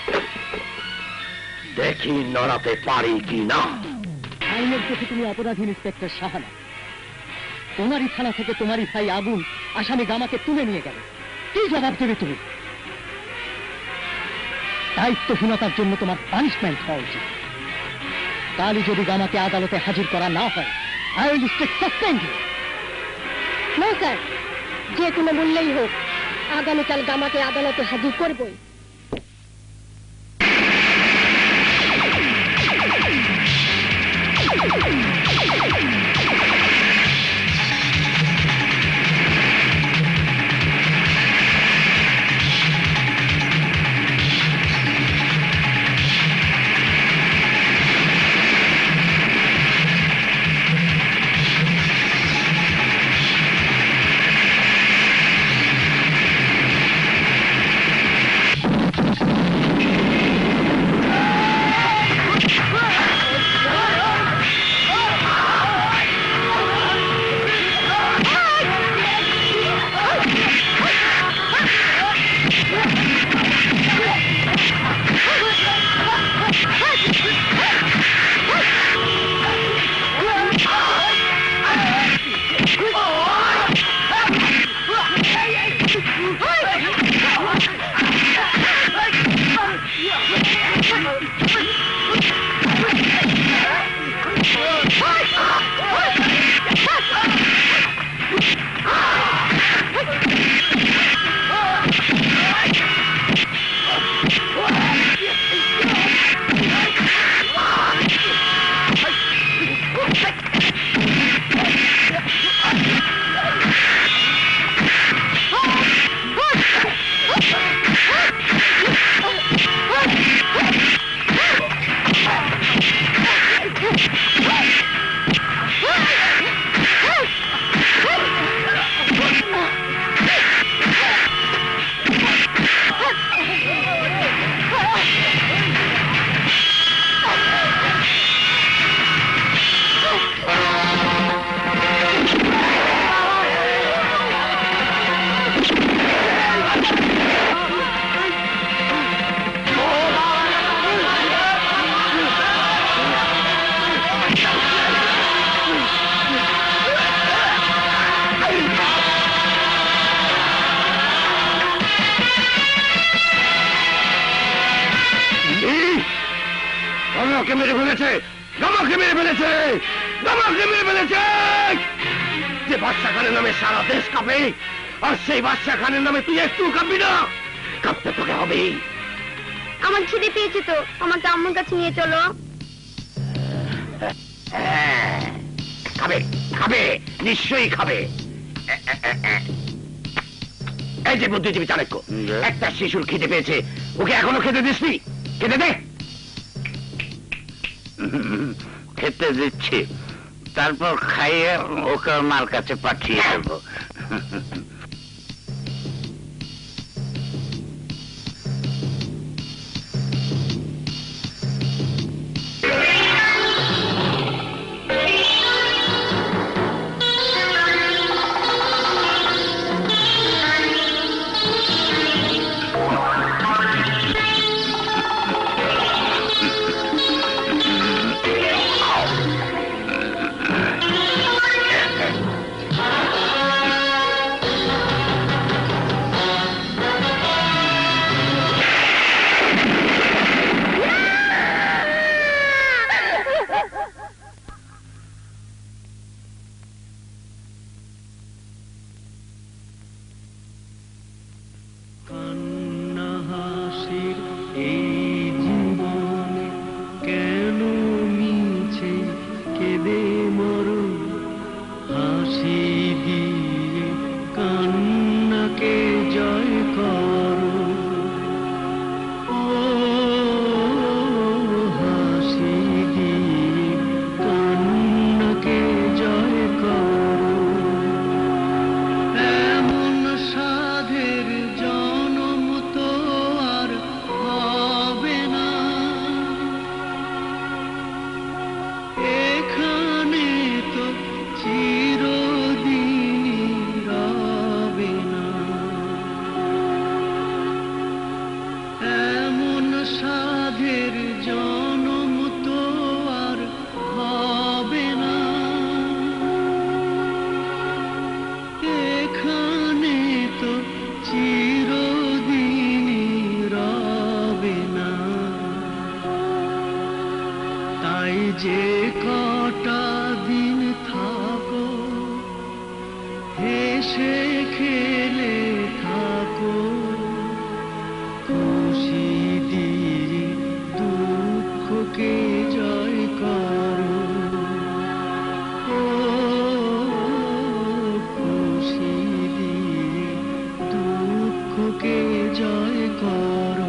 দেখি নড়াতে পারি কি না। আইনের চোখে তুমি অপরাধী ইন্সপেক্টর শাহানা। তোমারই থানা থেকে তোমারই ভাই আগুন আসামি গামাকে তুলে নিয়ে গেল। কি জবাব দেবে তুমি? দায়িত্বহীনতার জন্য তোমার পানিশমেন্ট হওয়া উচিত। কালই যদি গামাকে আদালতে হাজির করা না হয়, I will strict suspend you. না স্যার, যে কোনো মূল্যেই হোক আগামীকাল গামাকে আদালতে হাজির করবই। গামাকে মেরে ফেলেছে, গামাকে মেরে ফেলেছে, গামাকে মেরে ফেলেছে। যে বাদশা খানের নামে সারা দেশ কাঁপে, আর সেই বাদশা খানের নামে তুই একটু কাঁপবি না? কাঁপতে তোকে হবে। আমার খিদে পেয়েছে তো, আমাকে আম্মুর কাছে নিয়ে চলো। খাবে খাবে, নিশ্চয়ই খাবে। এই যে বুদ্ধিজীবী চাণক্য, একটা শিশুর খিদে পেয়েছে, ওকে এখনো খেতে দিসনি? খেতে দে। খেতে দিচ্ছি, তারপর খাইয়ে ওকে মার কাছে পাঠিয়ে দেবো। হেসে খেলে থাকো, খুশি দিয়ে দুঃখকে জয় করো। ও খুশি দিয়ে দুঃখকে জয় করো।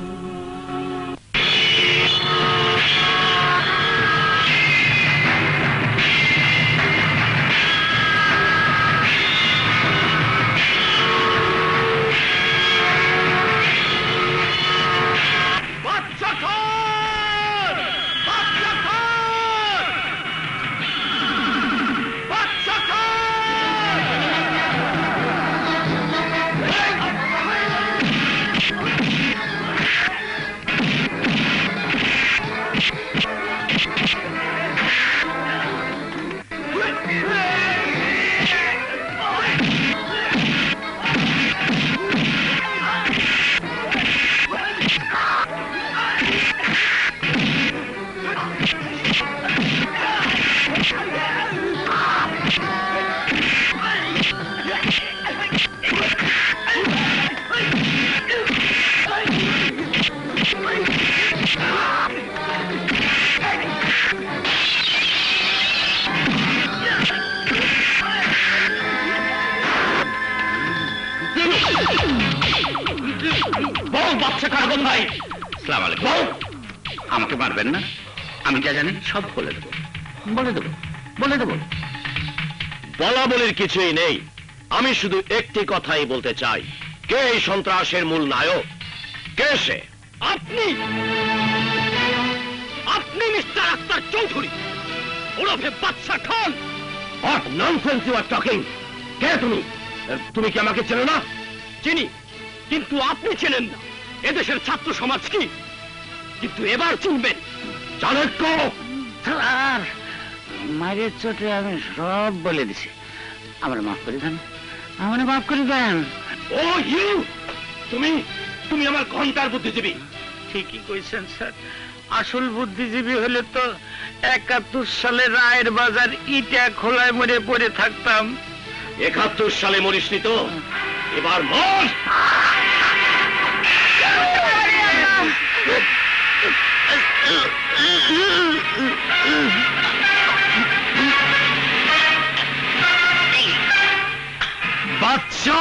আমাকে মারবেন না, আমি যা জানি সব বলে দেবো, বলে দেবো, বলে দেবো। বলা বলির কিছুই নেই, আমি শুধু একটি কথাই বলতে চাই, কে এই সন্ত্রাসের মূল নায়ক? কে সে? আপনি আপনি মিস্টার আক্তার চৌধুরী ওরফে Badsha Khan. What nonsense you are talking? কে তুমি? তুমি কি আমাকে চেনো না? চিনি, কিন্তু আপনি চেনেন না এদেশের ছাত্র সমাজ কি, কিন্তু এবার চিনবেন। চাণক্য স্যার, মায়ের চোটে আমি সব বলে দিছি, আমার মাফ করে দেন, আমার মাফ করে দেন। ও ইউ, তুমি তুমি আমার ঘন্টার বুদ্ধিজীবী। ঠিকই কইছেন স্যার, আসল বুদ্ধিজীবী হলে তো একাত্তর সালে রায়ের বাজার ইটা খোলায় মরে পড়ে থাকতাম। একাত্তর সালে মরিসনি তো, এবার মর। বাচ্চা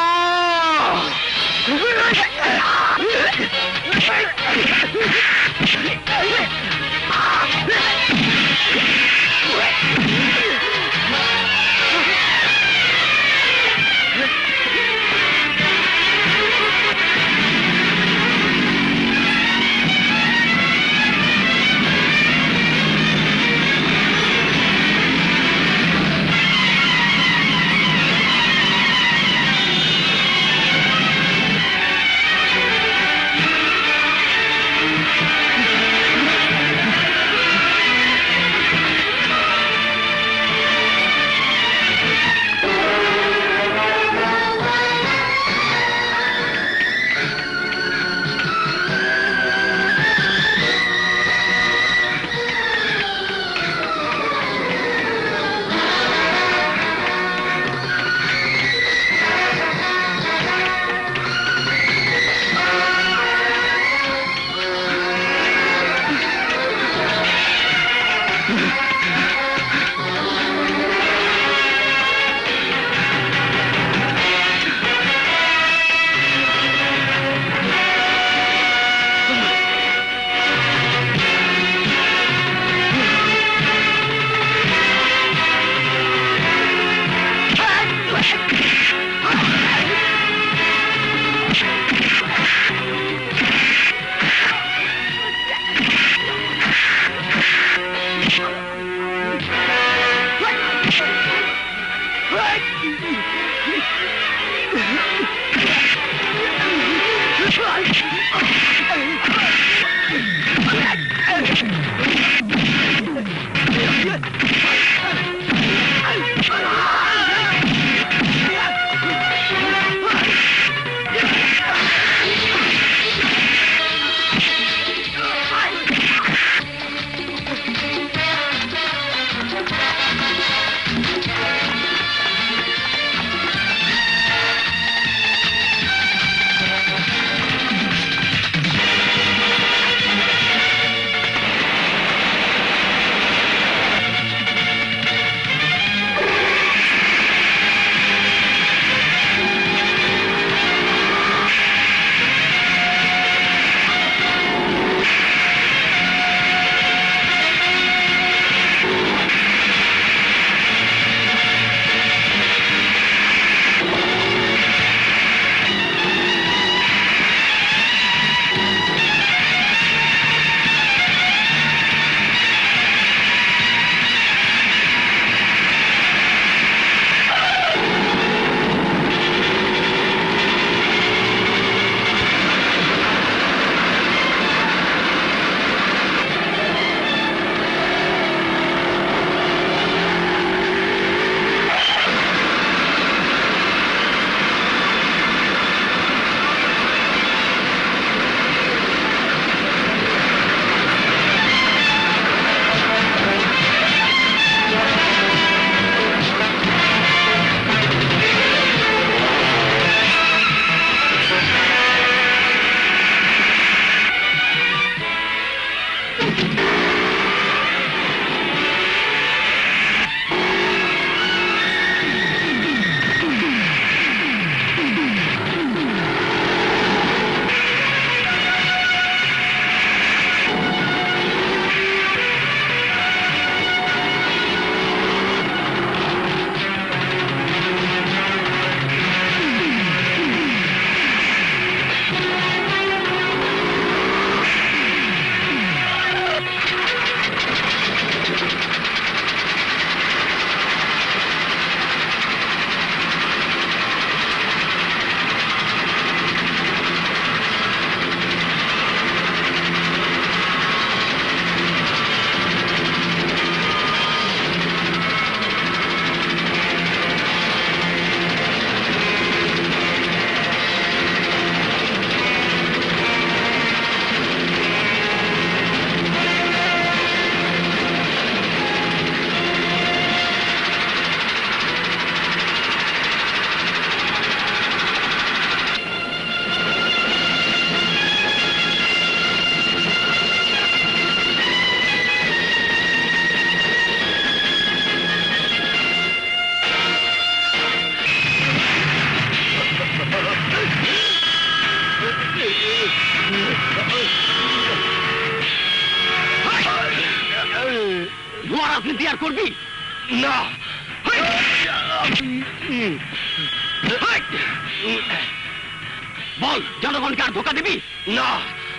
ভুয়া রাজনীতি আর করবি না। বল, জনগণকে আর ধোকা দিবি না।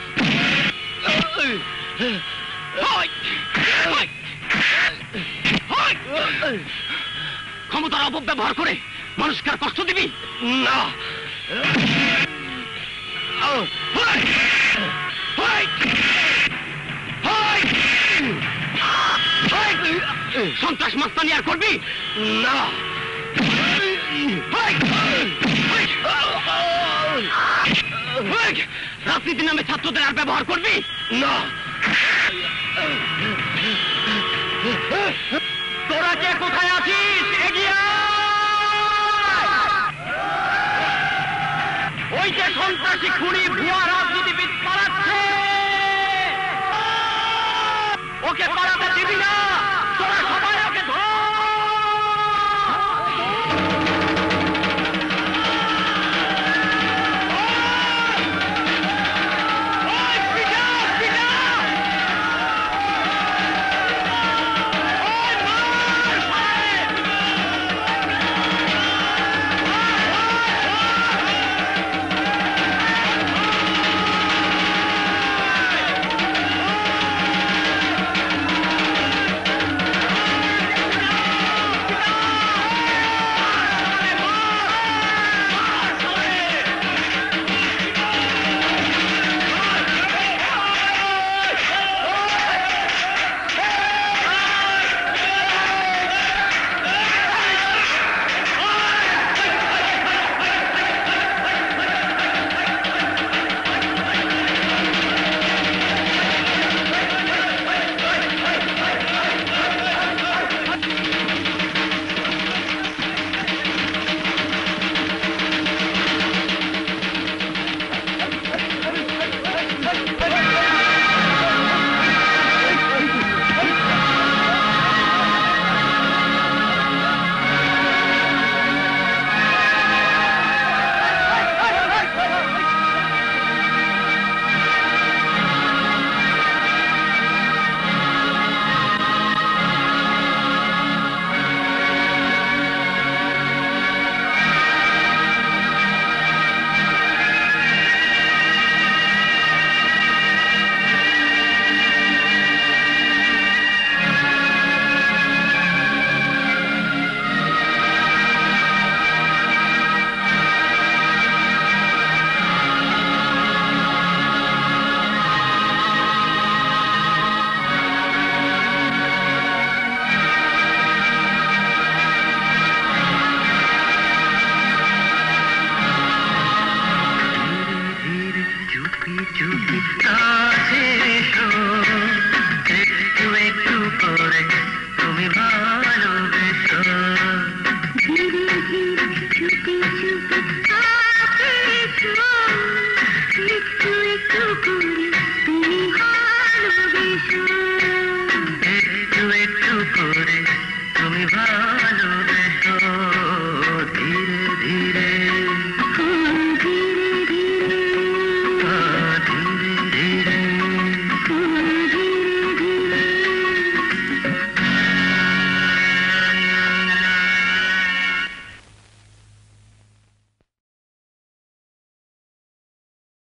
ক্ষমতার অপব্যবহার করে মানুষকে আর কষ্ট দিবি না। সন্ত্রাস মাস্তানি আর করবি না। রাজনীতির নামে ছাত্রদের আর ব্যবহার করবি না। তোরা যে কোথায় আছিস এগিয়ে ওই যে সন্ত্রাসী খুনি ভুয়া রাজনীতিবিদ পালাচ্ছে, ওকে পালাতে দিবি না। তোরা সবাই